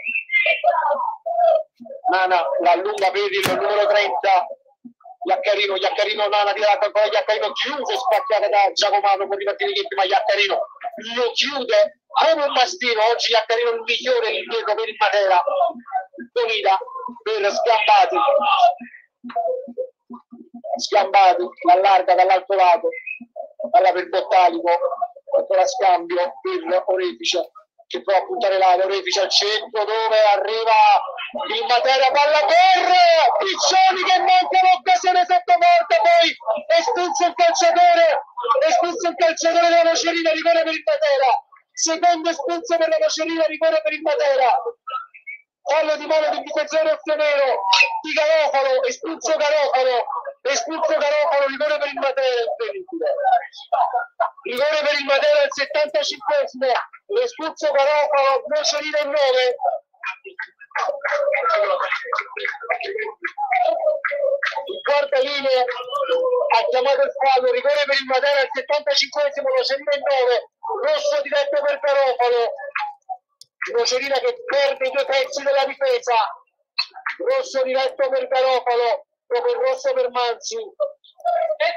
Nana la allunga per il numero 30. Iaccarino Nana tirato ancora, Iaccarino chiuso, spacchiata da Giacomarro, può ripartire Chietti, ma Iaccarino lo chiude come un mastino. Oggi Iaccarino il migliore lì dietro per il Matera, Bonita per Sgambati, l'allarga dall'altro lato, palla per Bottalico, ancora scambio per Orefice che prova a puntare l'aria, Orefice al centro dove arriva il Matera, palla per Piccioni che manca l'occasione sottovolta, poi espulso il calciatore della Nocerina, rigore per il Matera, secondo espulso per la Nocerina, rigore per il Matera, fallo di mano del difensore Offenero di Garofalo, espulso Garofalo, rigore per il Matera, incredibile. Rigore per il Matera al 75esimo, espulso Garofalo, Nocerina in 9. Il guardalinee ha chiamato il fallo, rigore per il Matera al 75esimo, Nocerina in 9, rosso diretto per Garofalo. Nocerina che perde 2 pezzi della difesa, rosso diretto per Garofalo, proprio il rosso per Manzi. E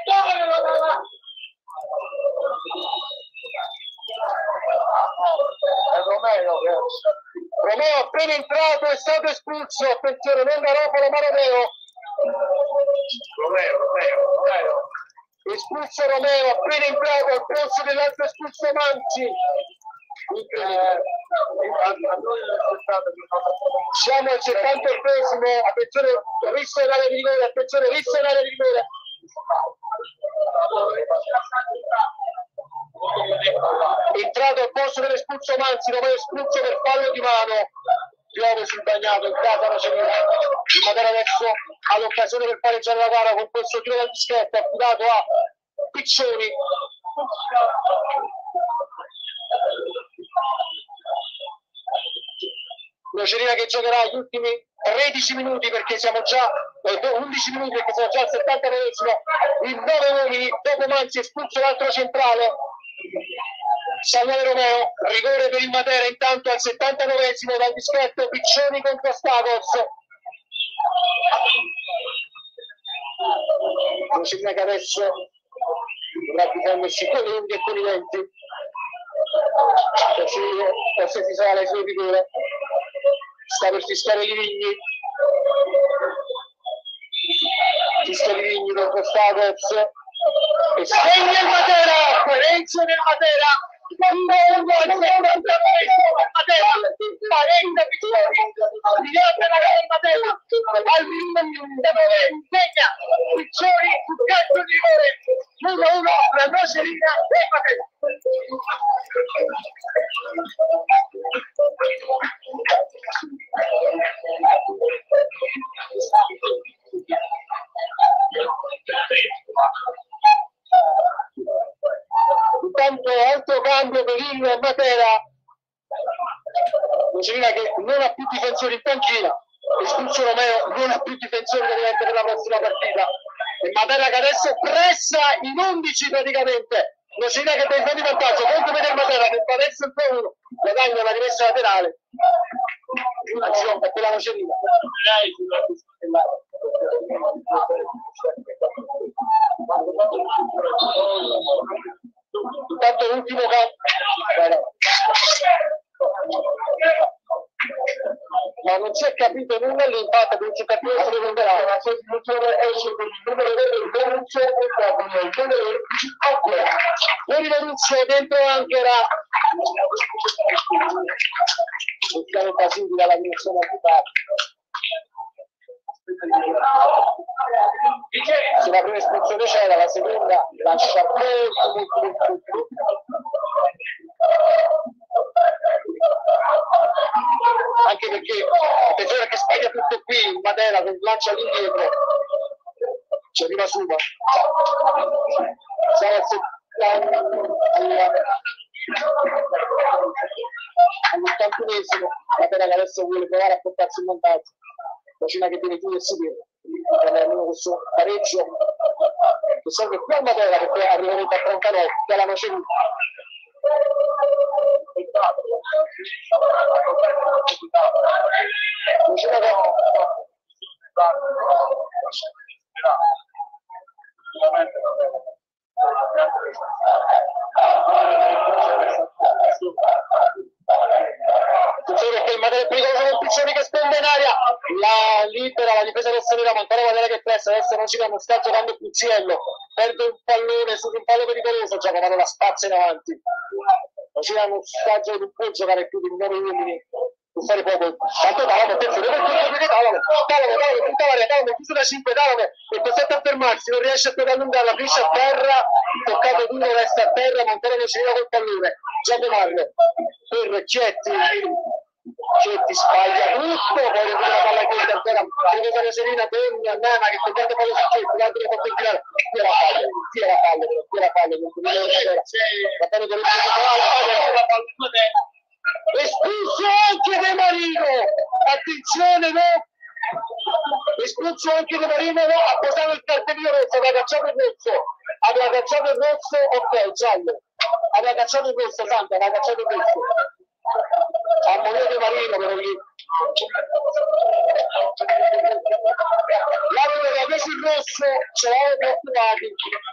Romeo appena entrato è stato espulso, attenzione, non Garofalo ma Romeo. Espulso Romeo appena entrato al posto dell'altro espulso Manzi. Siamo al 78esimo, attenzione, rischio in area di rigore, entrato al posto dell'espulso Manzi, Romeo espulso per fallo di mano. Piove sul bagnato in casa Nocerina. Il Matera adesso ha l'occasione per pareggiare la gara con questo tiro dal dischetto affidato a Piccioni. Nocerina che giocherà gli ultimi 13 minuti perché siamo già 11 minuti perché siamo già al 79esimo. In 9 uomini dopo Manzi espulso l'altro centrale Samuele Romeo. Rigore per il Matera intanto al 79esimo dal dischetto Piccioni contro Stagos. Nocerina che adesso dovrà difendersi con le unghie e con i denti. Forse si sarà le sue figure. Sta per fischiare Livigni. Fischia Livigni contro Stagos e segna il Matera. Pareggio del Matera. Matera 40 Piccioni. Brillante la gara del Matera al minuto 9 segna Piccioni sul calcio di rigore 1-1 la Nocerina e il Matera. Intanto altro cambio per il Matera. Nocerina che non ha più difensori in panchina, espulso Romeo, non ha più difensori per la prossima partita. E Matera che adesso pressa in 11 praticamente. Nocerina che dà il vantaggio contro per il Matera che fa adesso il 2-1, guadagna la rimessa laterale. Azione per la Nocerina. Intanto l'ultimo cambio. Ma non si è capito nulla l'impatto che non si è capito se lo prenderà. Fuori Veruzzo, dentro Anchera. Mettiamo Basili dalla direzione antipata. Se la prima espulsione c'era, la seconda lascia molto. Anche perché attenzione che sbaglia tutto qui, Matera che lancia all'indietro, ci arriva Suma. All'81esimo, Matera che adesso vuole provare a portarsi in vantaggio. Nocerina che viene chiuso e si pierde. Almeno questo pareggio che serve qui al Matera perché arriverete a 39 dalla Nocerina. Perché il Matera è pericoloso con Piccioni che sponda in aria, la libera la difesa rossonera, Montana Matera che pressa, adesso Nocerina non sta giocando Puzziello, perde un pallone su un pallo pericoloso, gioca ma non la spazza in avanti. Nocerina non sta giocando, non può giocare più di 9 uomini, può fare poco. Tanto Talamo, attenzione, Talamo, chiuso da 5 Talamo, è costretto a fermarsi, non riesce a allungare, finisce a terra, toccato duro, resta a terra, Montana Nocerina col pallone. Gioco Mario per Chietti sbaglia tutto, poi recupera la palla che ancora la Nocerina con Nana che converte palla su Chietti, l'altro che fa tirare, tira la palla, espulso anche De Marino, attenzione, no? Espulso anche De Marino, no? Ha posato il cartellino rosso, aveva cacciato il rosso, ok, giallo, aveva cacciato il rosso, Santa, aveva cacciato il rosso. Ammonito De Marino però lì. L'arbitro che ha preso il rosso ce l'aveva preoccupati.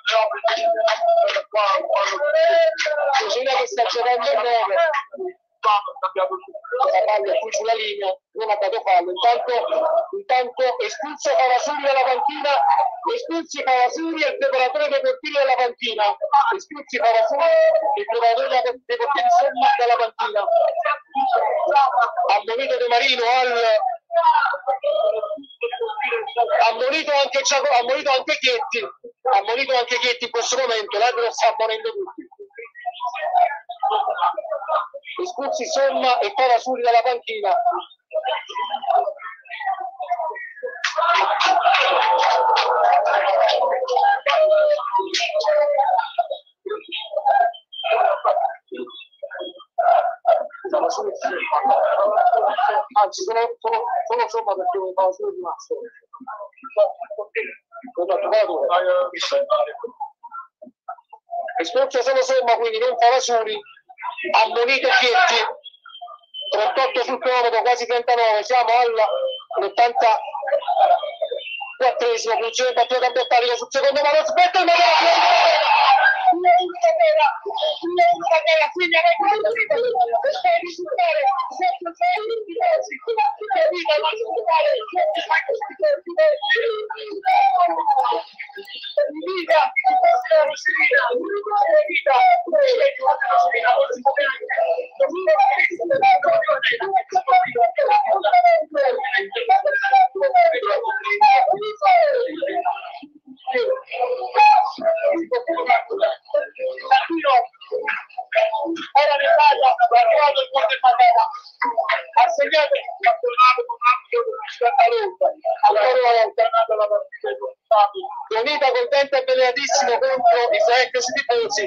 Nocerina che sta giocando il 9. La palla qui sulla linea, non ha dato fallo. Intanto espulso Cavasuri dalla panchina, espulsi Cavasuri e il preparatore dei portieri dalla panchina, espulsi Cavasuri il preparatore dei portieri dalla panchina. Ammonito De Marino ammonito anche Chietti in questo momento, l'arbitro sta ammonendo tutti. espulsi Somma e Parasuri dalla panchina. Anzi, sono Somma perché mi fa solo rimasto. Espulso solo Somma, quindi non Parasuri. Ammonito Chietti, 38 sul cronometro, quasi 39, siamo all'84esimo, funzione battuta da Bottarica sul secondo palo, aspetta il era nell'aria, ha arrivato il gol del Matera, ha segnato il campionato con un ampio ancora una volta la partita. Donita contento e beneatissimo contro i suoi ex tifosi.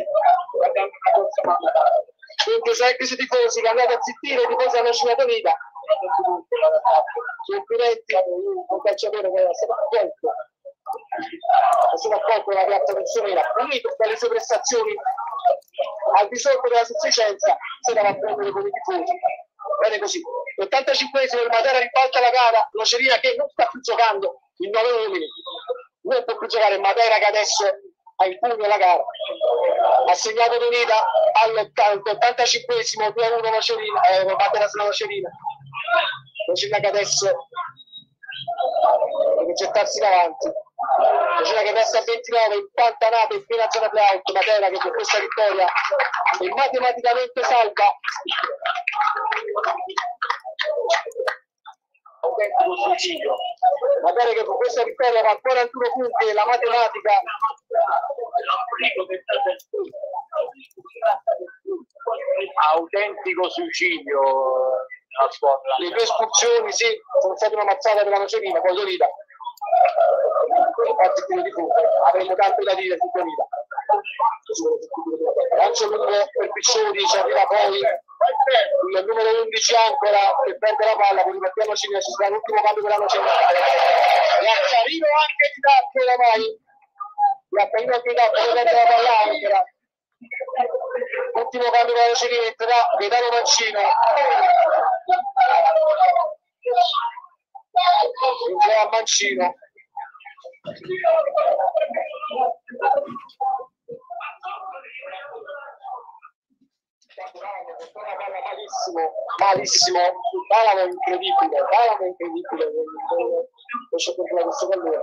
Contro i suoi ex tifosi che andate a zittire i tifosi hanno scimato Donita. Complimenti a un calciatore che è stato accolto. È stato accolto dalla piazza Rossonera, unito per le sue prestazioni al di sotto della sufficienza, si dava a prendere con i tifosi. Bene così. L'85esimo il Matera ribalta la gara, Nocerina che non sta più giocando in 9 uomini, non può più giocare il Matera che adesso ha il pugno la gara. Ha segnato Donita all'85esimo 2-1 Nocerina, Matera sulla Nocerina. Nocerina che adesso deve gettarsi davanti. Nocerina che resta a 29, impantanato in piena zona play-out. Matera che con questa vittoria è matematicamente salva. Autentico suicidio. Matera che con questa vittoria va a 41 punti e la matematica autentico suicidio. Le due espulsioni sì, sono state una mazzata per la Nocerina, poi Donita. Infatti tiro di fuoco, avremo tanto da dire su Donita. Lancio lungo per Piccioni, ci arriva poi il numero 11 ancora che perde la palla, quindi mettiamoci ci sarà l'ultimo cambio per la Nocerina. E a Chiarino anche di Tappo oramai. E a Chiarino anche di Tappo che perde la palla ancora. Ultimo cambio per la Nocerina, entrerà Gaetano Mancino. Entrerà Mancino. Malissimo, Balamo incredibile, non c'è controllato questo pallone.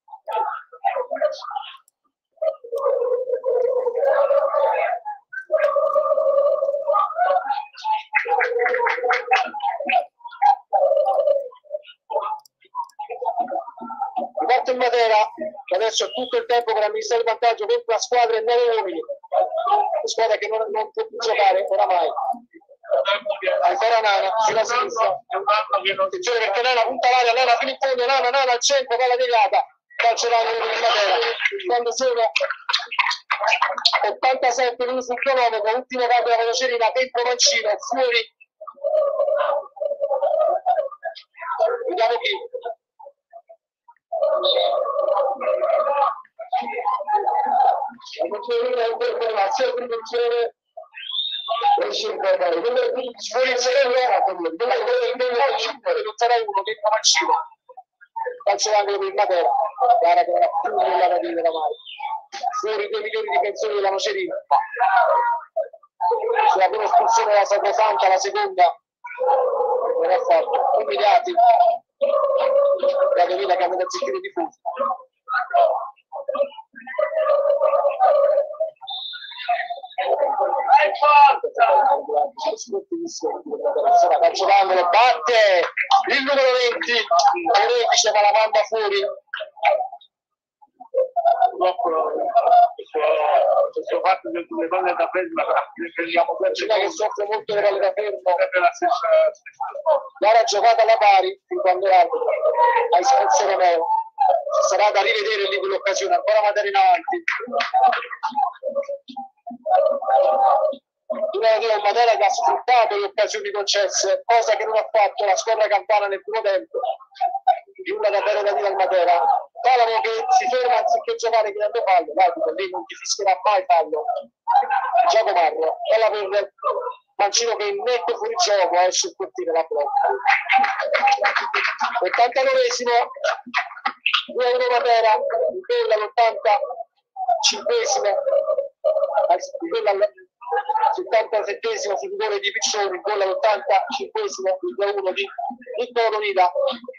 Riparte il Matera, che adesso ha tutto il tempo per amministrare il vantaggio contro la squadra e 9 uomini. La squadra che non può più giocare oramai. Ancora Nana sulla sinistra. Attenzione perché Nana punta l'aria, Nana fino in fondo, Nana al centro, palla deviata. Calcio d'angolo per il Matera. Quando sono 87 minuti sul cronometro, ultimo cambio della Nocerina, dentro Mancino, fuori. Vediamo chi. Fuori il secondo non sarà uno dentro Mancino. Calcio d'angolo per il Matera, gara che era più nulla da dire oramai. Fuori i due migliori difensori della Nocerina. Sulla prima espulsione della Sacrosanta, la seconda non ha fatto. Umiliati. La Donita che ha messo a zittire i tifosi. Calcio d'angolo, batte il numero 20 Orefice, ma la manda fuori. questo fatto delle palle da ferma prendiamo che soffre molto le palle da fermo, gara giocata alla pari fin quando l'arbitro a Ispezio Romeo. Sarà da rivedere lì quell'occasione, ancora Matera in avanti. Un Matera che ha sfruttato le occasioni concesse, cosa che non ha fatto la squadra campana nel primo tempo. Nulla davvero da dire al Matera. Talamo che si ferma anziché giocare creando fallo, l'arbitro lì non ti fischierà mai fallo. Giacomarro, palla per Mancino che mette fuori gioco, esce il portiere la blocca. 89esimo, 2-1 Matera, il gol all'85esimo, il gol al 77esimo sul rigore di Piccioni, il gol all'85esimo, il 2-1 di Niccolo Donida.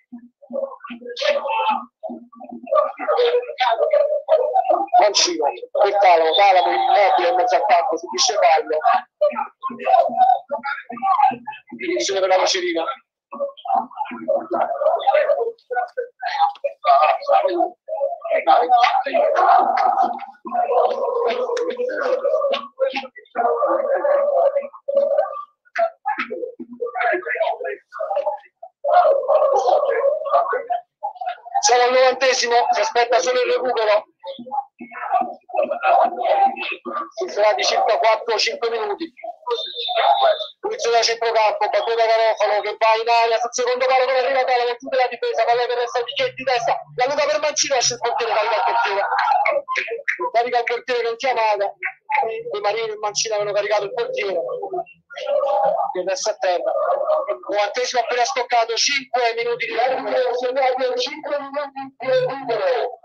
Mancino per Talamo immobile in mezzo al campo, subisce fallo. Punizione per la Nocerina. Siamo al 90esimo, si aspetta solo il recupero. Si sarà di circa 4-5 minuti. Punizione da centrocampo, battuta Garofalo che va in aria sul secondo palo con arriva Talamo, chiude la difesa, palla per resta di Chetti, testa, la luca per Mancino, esce il portiere, carica il portiere non chiamata. Di Marino e Mancino avevano caricato il portiere che resta a terra. 90esimo appena stoccato, 5 minuti di recupero, 5 minuti di recupero.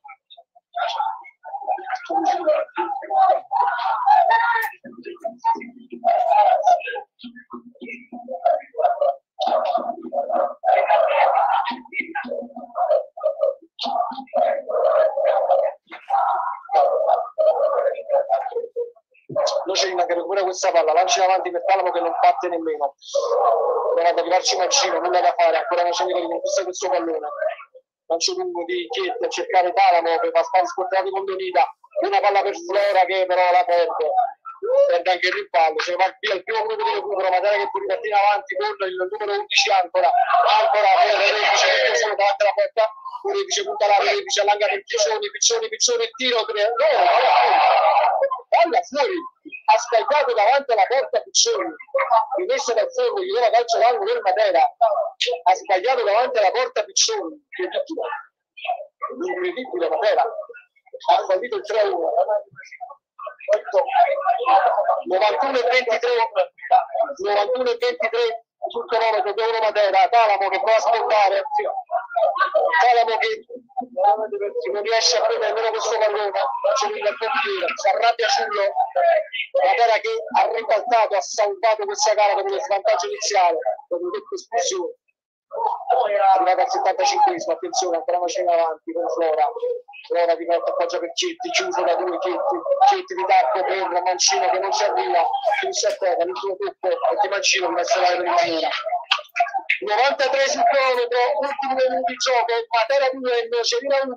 Nocerina che recupera questa palla, lancia in avanti per Talamo che non parte nemmeno. Ora ad arrivarci Mancino, nulla da fare, ancora Nocerina che conquista questo pallone. Lancio lungo di Chietti a cercare Talamo che va scortato con Donida, una palla per Flora che però la perde anche il rimpallo, se va via il primo minuto di recupero, Matera che può ripartire avanti con il numero 11 ancora per Rebice che sono davanti alla porta, Rebice punta la Rebice allanga per Piccioni, tiro, palla fuori, ha sbagliato davanti alla porta Piccioni, rimessa dal fondo, gli dava calcio d'angolo per Matera, ha sbagliato davanti alla porta Piccioni, incredibile Matera, ha fallito il 3-1. 91 e 23 sul cronometro, 2-1 Matera. Talamo che prova a aspettare, Talamo che non riesce a prendere nemmeno questo pallone, si arrabbia Ciullo. Matera che ha ribaltato, ha salvato questa gara per lo svantaggio iniziale, per le espulsioni. Arrivata al 75esimo, attenzione, ancora Macina avanti con Flora di volta appoggia per Chetti, chiuso da due Chetti di tacco per Mancino che non si arriva, finisce a terra, l'ultimo tocco perché Mancino non messa la per Matera. 93 sul cronometro, ultimi minuti di gioco, Matera 2, Nocerina 1.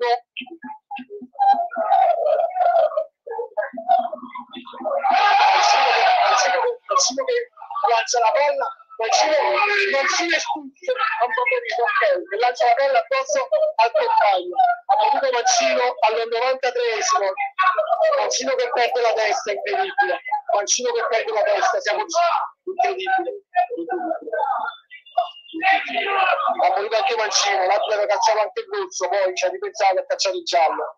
Mancino che lancia la palla, Mancino espulso, ok, che lancia la palla addosso al compagno. Ha avuto Mancino al 93esimo, Mancino che perde la testa, incredibile. Mancino che perde la testa, siamo incredibile. Ha morito anche Mancino, l'altro aveva cacciato anche il Gozzo, poi ci ha ripensato e ha cacciato il giallo.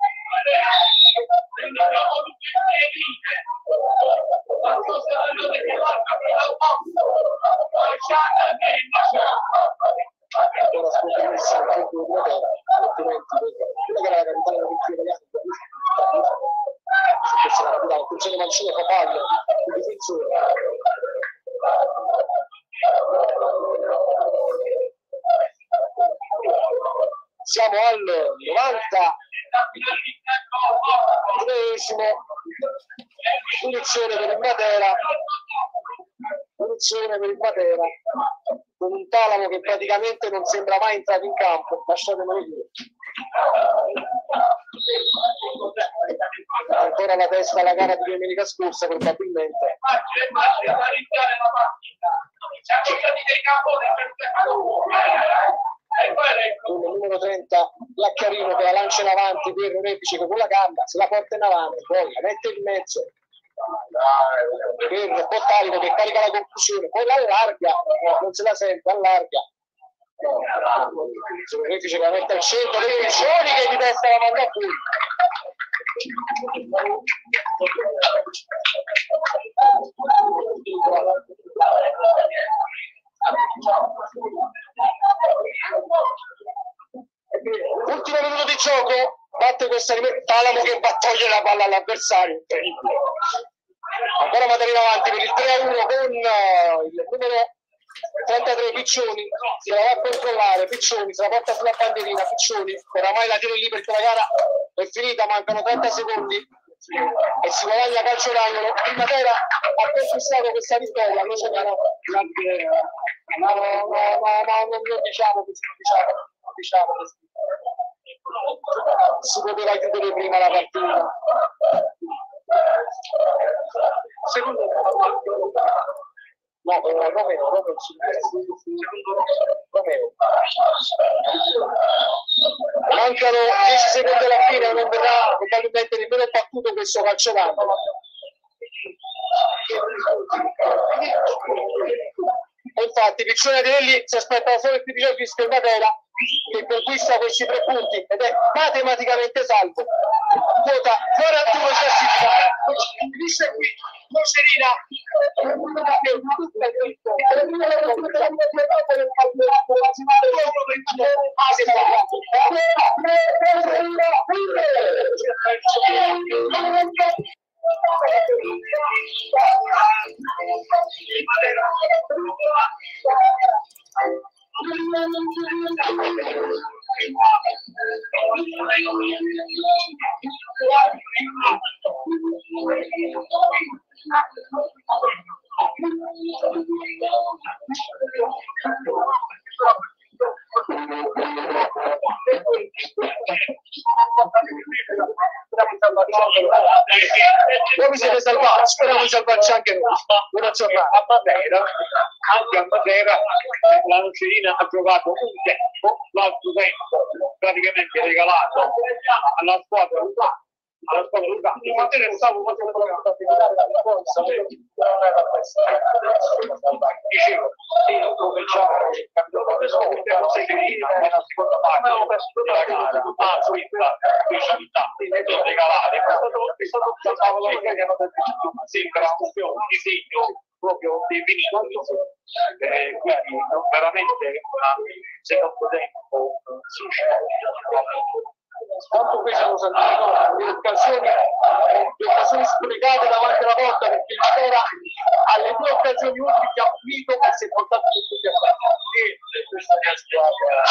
Ora scoprisse anche il Matera, altrimenti quella che era la capitale della cultura italiana, se questa è la capitale, attenzione Mancino fa fallo, il difensore. Siamo al 93esimo, punizione per il Matera, con un Talamo che praticamente non sembra mai entrato in campo, lasciatemelo dire. Ancora ancora la testa alla gara di domenica scorsa probabilmente. Con il numero 30 Laccarino che la lancia in avanti per Repice con la gamba, se la porta in avanti, poi la mette in mezzo per Bottalico che carica la conclusione, poi l'allarga, non se la sente, allarga. Repice che la mette al centro, dei Piccioni che di testa la manda fuori. Ultimo minuto di gioco, batte questa Talamo che va a togliere la palla all'avversario, incredibile. Ancora Matera in avanti per il 3-1 con il numero 33 Piccioni, se la va a controllare, Piccioni se la porta sulla bandierina, Piccioni oramai la tiene lì perché la gara è finita, mancano 30 secondi e si guadagna calcio d'angolo. Il Matera ha conquistato questa vittoria, non diciamo si poteva chiudere prima la partita. Secondo no, Romeo mancano 10 secondi alla fine, non verrà probabilmente nemmeno battuto questo calcio d'angolo. E infatti Piccioni e Adelli si aspettano solo il PPG Fischio in Matera che conquista questi 3 punti ed è matematicamente salvo. Quota 41 classifica, finisce qui Nocerina. Come siete salvati? Speriamo di salvarci anche noi. Buona giornata. A Matera, anche a Matera la Nocerina ha giocato un tempo, l'altro tempo praticamente regalato alla squadra locale. Il Matera è stato facendo la forza, dicevo, dove c'è il campionato Nocerina nella seconda parte della gara ha questa specialità di regalare sembra un disegno proprio definito, quindi veramente secondo tempo tanto questo Santino le occasioni sprecate davanti alla porta perché il Matera alle 2 occasioni ultime che ha finito e si è portato tutti a fare e questa è la squadra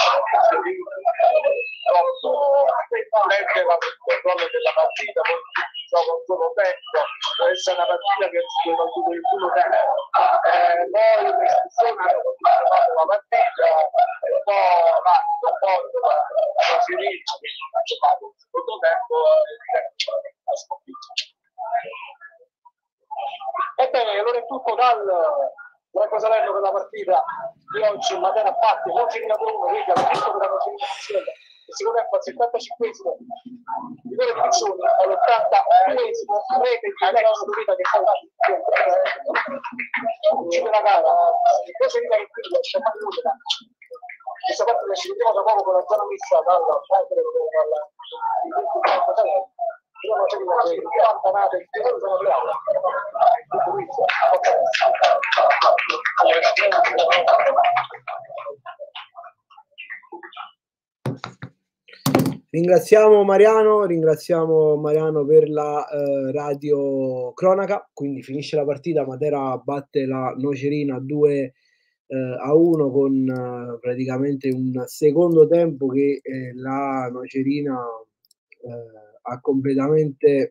prende il controllo della partita, poi gioca un solo tempo, questa è una partita che si è battuto il primo tempo, poi l'espulsione hanno continuato la partita un po' la Siricia che non ha giocato il secondo tempo la sconfitta. Ebbene, allora è tutto dal Greco Salerno per la partita di oggi. Matera a parte Nocerina 1, Riga, la vinto per la Nocerina Marcella. Il secondo tempo al 75esimo rigore di Piccioni, all'82esimo rete di Alex Dovita che fa uccide la gara. Nocerina che quindi lascia Magliuta. Questa parte la ci vediamo da poco con la zona mista dalla Ringraziamo Mariano per la radio cronaca. Quindi finisce la partita, Matera batte la Nocerina 2-1 con praticamente un secondo tempo che la Nocerina ha completamente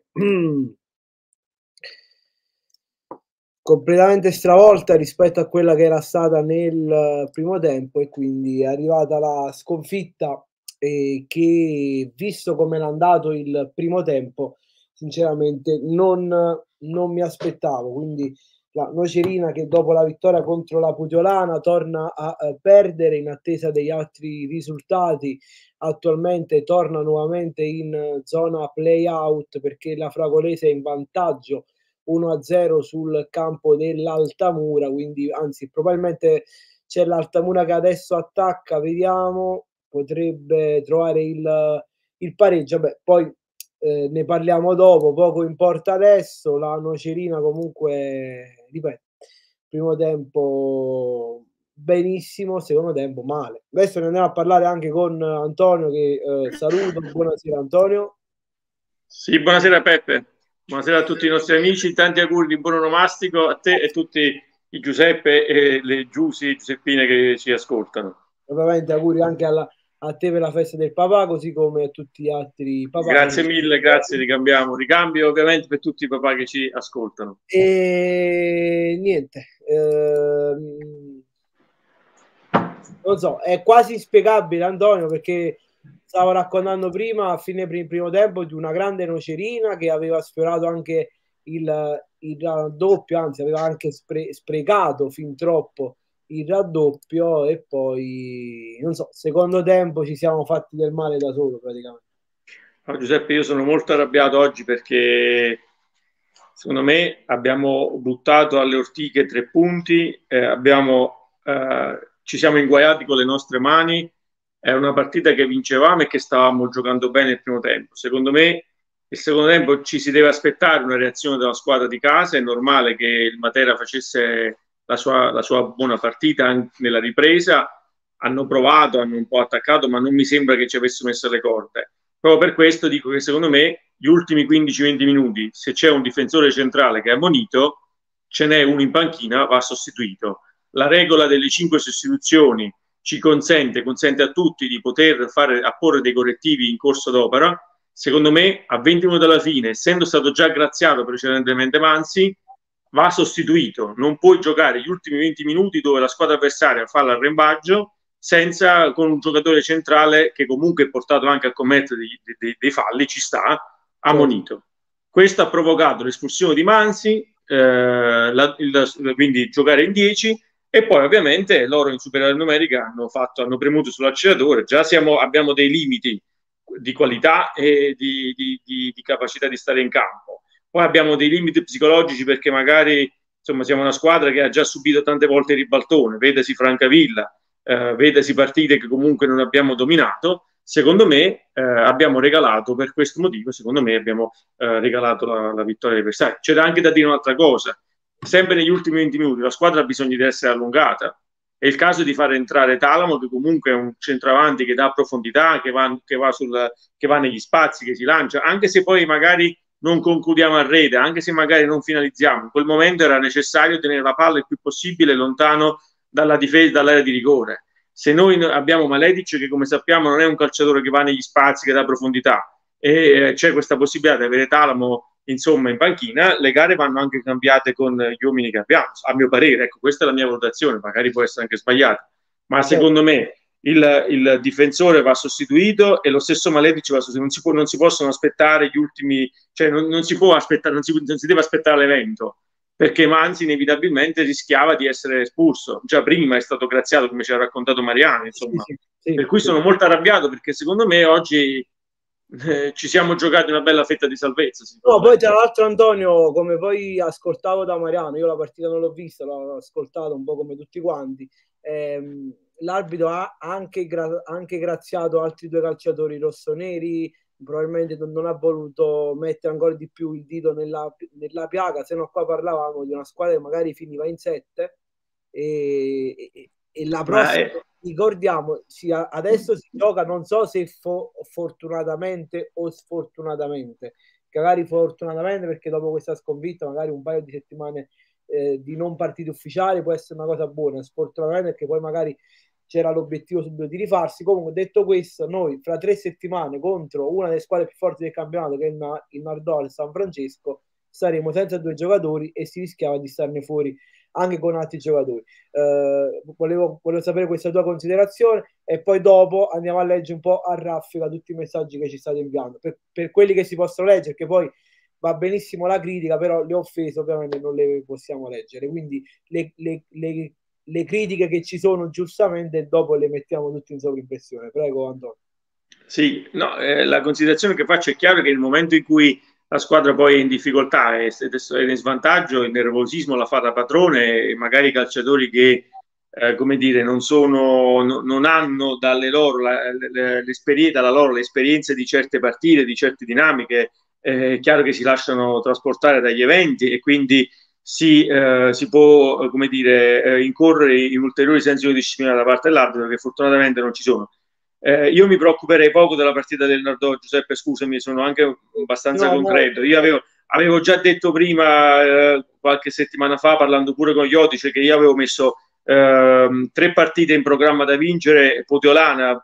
stravolta rispetto a quella che era stata nel primo tempo, e quindi è arrivata la sconfitta che, visto come è andato il primo tempo, sinceramente non mi aspettavo. Quindi la Nocerina, che dopo la vittoria contro la Puteolana torna a perdere in attesa degli altri risultati, attualmente torna nuovamente in zona play-out perché la Fragolese è in vantaggio 1-0 sul campo dell'Altamura, quindi anzi probabilmente c'è l'Altamura che adesso attacca, vediamo, potrebbe trovare il pareggio. Beh, poi ne parliamo dopo, poco importa adesso. La Nocerina comunque, ripeto, primo tempo benissimo, secondo tempo male. Adesso ne andiamo a parlare anche con Antonio, che saluto. Buonasera Antonio. Sì, buonasera Peppe, buonasera a tutti i nostri amici, tanti auguri di buon onomastico a te e tutti i Giuseppe e le Giuseppine che ci ascoltano. Ovviamente auguri anche a te per la festa del papà, così come a tutti gli altri papà. Grazie mille, grazie, ricambio ovviamente per tutti i papà che ci ascoltano. E niente, non so, è quasi inspiegabile Antonio, perché stavo raccontando prima, a fine primo tempo, di una grande Nocerina che aveva sfiorato anche il raddoppio, anzi aveva anche sprecato fin troppo il raddoppio, e poi non so, secondo tempo ci siamo fatti del male da solo praticamente. No, Giuseppe, io sono molto arrabbiato oggi perché secondo me abbiamo buttato alle ortiche 3 punti, ci siamo inguaiati con le nostre mani. È una partita che vincevamo e che stavamo giocando bene il primo tempo. Secondo me il secondo tempo ci si deve aspettare una reazione della squadra di casa. È normale che il Matera facesse la sua buona partita anche nella ripresa. Hanno provato, hanno un po' attaccato, ma non mi sembra che ci avessero messo le corde. Proprio per questo dico che secondo me gli ultimi 15-20 minuti, se c'è un difensore centrale che è ammonito, ce n'è uno in panchina, va sostituito. La regola delle 5 sostituzioni ci consente a tutti di poter apporre dei correttivi in corso d'opera. Secondo me, a 20 minuti dalla fine, essendo stato già graziato precedentemente Mansi, va sostituito. Non puoi giocare gli ultimi 20 minuti dove la squadra avversaria fa l'arrembaggio con un giocatore centrale che comunque è portato anche a commettere dei falli, ci sta, ammonito. Questo ha provocato l'espulsione di Mansi, quindi giocare in 10. E poi ovviamente loro in superiorità numerica hanno premuto sull'acceleratore. Già abbiamo dei limiti di qualità e di capacità di stare in campo. Poi abbiamo dei limiti psicologici perché magari insomma siamo una squadra che ha già subito tante volte il ribaltone, vedasi Francavilla, vedasi partite che comunque non abbiamo dominato. Secondo me abbiamo regalato, per questo motivo, abbiamo regalato la vittoria ai avversari. C'era anche da dire un'altra cosa. Sempre negli ultimi 20 minuti la squadra ha bisogno di essere allungata. È il caso di far entrare Talamo, che comunque è un centravanti che dà profondità, che va negli spazi, che si lancia, anche se poi magari non concludiamo a rete, anche se magari non finalizziamo. In quel momento era necessario tenere la palla il più possibile lontano dalla difesa, dall'area di rigore. Se noi abbiamo Maledic, che come sappiamo non è un calciatore che va negli spazi, che dà profondità, e c'è questa possibilità di avere Talamo insomma in panchina, le gare vanno anche cambiate con gli uomini che abbiamo, a mio parere. Ecco, questa è la mia valutazione, magari può essere anche sbagliata, ma secondo me il difensore va sostituito e lo stesso Maledic va sostituito. Non si possono aspettare gli ultimi, cioè non si può aspettare, non si deve aspettare l'evento, perché Mansi inevitabilmente rischiava di essere espulso. Già prima è stato graziato, come ci ha raccontato Mariano, insomma. Sì, per cui sono molto arrabbiato, perché secondo me oggi ci siamo giocati una bella fetta di salvezza. No, poi tra l'altro Antonio, come poi ascoltavo da Mariano, io la partita non l'ho vista, l'ho ascoltato un po' come tutti quanti, l'arbitro ha anche graziato altri 2 calciatori rossoneri, probabilmente non ha voluto mettere ancora di più il dito nella piaga, se no qua parlavamo di una squadra che magari finiva in 7 e la prossima, ricordiamo, adesso si gioca, non so se fortunatamente o sfortunatamente, magari fortunatamente perché dopo questa sconfitta magari un paio di settimane di non partite ufficiali può essere una cosa buona, sfortunatamente perché poi magari c'era l'obiettivo subito di rifarsi. Comunque, detto questo, noi fra 3 settimane contro una delle squadre più forti del campionato, che è il Nardò San Francesco, saremo senza 2 giocatori e si rischiava di starne fuori anche con altri giocatori. Volevo sapere questa tua considerazione e poi dopo andiamo a leggere un po' a raffica tutti i messaggi che ci state inviando, per quelli che si possono leggere, che poi va benissimo la critica, però le offese ovviamente non le possiamo leggere, quindi le critiche che ci sono giustamente dopo le mettiamo tutte in sovrimpressione. Prego Antonio. Sì, no, la considerazione che faccio è chiaro che nel momento in cui la squadra poi è in difficoltà e è in svantaggio, il nervosismo la fa da padrone e magari i calciatori che come dire, non hanno dalle loro l'esperienza di certe partite, di certe dinamiche, è chiaro che si lasciano trasportare dagli eventi e quindi si può, come dire, incorrere in ulteriori sanzioni disciplinari da parte dell'arbitro che fortunatamente non ci sono. Io mi preoccuperei poco della partita del Nardò, Giuseppe, scusami, sono anche abbastanza concreto. Io avevo già detto prima, qualche settimana fa, parlando pure con Jotice, che io avevo messo 3 partite in programma da vincere: Potiolana,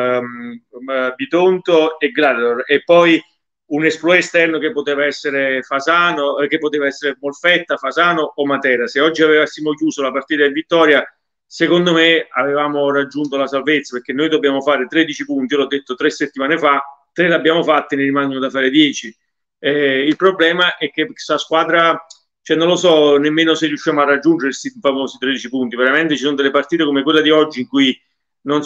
Bitonto e Gladiator, e poi un esploit esterno che poteva essere Fasano, che poteva essere Molfetta, Fasano o Matera. Se oggi avessimo chiuso la partita in vittoria, secondo me avevamo raggiunto la salvezza, perché noi dobbiamo fare 13 punti, io l'ho detto 3 settimane fa, 3 l'abbiamo fatti, ne rimangono da fare 10. Il problema è che questa squadra, cioè non lo so nemmeno se riusciamo a raggiungere questi famosi 13 punti. Veramente ci sono delle partite come quella di oggi in cui non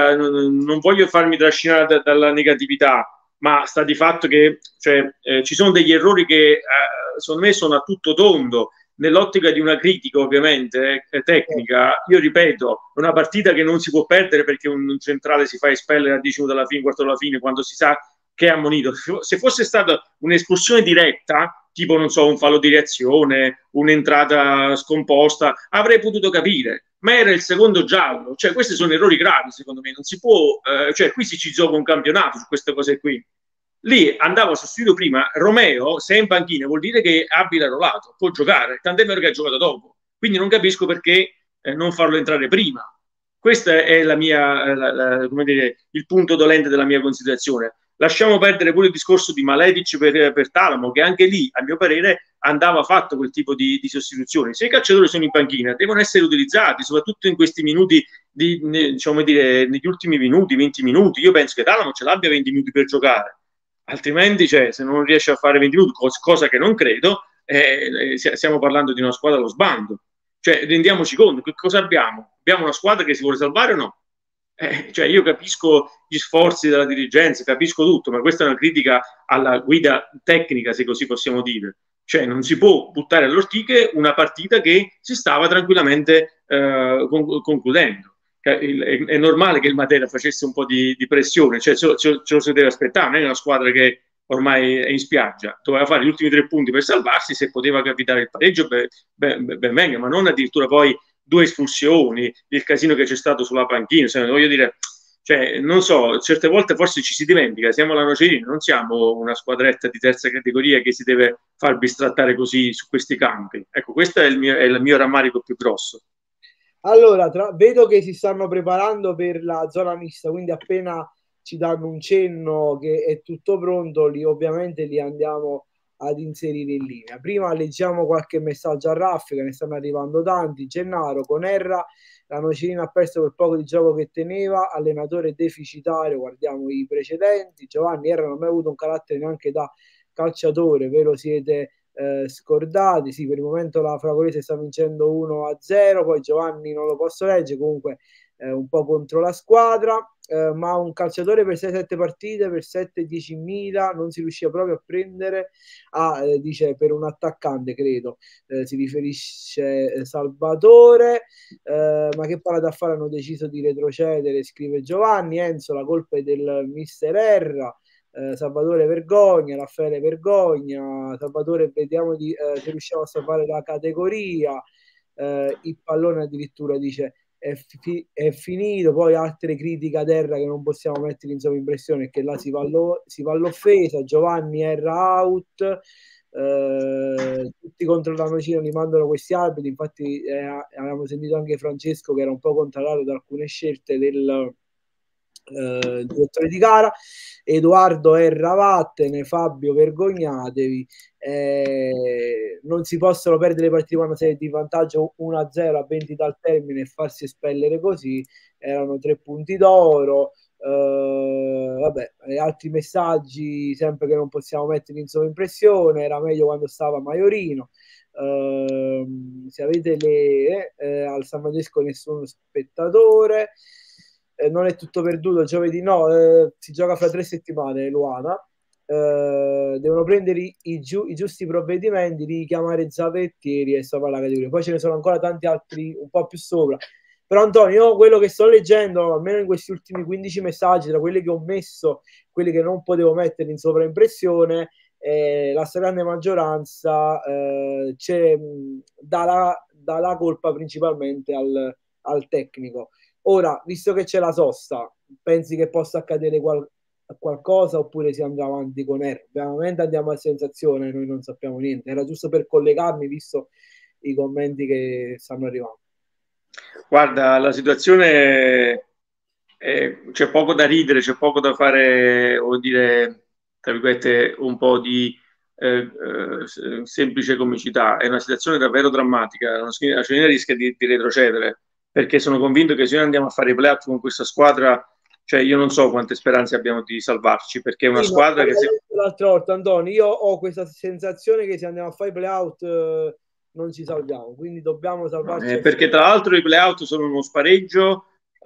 voglio farmi trascinare dalla negatività, ma sta di fatto che ci sono degli errori che secondo me sono a tutto tondo. Nell'ottica di una critica ovviamente tecnica, io ripeto, è una partita che non si può perdere perché un centrale si fa espellere a 10 minuti alla fine, quarto alla fine, quando si sa che è ammonito. Se fosse stata un'espulsione diretta, tipo non so, un fallo di reazione, un'entrata scomposta, avrei potuto capire, ma era il secondo giallo. Cioè questi sono errori gravi, secondo me non si può, cioè qui si ci gioca un campionato su queste cose qui. Lì andavo sostituito prima, Romeo, se è in panchina vuol dire che Abile è rollato, può giocare, tant'è vero che ha giocato dopo, quindi non capisco perché non farlo entrare prima. Questo è la mia, come dire, il punto dolente della mia considerazione. Lasciamo perdere pure il discorso di Maletic per Talamo, che anche lì, a mio parere, andava fatto quel tipo di sostituzioni. Se i calciatori sono in panchina, devono essere utilizzati, soprattutto in questi minuti, diciamo dire, negli ultimi minuti, 20 minuti. Io penso che Talamo ce l'abbia 20 minuti per giocare. Altrimenti, se non riesce a fare 20 minuti, cosa che non credo, stiamo parlando di una squadra allo sbando. Cioè, rendiamoci conto, che cosa abbiamo? Abbiamo una squadra che si vuole salvare o no? Io capisco gli sforzi della dirigenza, capisco tutto, ma questa è una critica alla guida tecnica, se così possiamo dire. Cioè, non si può buttare alle ortiche una partita che si stava tranquillamente concludendo. È normale che il Matera facesse un po' di pressione, cioè ce lo si deve aspettare, non è una squadra che ormai è in spiaggia, doveva fare gli ultimi 3 punti per salvarsi, se poteva capitare il pareggio ben venga, ma non addirittura poi 2 espulsioni, il casino che c'è stato sulla panchina, voglio dire, non so, certe volte forse ci si dimentica, siamo la Nocerina, non siamo una squadretta di terza categoria che si deve far bistrattare così su questi campi. Ecco, questo è il mio rammarico più grosso. Allora, vedo che si stanno preparando per la zona mista, quindi appena ci danno un cenno che è tutto pronto, ovviamente li andiamo ad inserire in linea. Prima leggiamo qualche messaggio a raffica, ne stanno arrivando tanti. Gennaro, con Erra, la Nocerina ha perso quel poco di gioco che teneva, allenatore deficitario, guardiamo i precedenti. Giovanni, Erra non ha mai avuto un carattere neanche da calciatore, vero siete scordati? Sì, per il momento la Fragolese sta vincendo 1-0, poi Giovanni non lo posso leggere, comunque un po' contro la squadra, ma un calciatore per 6-7 partite, per 7-10 mila non si riusciva proprio a prendere, dice per un attaccante credo, si riferisce Salvatore, ma che palla da fare, hanno deciso di retrocedere, scrive Giovanni. Enzo, la colpa è del mister Erra. Salvatore vergogna, Raffaele vergogna, Salvatore vediamo se riusciamo a salvare la categoria, il pallone addirittura dice è finito. Poi altre critiche a terra che non possiamo mettere in sovrimpressione, che là si va all'offesa. Giovanni era out, tutti contro la Nocina li mandano questi arbitri, infatti avevamo sentito anche Francesco che era un po' contrario ad alcune scelte del direttore di gara. Edoardo Erra vattene, Fabio vergognatevi, non si possono perdere le partite quando sei di vantaggio 1-0 a 20 dal termine e farsi espellere così, erano 3 punti d'oro. Vabbè, altri messaggi, sempre che non possiamo mettere in sovraimpressione, era meglio quando stava Maiorino. Se avete al San Francesco nessun spettatore, non è tutto perduto, giovedì no, si gioca fra 3 settimane, Luana. Devono prendere i giusti provvedimenti, richiamare Zavettieri e sopra la categoria. Poi ce ne sono ancora tanti altri un po' più sopra. Però Antonio, quello che sto leggendo, almeno in questi ultimi 15 messaggi, tra quelli che ho messo, quelli che non potevo mettere in sovraimpressione, la stragrande maggioranza dà la colpa principalmente al tecnico. Ora, visto che c'è la sosta, pensi che possa accadere qualcosa oppure si andrà avanti con R? Ovviamente andiamo a sensazione, noi non sappiamo niente. Era giusto per collegarmi, visto i commenti che stanno arrivando. Guarda, la situazione c'è poco da ridere, c'è poco da fare, vuol dire, tra virgolette, un po' di semplice comicità. È una situazione davvero drammatica. La Nocerina rischia di retrocedere, perché sono convinto che se noi andiamo a fare i playoff con questa squadra, cioè io non so quante speranze abbiamo di salvarci, perché è una squadra che... L'altra volta, Antonio, io ho questa sensazione che se andiamo a fare i playout non ci salviamo, quindi dobbiamo salvarci. Perché tra l'altro i playout sono uno spareggio,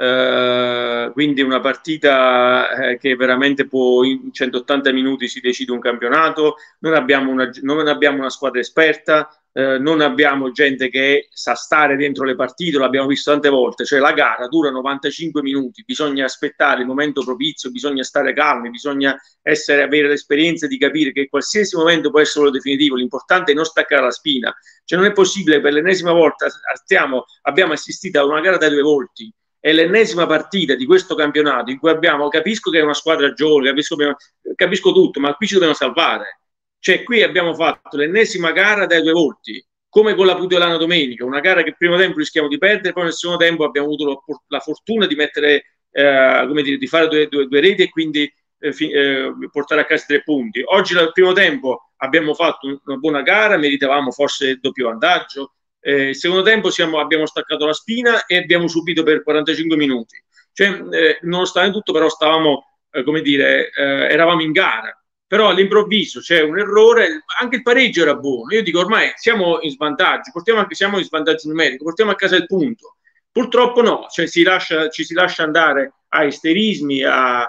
quindi una partita che veramente in 180 minuti si decide un campionato. Non abbiamo una squadra esperta, non abbiamo gente che sa stare dentro le partite, l'abbiamo visto tante volte, cioè la gara dura 95 minuti, bisogna aspettare il momento propizio, bisogna stare calmi, bisogna avere l'esperienza di capire che qualsiasi momento può essere quello definitivo, l'importante è non staccare la spina. Cioè non è possibile, per l'ennesima volta abbiamo assistito a una gara dai 2 volti. È l'ennesima partita di questo campionato in cui capisco che è una squadra giovane, capisco tutto, ma qui ci dobbiamo salvare. Cioè qui abbiamo fatto l'ennesima gara dai 2 volti, come con la Puteolana domenica, una gara che il primo tempo rischiamo di perdere, poi nel secondo tempo abbiamo avuto la fortuna di mettere, di fare due reti e quindi portare a casa 3 punti. Oggi nel primo tempo abbiamo fatto una buona gara, meritavamo forse il doppio vantaggio. Il secondo tempo abbiamo staccato la spina e abbiamo subito per 45 minuti. Cioè, nonostante tutto, però stavamo, eravamo in gara. Però all'improvviso c'è un errore, anche il pareggio era buono. Io dico ormai siamo in svantaggio, siamo in svantaggio numerico, portiamo a casa il punto. Purtroppo no, cioè ci si lascia andare a isterismi, a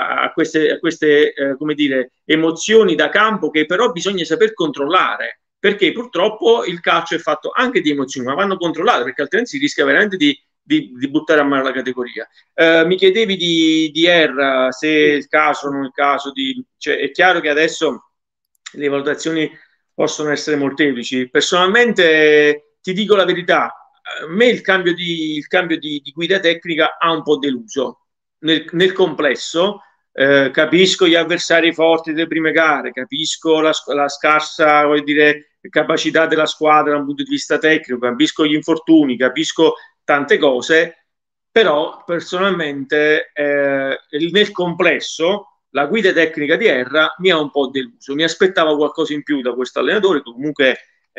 queste emozioni da campo che però bisogna saper controllare. Perché purtroppo il calcio è fatto anche di emozioni, ma vanno controllate, perché altrimenti si rischia veramente di buttare a mano la categoria. Mi chiedevi di Erra, se è il caso o non il caso. Cioè, è chiaro che adesso le valutazioni possono essere molteplici. Personalmente ti dico la verità, a me il cambio di guida tecnica ha un po' deluso. Nel complesso, capisco gli avversari forti delle prime gare, capisco la scarsa, capacità della squadra dal punto di vista tecnico, capisco gli infortuni, capisco tante cose, però personalmente nel complesso la guida tecnica di Erra mi ha un po' deluso. Mi aspettavo qualcosa in più da questo allenatore, che comunque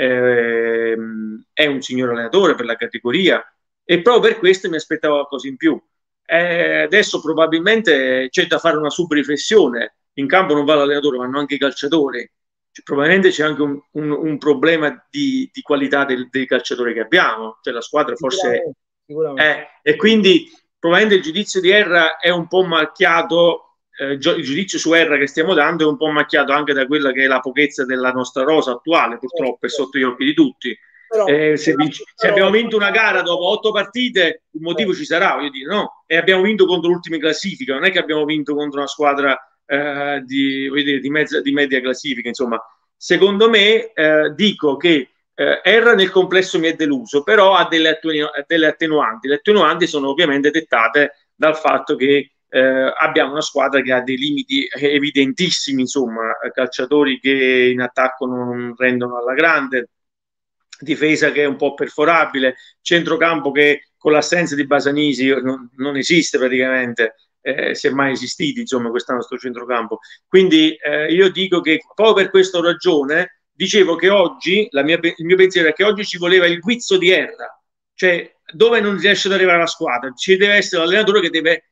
è un signor allenatore per la categoria, e proprio per questo mi aspettavo qualcosa in più. Adesso probabilmente c'è da fare una subriflessione. In campo non va l'allenatore, vanno anche i calciatori. Probabilmente c'è anche un problema di qualità dei calciatori che abbiamo, cioè la squadra forse e quindi probabilmente il giudizio di Erra è un po' macchiato, il giudizio su Erra che stiamo dando è un po' macchiato anche da quella che è la pochezza della nostra rosa attuale, purtroppo è sotto gli occhi di tutti. Se abbiamo vinto una gara dopo 8 partite, un motivo ci sarà, voglio dire, no? E abbiamo vinto contro l'ultima classifica, non è che abbiamo vinto contro una squadra di media classifica. Insomma, secondo me dico che Erra nel complesso mi è deluso, però ha delle attenuanti. Le attenuanti sono ovviamente dettate dal fatto che abbiamo una squadra che ha dei limiti evidentissimi, insomma, calciatori che in attacco non rendono alla grande, difesa che è un po' perforabile, centrocampo che con l'assenza di Basanisi non esiste praticamente, se è mai esistito, insomma, questo nostro centrocampo. Quindi io dico che proprio per questa ragione dicevo che oggi il mio pensiero è che oggi ci voleva il guizzo di Erra, cioè dove non riesce ad arrivare la squadra ci deve essere l'allenatore che deve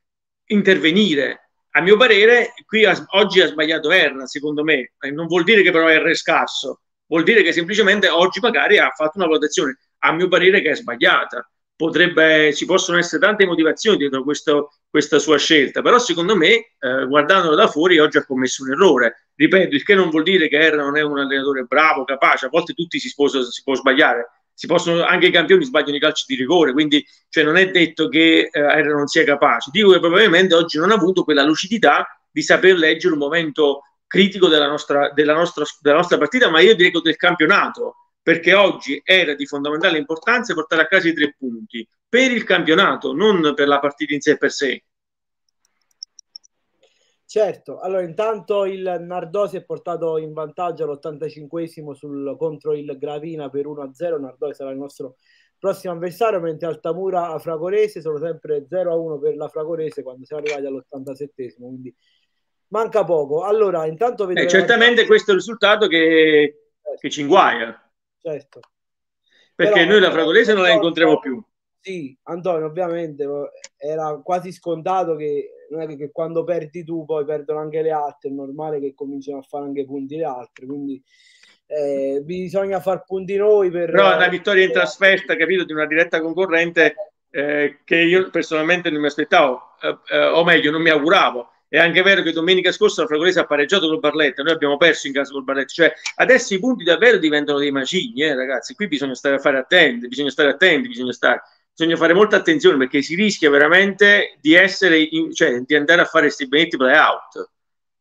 intervenire. A mio parere, qui oggi ha sbagliato Erra, secondo me. Non vuol dire che però Erra è scarso, vuol dire che semplicemente oggi magari ha fatto una valutazione, a mio parere, che è sbagliata. Ci possono essere tante motivazioni dietro questa sua scelta, però secondo me, guardandolo da fuori, oggi ha commesso un errore. Ripeto, il che non vuol dire che Erra non è un allenatore bravo, capace, a volte tutti si può sbagliare. Anche i campioni sbagliano i calci di rigore, quindi cioè, non è detto che Erra non sia capace. Dico che probabilmente oggi non ha avuto quella lucidità di saper leggere un momento critico della nostra partita, ma io direi che del campionato, perché oggi era di fondamentale importanza portare a casa i 3 punti per il campionato, non per la partita in sé per sé. Certo, allora intanto il Nardò si è portato in vantaggio all'85esimo contro il Gravina per 1-0. Nardò sarà il nostro prossimo avversario, mentre Altamura a Fragorese sono sempre 0-1 per la Fragorese quando siamo arrivati all'87esimo, quindi manca poco. Allora intanto certamente questo è il risultato che ci inguaia. Certo. Perché però, noi la Fragorese non la incontriamo più. Sì, Antonio, ovviamente era quasi scontato che non è che quando perdi tu poi perdono anche le altre, è normale che cominciano a fare anche punti le altre, quindi bisogna far punti noi per... Però una vittoria in trasferta, capito, di una diretta concorrente che io personalmente non mi aspettavo, o meglio non mi auguravo. È anche vero che domenica scorsa la Fragorese ha pareggiato col Barletta, noi abbiamo perso in casa col Barletta, cioè adesso i punti davvero diventano dei macigni, ragazzi, qui bisogna stare attenti, bisogna fare molta attenzione, perché si rischia veramente di di andare a fare questi benedetti play-out.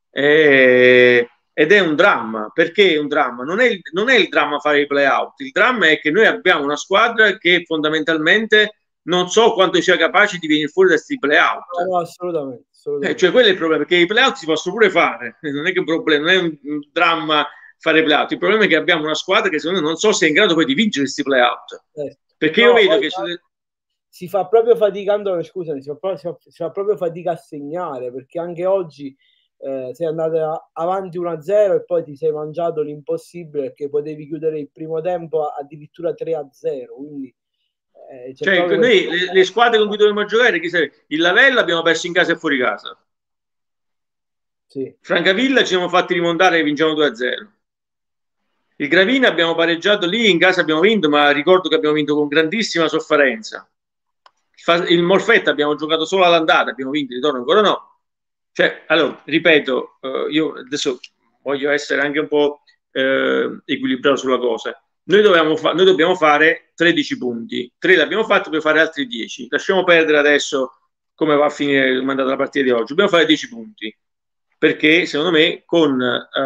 Ed è un dramma. Perché è un dramma? Non è il dramma fare i play-out, il dramma è che noi abbiamo una squadra che fondamentalmente non so quanto sia capace di venire fuori da questi play-out. No, assolutamente. Cioè quello è il problema, perché i play-out si possono pure fare, non è che un problema, non è un dramma fare play-out, il problema è che abbiamo una squadra che secondo me non so se è in grado poi di vincere questi play-out, perché io vedo che si fa proprio fatica, Antonio, scusami, si fa proprio fatica a segnare, perché anche oggi sei andato avanti 1-0 e poi ti sei mangiato l'impossibile, perché potevi chiudere il primo tempo addirittura 3-0, quindi cioè, noi le squadre con cui dobbiamo giocare, il Lavella abbiamo perso in casa e fuori casa, sì. Francavilla ci siamo fatti rimontare e vinciamo 2-0, il Gravina abbiamo pareggiato lì, in casa abbiamo vinto, ma ricordo che abbiamo vinto con grandissima sofferenza. Il Molfetta abbiamo giocato solo all'andata, abbiamo vinto, il ritorno ancora no. Cioè, allora, ripeto, io adesso voglio essere anche un po' equilibrato sulla cosa. Noi dobbiamo fare 13 punti, 3 l'abbiamo fatto per fare altri 10. Lasciamo perdere adesso come va a finire il mandato della partita di oggi. Dobbiamo fare 10 punti, perché secondo me con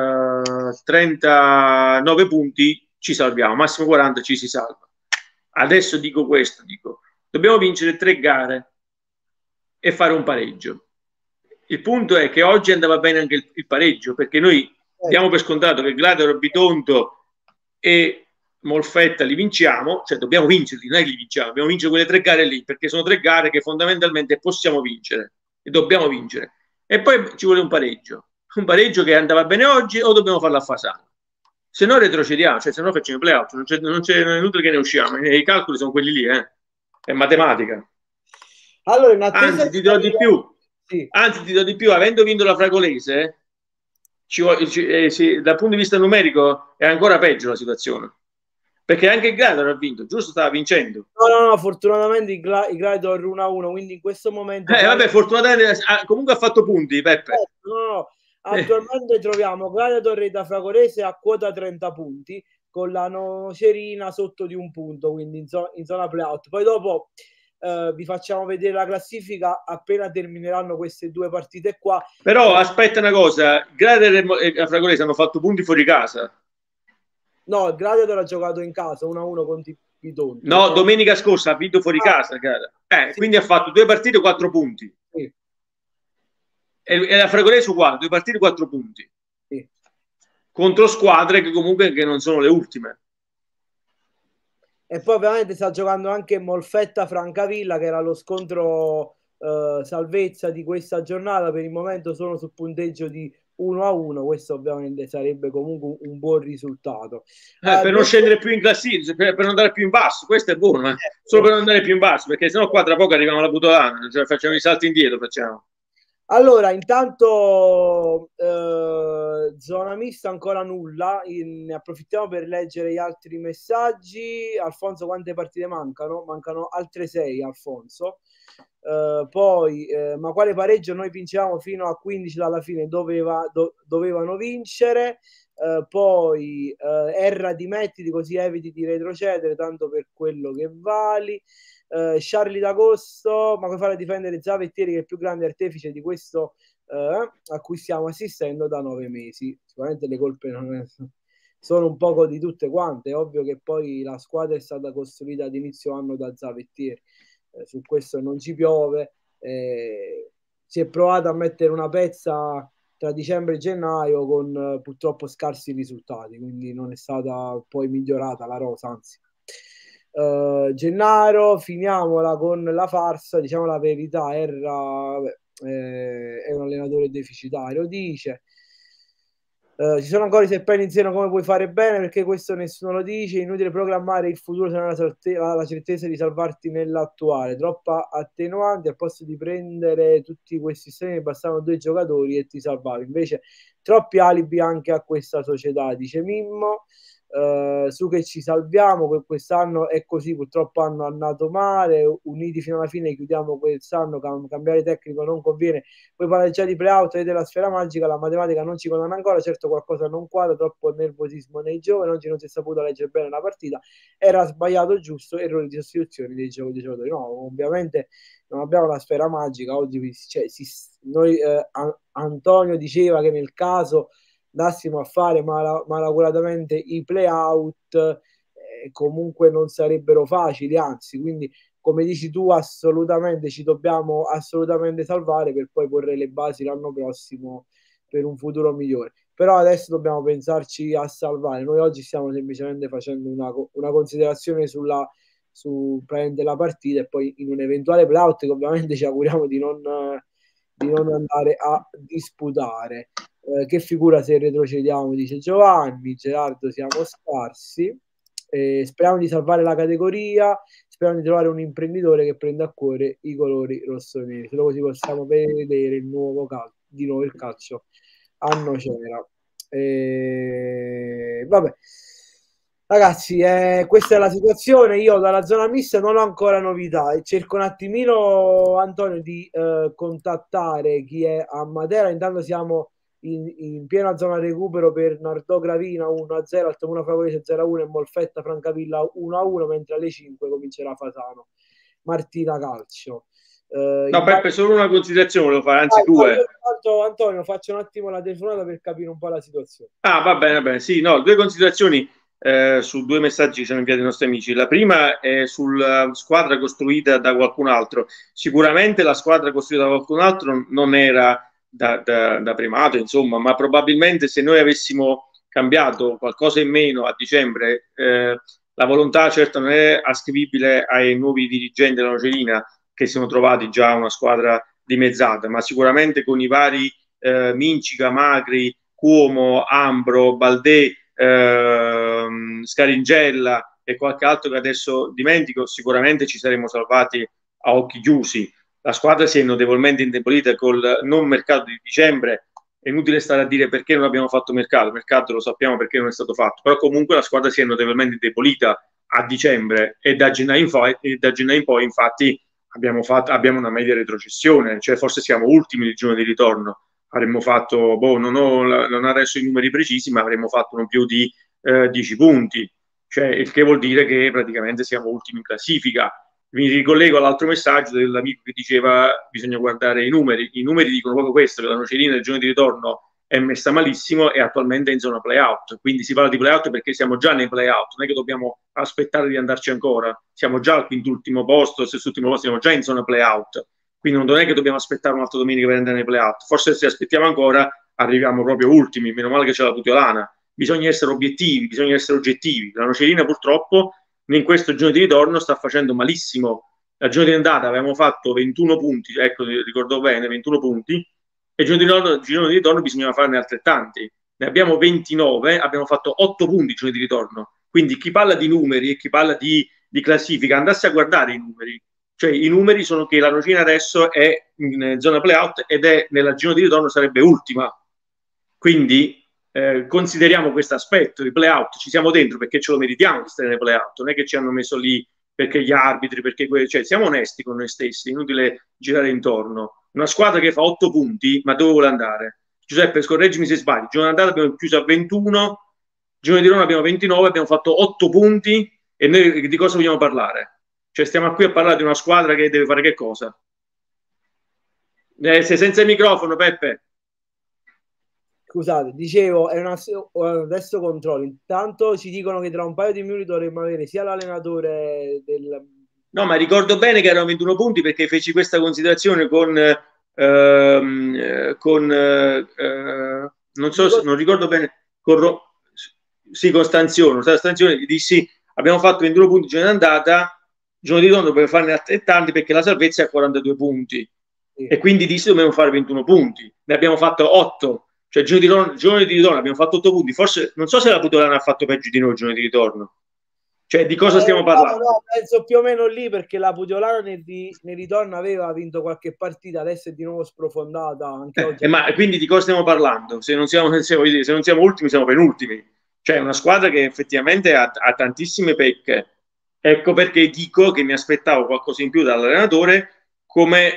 39 punti ci salviamo, massimo 40 ci si salva. Adesso dico questo, dobbiamo vincere 3 gare e fare un pareggio. Il punto è che oggi andava bene anche il pareggio, perché noi diamo per scontato che Gladiator, Bitonto e Molfetta li vinciamo, cioè dobbiamo vincerli, non è che li vinciamo, dobbiamo vincere quelle 3 gare lì, perché sono 3 gare che fondamentalmente possiamo vincere e dobbiamo vincere. E poi ci vuole un pareggio che andava bene oggi o dobbiamo farlo a Fasano. Se no retrocediamo, cioè se no facciamo i play-out, non è inutile che ne usciamo, i calcoli sono quelli lì, è matematica. Allora, in attesa anzi, ti dirò di più, avendo vinto la Fragolese, dal punto di vista numerico è ancora peggio la situazione, perché anche il Gladiator ha vinto, giusto? Stava vincendo. No, fortunatamente il Gladiator 1-1, quindi in questo momento vabbè, fortunatamente comunque ha fatto punti, Peppe. Attualmente troviamo Gladiator e da Fragolese a quota 30 punti, con la Nocerina sotto di 1 punto, quindi in zona playout. Poi dopo vi facciamo vedere la classifica appena termineranno queste 2 partite qua. Però aspetta una cosa, Gladiator e la Fragolese hanno fatto punti fuori casa. No, il Gladiator ha giocato in casa 1-1 contro Bitonto. No, domenica scorsa ha vinto fuori casa, cara. Sì. Quindi ha fatto 2 partite 4 punti. Sì. E la Fragolese uguale, 2 partite 4 punti. Sì. Contro squadre che comunque non sono le ultime. E poi ovviamente sta giocando anche Molfetta Francavilla, che era lo scontro salvezza di questa giornata. Per il momento sono sul punteggio di 1-1, questo ovviamente sarebbe comunque un buon risultato. Per non scendere più in classifica, per non andare più in basso, questo è buono, solo per non andare più in basso, perché sennò qua tra poco arriviamo alla Butolana, cioè facciamo i salti indietro, facciamo. Allora, intanto zona mista ancora nulla, ne approfittiamo per leggere gli altri messaggi. Alfonso, quante partite mancano? Mancano altre 6, Alfonso. Poi, ma quale pareggio? Noi vincevamo fino a 15 dalla fine, dovevano vincere. Poi Erra, dimettiti così eviti di retrocedere, tanto per quello che vali. Charlie d'Agosto, ma come fare a difendere Zavettieri, che è il più grande artefice di questo a cui stiamo assistendo da 9 mesi? Sicuramente le colpe sono un poco di tutte quante. È ovvio che poi la squadra è stata costruita ad inizio anno da Zavettieri, su questo non ci piove. Si è provato a mettere una pezza tra dicembre e gennaio con purtroppo scarsi risultati, quindi non è stata poi migliorata la rosa, anzi. Gennaro, finiamola con la farsa, diciamo la verità, Erra è un allenatore deficitario, dice. Ci sono ancora i serpenti in seno, come puoi fare bene, perché questo nessuno lo dice, inutile programmare il futuro se non hai la certezza di salvarti nell'attuale, troppa attenuanti, al posto di prendere tutti questi sistemi bastavano 2 giocatori e ti salvavi, invece troppi alibi anche a questa società, dice Mimmo. Su che ci salviamo, quest'anno è così, purtroppo hanno andato male, uniti fino alla fine, chiudiamo quest'anno, cambiare tecnico non conviene, poi parlare già di play-out e della sfera magica, la matematica non ci condanna ancora, certo qualcosa non quadra, troppo nervosismo nei giovani, oggi non si è saputo leggere bene la partita, era sbagliato giusto, errori di sostituzione dei giocatori, no, ovviamente non abbiamo la sfera magica, oggi Antonio diceva che nel caso andassimo a fare malacuratamente i play-out, comunque non sarebbero facili, anzi, quindi come dici tu assolutamente ci dobbiamo assolutamente salvare per poi porre le basi l'anno prossimo per un futuro migliore, però adesso dobbiamo pensarci a salvare. Noi oggi stiamo semplicemente facendo una considerazione su praticamente la partita e poi in un eventuale play-out che ovviamente ci auguriamo di non andare a disputare. Che figura se retrocediamo, dice Giovanni. Gerardo, siamo scarsi, speriamo di salvare la categoria, speriamo di trovare un imprenditore che prenda a cuore i colori rossoneri, solo così possiamo vedere di nuovo il calcio a nocera. Vabbè ragazzi, questa è la situazione. Io dalla zona mista non ho ancora novità e cerco un attimino, Antonio, di contattare chi è a Matera. Intanto siamo in piena zona recupero per Nardò Gravina 1-0, Altamura Favorese 0-1 e Molfetta Francavilla 1-1, mentre alle 5 comincerà Fasano Martina Calcio. No, Peppe, solo una considerazione volevo fare, anzi due. Antonio, faccio un attimo la telefonata per capire un po' la situazione. Va bene, sì, no, 2 considerazioni su 2 messaggi che ci hanno inviato i nostri amici. La prima è sulla squadra costruita da qualcun altro. Sicuramente la squadra costruita da qualcun altro non era da primato, insomma, ma probabilmente se noi avessimo cambiato qualcosa in meno a dicembre, la volontà certo non è ascrivibile ai nuovi dirigenti della Nocerina, che si sono trovati già una squadra dimezzata, ma sicuramente con i vari Mincica, Magri, Cuomo, Ambro, Baldè, Scaringella e qualche altro che adesso dimentico, sicuramente ci saremmo salvati a occhi chiusi. La squadra si è notevolmente indebolita col non mercato di dicembre. È inutile stare a dire perché non abbiamo fatto mercato lo sappiamo perché non è stato fatto, però comunque la squadra si è notevolmente indebolita a dicembre e da gennaio in poi infatti abbiamo una media retrocessione, cioè forse siamo ultimi il giorno di ritorno. Avremmo fatto, non adesso i numeri precisi, ma avremmo fatto non più di 10 punti, cioè il che vuol dire che praticamente siamo ultimi in classifica. Mi ricollego all'altro messaggio dell'amico che diceva bisogna guardare i numeri. I numeri dicono proprio questo, che la Nocerina nel giorno di ritorno è messa malissimo e attualmente è in zona play-out. Quindi si parla di play-out perché siamo già nei play-out, non è che dobbiamo aspettare di andarci ancora. Siamo già al quintultimo posto, sest'ultimo posto, siamo già in zona play-out. Quindi non è che dobbiamo aspettare un'altra domenica per andare nei play-out. Forse se aspettiamo ancora arriviamo proprio ultimi, meno male che c'è la Putiolana. Bisogna essere obiettivi, bisogna essere oggettivi. La Nocerina purtroppo in questo giorno di ritorno sta facendo malissimo. La giorno di andata avevamo fatto 21 punti, ecco, ricordo bene, 21 punti, e il giorno di ritorno bisognava farne altrettanti. Ne abbiamo 29, abbiamo fatto 8 punti il giorno di ritorno. Quindi chi parla di numeri e chi parla di classifica andasse a guardare i numeri. Cioè i numeri sono che la Nocina adesso è in zona playout ed è nella giro di ritorno sarebbe ultima. Quindi consideriamo questo aspetto, i playout, ci siamo dentro perché ce lo meritiamo di stare nei playout, non è che ci hanno messo lì perché gli arbitri, perché cioè, siamo onesti con noi stessi, inutile girare intorno. Una squadra che fa 8 punti, ma dove vuole andare? Giuseppe, scorreggimi se sbaglio, giorno d'andata abbiamo chiuso a 21, giorno di ritorno abbiamo 29, abbiamo fatto 8 punti e noi di cosa vogliamo parlare? Cioè stiamo qui a parlare di una squadra che deve fare che cosa? Sei senza il microfono, Peppe. Scusate, dicevo, adesso controllo. Intanto ci dicono che tra un paio di minuti dovremmo avere sia l'allenatore del... No, ma ricordo bene che erano 21 punti perché feci questa considerazione con non so, non ricordo bene, con Stanzione. Stanzione gli dissi, abbiamo fatto 21 punti giorno d'andata, giorno di ritorno per farne altrettanti perché la salvezza è a 42 punti. Sì. E quindi dissi dobbiamo fare 21 punti. Ne abbiamo fatto 8. Cioè giorno di ritorno abbiamo fatto 8 punti, forse non so se la Putolana ha fatto peggio di noi giorno di ritorno, cioè di cosa stiamo parlando? No, penso più o meno lì perché la Putolana nel ritorno aveva vinto qualche partita, adesso è di nuovo sprofondata anche oggi. Ma quindi di cosa stiamo parlando? Se non siamo ultimi siamo penultimi, cioè una squadra che effettivamente ha tantissime pecche. Ecco perché dico che mi aspettavo qualcosa in più dall'allenatore come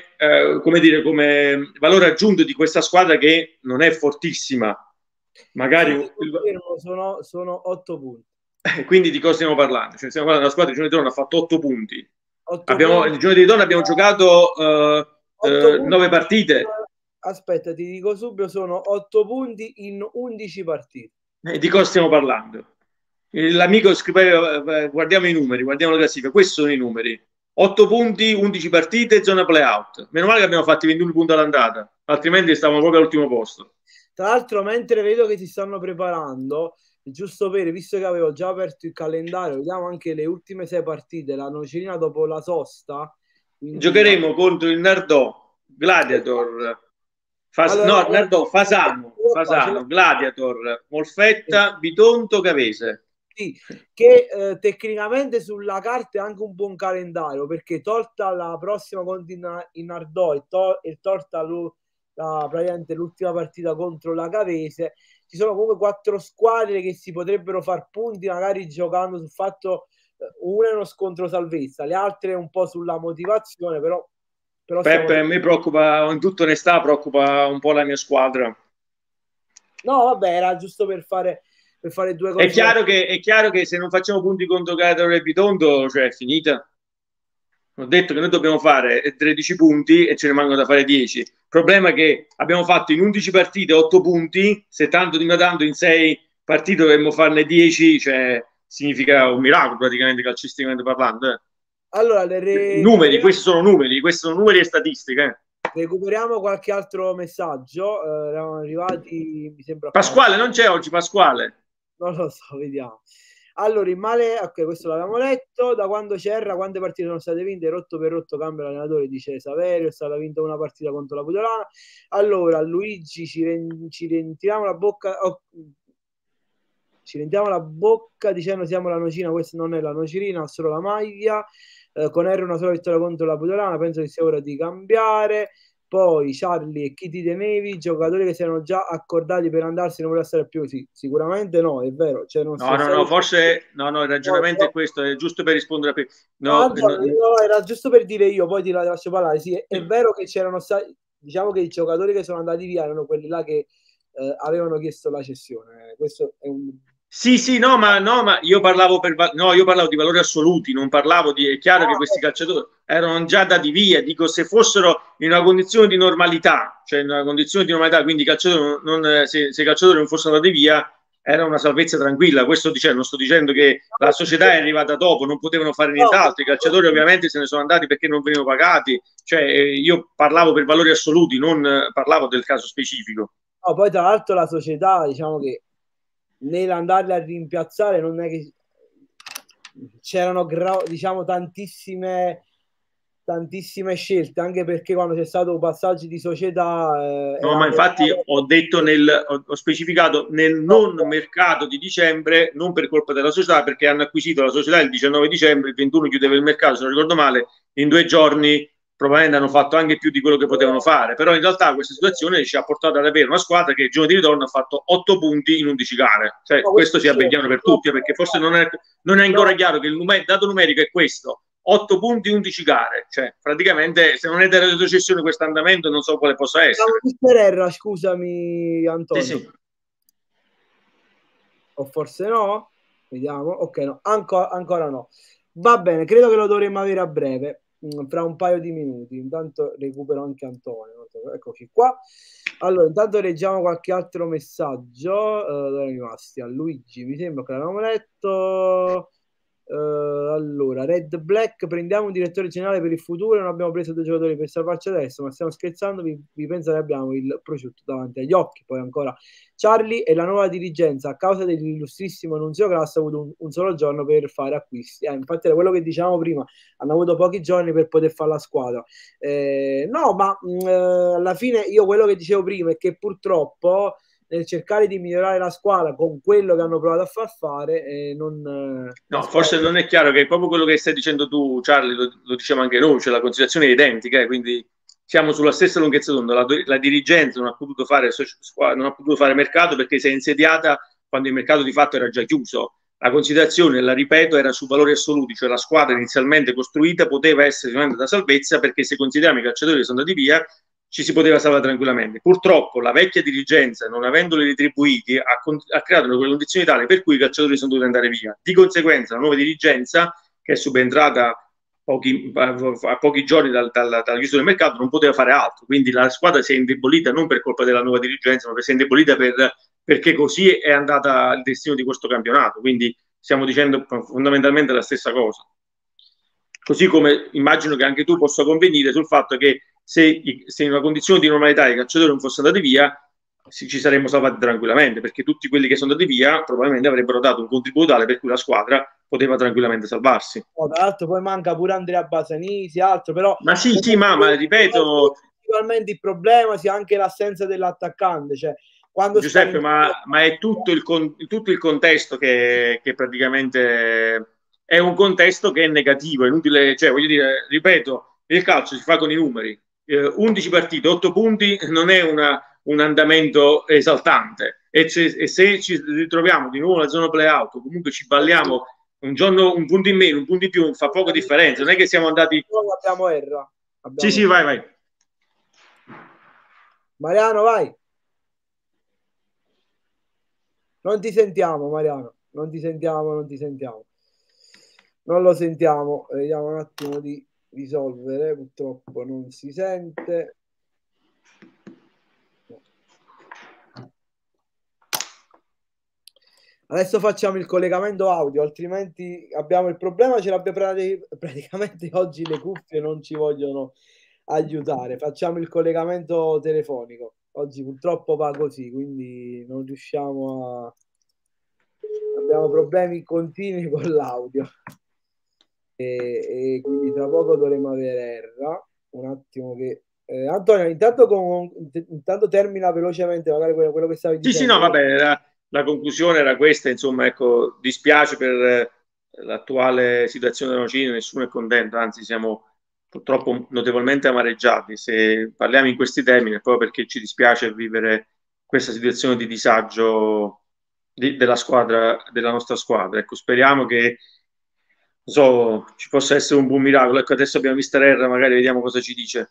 valore aggiunto di questa squadra che non è fortissima. Magari sono 8 punti. Quindi di cosa stiamo parlando? Cioè, stiamo parlando della squadra di giorno di ritorno ha fatto 8 punti. Il giorno di ritorno abbiamo giocato 9 partite. Aspetta, ti dico subito, sono 8 punti in 11 partite. Di cosa stiamo parlando? L'amico scriveva, guardiamo i numeri, guardiamo la classifica, questi sono i numeri. 8 punti, 11 partite, zona playout. Meno male che abbiamo fatto 21 punti all'andata, altrimenti stavamo proprio all'ultimo posto. Tra l'altro, mentre vedo che si stanno preparando, giusto per, visto che avevo già aperto il calendario, vediamo anche le ultime 6 partite, la Nocerina dopo la sosta. Quindi... Giocheremo contro il Nardò, Gladiator, Fasano, Gladiator, Molfetta, Bitonto, Cavese. Sì, che tecnicamente sulla carta è anche un buon calendario perché tolta la prossima contro in Nardò e tolta praticamente l'ultima partita contro la Cavese, ci sono comunque 4 squadre che si potrebbero far punti magari giocando sul fatto una è uno scontro salvezza, le altre un po' sulla motivazione, però Peppe, a me preoccupa, in tutta onestà preoccupa un po' la mia squadra. No, vabbè, era giusto per fare 2 cose. È chiaro che se non facciamo punti contro Gladiator e Bitondo, cioè è finita. Ho detto che noi dobbiamo fare 13 punti e ce ne mancano da fare 10. Il problema è che abbiamo fatto in 11 partite 8 punti, se tanto di tanto in 6 partite dovremmo farne 10, cioè significa un miracolo praticamente calcisticamente parlando. Allora, numeri, questi sono numeri e statistiche. Recuperiamo qualche altro messaggio. Erano arrivati, mi sembra. Pasquale, non c'è oggi Pasquale? Non lo so, vediamo. Allora, il male, ok, questo l'avevamo letto. Da quando c'era, quante partite sono state vinte? Rotto per rotto cambia l'allenatore, dice Saverio. È stata vinta una partita contro la Putolana. Allora, Luigi, ci rientriamo la bocca. Ci rientriamo la bocca dicendo siamo la Nocina. Questa non è la Nocerina, ha solo la maglia. Con R una sola vittoria contro la Putolana. Penso che sia ora di cambiare. Poi Charlie e Kitty De Nevi, giocatori che si erano già accordati per andarsi, non voleva stare più. Sì, sicuramente no, è vero. Cioè, non forse il ragionamento è questo, è giusto per rispondere a no, era giusto per dire io, poi ti lascio parlare. Sì, è vero che c'erano stati, diciamo che i giocatori che sono andati via erano quelli là che avevano chiesto la cessione. Questo è un... Sì, ma io parlavo di valori assoluti, non parlavo di... È chiaro che questi calciatori erano già dati via, dico se fossero in una condizione di normalità, quindi i calciatori se i calciatori non fossero andati via, era una salvezza tranquilla. Questo non sto dicendo che la società è arrivata dopo, non potevano fare nient'altro, i calciatori ovviamente se ne sono andati perché non venivano pagati, cioè io parlavo per valori assoluti, non parlavo del caso specifico. No, poi tra l'altro la società, diciamo che nell'andarli a rimpiazzare non è che c'erano tantissime tantissime scelte, anche perché quando c'è stato un passaggio di società no, ma infatti ho detto ho specificato nel non mercato di dicembre, non per colpa della società, perché hanno acquisito la società il 19 dicembre, il 21 chiudeva il mercato, se non ricordo male, in 2 giorni probabilmente hanno fatto anche più di quello che potevano fare, però in realtà questa situazione ci ha portato ad avere una squadra che il giorno di ritorno ha fatto 8 punti in 11 gare, cioè, questo sia ben chiaro per tutti, perché forse non è ancora chiaro che il dato numerico è questo: 8 punti, 11 gare, cioè praticamente se non è della retrocessione questo andamento non so quale possa essere. Mister Erra, scusami Antonio. Sì. O forse no? Vediamo. Ok, no, ancora no. Va bene, credo che lo dovremmo avere a breve, fra un paio di minuti. Intanto recupero anche Antonio. Eccoci qua. Allora, intanto leggiamo qualche altro messaggio. Dove siamo rimasti? A Luigi, mi sembra che l'avevamo letto. Allora, Red Black, prendiamo un direttore generale per il futuro, non abbiamo preso 2 giocatori per salvarci adesso, ma stiamo scherzando, vi pensa che abbiamo il prosciutto davanti agli occhi. Poi ancora Charlie e la nuova dirigenza, a causa dell'illustrissimo Nunzio Grasso, ha avuto un solo giorno per fare acquisti, infatti era quello che dicevamo prima, hanno avuto pochi giorni per poter fare la squadra. No, ma alla fine io quello che dicevo prima è che purtroppo nel cercare di migliorare la squadra con quello che hanno provato a far fare no, forse non è chiaro che è proprio quello che stai dicendo tu, Charlie, lo diciamo anche noi, cioè la considerazione è identica, quindi siamo sulla stessa lunghezza d'onda. La dirigenza non ha potuto fare mercato perché si è insediata quando il mercato di fatto era già chiuso. La considerazione, la ripeto, era su valori assoluti, cioè la squadra inizialmente costruita poteva essere sicuramente da salvezza, perché se consideriamo i calciatori che sono andati via ci si poteva salvare tranquillamente. Purtroppo la vecchia dirigenza, non avendoli retribuiti, ha creato quelle condizioni tali per cui i calciatori sono dovuti andare via. Di conseguenza la nuova dirigenza, che è subentrata a pochi giorni dalla chiusura del mercato, non poteva fare altro, quindi la squadra si è indebolita non per colpa della nuova dirigenza, ma si è indebolita perché così è andata il destino di questo campionato. Quindi stiamo dicendo fondamentalmente la stessa cosa, così come immagino che anche tu possa convenire sul fatto che se in una condizione di normalità i calciatori non fossero andati via, ci saremmo salvati tranquillamente, perché tutti quelli che sono andati via probabilmente avrebbero dato un contributo tale per cui la squadra poteva tranquillamente salvarsi. Tra l'altro poi manca pure Andrea Basanisi, altro, però ma ma ripeto, principalmente il problema sia anche l'assenza dell'attaccante, cioè quando Giuseppe, ma è tutto il contesto che praticamente è un contesto che è negativo, è inutile, cioè voglio dire, ripeto, il calcio si fa con i numeri, 11 partite, 8 punti non è un andamento esaltante, e se ci ritroviamo di nuovo nella zona play-out, comunque ci balliamo un giorno, un punto in meno, un punto in più, fa poca differenza, non è che siamo andati... Abbiamo Erra. Sì, vai. Mariano, vai. Non ti sentiamo, Mariano. Non ti sentiamo. Non lo sentiamo. Vediamo un attimo di risolvere. Purtroppo non si sente. Adesso facciamo il collegamento audio, altrimenti abbiamo il problema. Ce l'abbiamo praticamente oggi, le cuffie non ci vogliono aiutare. Facciamo il collegamento telefonico. Oggi purtroppo va così, quindi non riusciamo a... Abbiamo problemi continui con l'audio. E quindi tra poco dovremo avere Erra. Un attimo che... Antonio, intanto termina velocemente magari quello che stavi dicendo. Sì, no, vabbè, la conclusione era questa, insomma, ecco, dispiace per l'attuale situazione della Nocina, nessuno è contento, anzi siamo purtroppo notevolmente amareggiati se parliamo in questi termini, proprio perché ci dispiace vivere questa situazione di disagio della nostra squadra. Ecco, speriamo che ci possa essere un buon miracolo. Ecco, adesso abbiamo Mister Erra, magari vediamo cosa ci dice.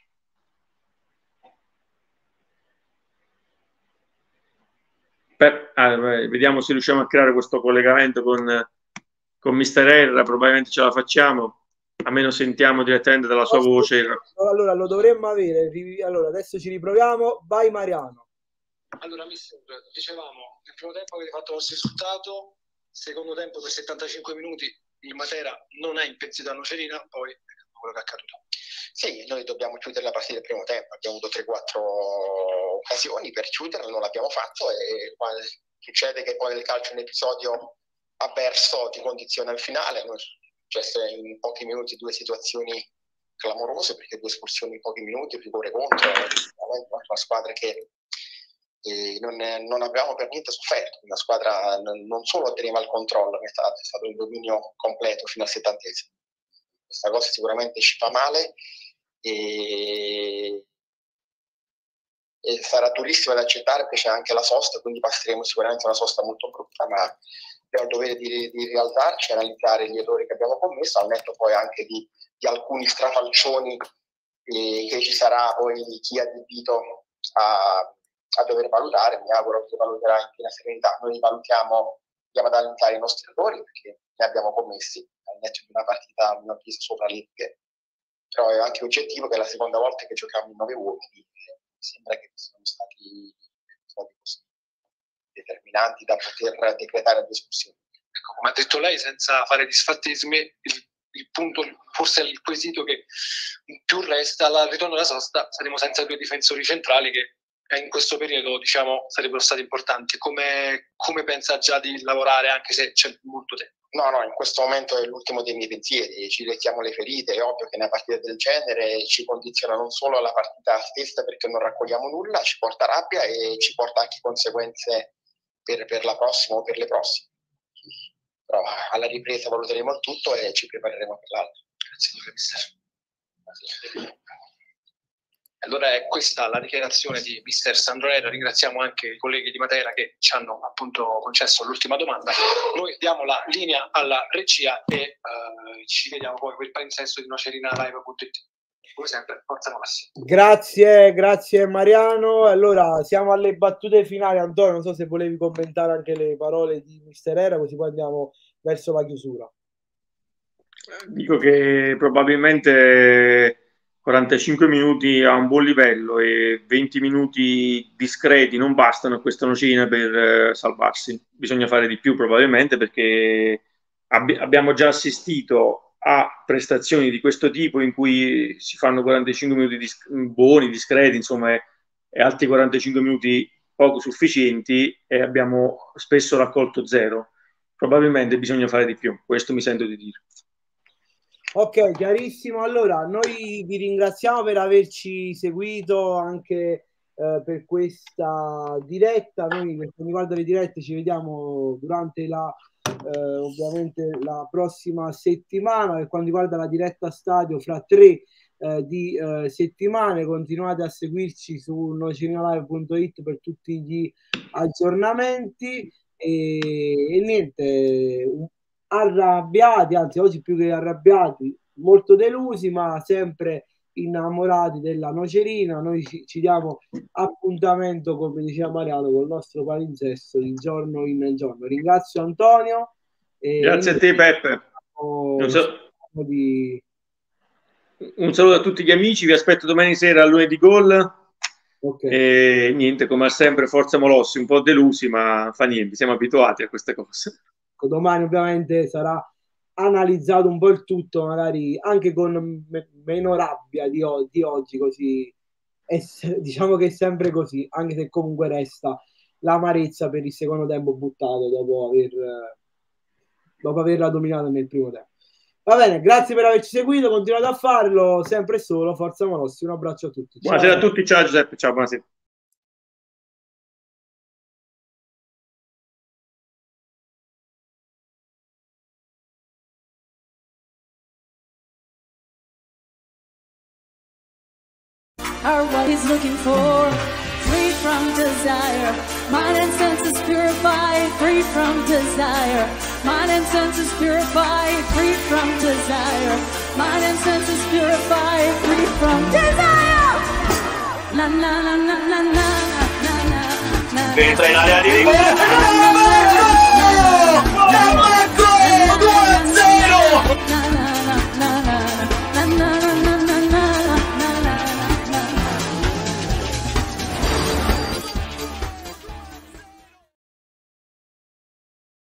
Vediamo se riusciamo a creare questo collegamento con Mister Erra, probabilmente ce la facciamo, almeno sentiamo direttamente dalla sua voce. Allora lo dovremmo avere. Allora adesso ci riproviamo. Vai Mariano. Allora mister, dicevamo, nel primo tempo avete fatto il vostro risultato, secondo tempo per 75 minuti il Matera non è impensierito a Nocerina, poi quello che è accaduto. Sì, noi dobbiamo chiudere la partita del primo tempo, abbiamo avuto 3-4 occasioni per chiuderla, non l'abbiamo fatto, e succede che poi nel calcio un episodio avverso ti condiziona il finale. C'è in pochi minuti 2 situazioni clamorose, perché 2 espulsioni in pochi minuti, rigore contro, una squadra che non avevamo per niente sofferto, una squadra non solo teneva il controllo, è stato il dominio completo fino al 70esimo. Questa cosa sicuramente ci fa male e sarà durissima da accettare, perché c'è anche la sosta, quindi passeremo sicuramente una sosta molto brutta, ma abbiamo il dovere di rialzarci, analizzare gli errori che abbiamo commesso, al netto poi anche di alcuni strafalcioni che ci sarà poi chi ha adibito a dover valutare. Mi auguro che valuterà in piena serenità. Noi andiamo ad analizzare i nostri errori, perché ne abbiamo commessi, al netto di una partita, una pisa sopra l'Inter, però è anche oggettivo che è la seconda volta che giochiamo in 9 uomini, sembra che siano stati così determinanti da poter decretare discussioni. Ecco, come ha detto lei, senza fare disfattismi, il punto, forse il quesito che più resta, al ritorno della sosta saremo senza 2 difensori centrali che in questo periodo, diciamo, sarebbero stati importanti. Come pensa già di lavorare, anche se c'è molto tempo? No, in questo momento è l'ultimo dei miei pensieri, ci lecchiamo le ferite. È ovvio che una partita del genere ci condiziona non solo la partita stessa, perché non raccogliamo nulla, ci porta rabbia e ci porta anche conseguenze per la prossima o per le prossime. Però alla ripresa valuteremo il tutto e ci prepareremo per l'altro. Grazie, mister. Allora è questa la dichiarazione di mister Sandro Herrera. Ringraziamo anche i colleghi di Matera che ci hanno appunto concesso l'ultima domanda. Noi diamo la linea alla regia e ci vediamo poi per il palinsesto di NocerinaLive.it. Come sempre, forza massima. Grazie Mariano. Allora siamo alle battute finali. Antonio, non so se volevi commentare anche le parole di mister Herrera, così poi andiamo verso la chiusura. Dico che probabilmente 45 minuti a un buon livello e 20 minuti discreti non bastano a questa Nocina per salvarsi. Bisogna fare di più probabilmente, perché abbiamo già assistito a prestazioni di questo tipo in cui si fanno 45 minuti buoni, discreti, insomma, e altri 45 minuti poco sufficienti, e abbiamo spesso raccolto 0. Probabilmente bisogna fare di più, questo mi sento di dire. Ok, chiarissimo. Allora, noi vi ringraziamo per averci seguito anche per questa diretta. Noi, per quanto riguarda le dirette, ci vediamo durante ovviamente la prossima settimana. Per quanto riguarda la diretta stadio, fra 3 settimane. Continuate a seguirci su NocerinaLive.it per tutti gli aggiornamenti e niente, arrabbiati, anzi oggi più che arrabbiati, molto delusi, ma sempre innamorati della Nocerina. Noi ci diamo appuntamento, come diceva Mariano, con il nostro palinsesto di giorno in giorno. Ringrazio Antonio. Grazie a te Peppe. Un saluto a tutti gli amici, vi aspetto domani sera a Lunedì Gol. Okay. E niente, come sempre, forza Molossi, un po' delusi, ma fa niente, siamo abituati a queste cose. Domani ovviamente sarà analizzato un po' il tutto, magari anche con meno rabbia di oggi, così diciamo che è sempre così, anche se comunque resta l'amarezza per il secondo tempo buttato dopo averla dominata nel primo tempo. Va bene, grazie per averci seguito, continuate a farlo, sempre e solo forza Molossi. Un abbraccio a tutti. Buonasera a tutti, ciao Giuseppe, ciao, buonasera. Are what he's looking for, free from desire, mind and senses purified, free from desire, mind and senses purified, free from desire, mind and senses purified, free from desire. Na na na na na na na na. Entra in area di rigore.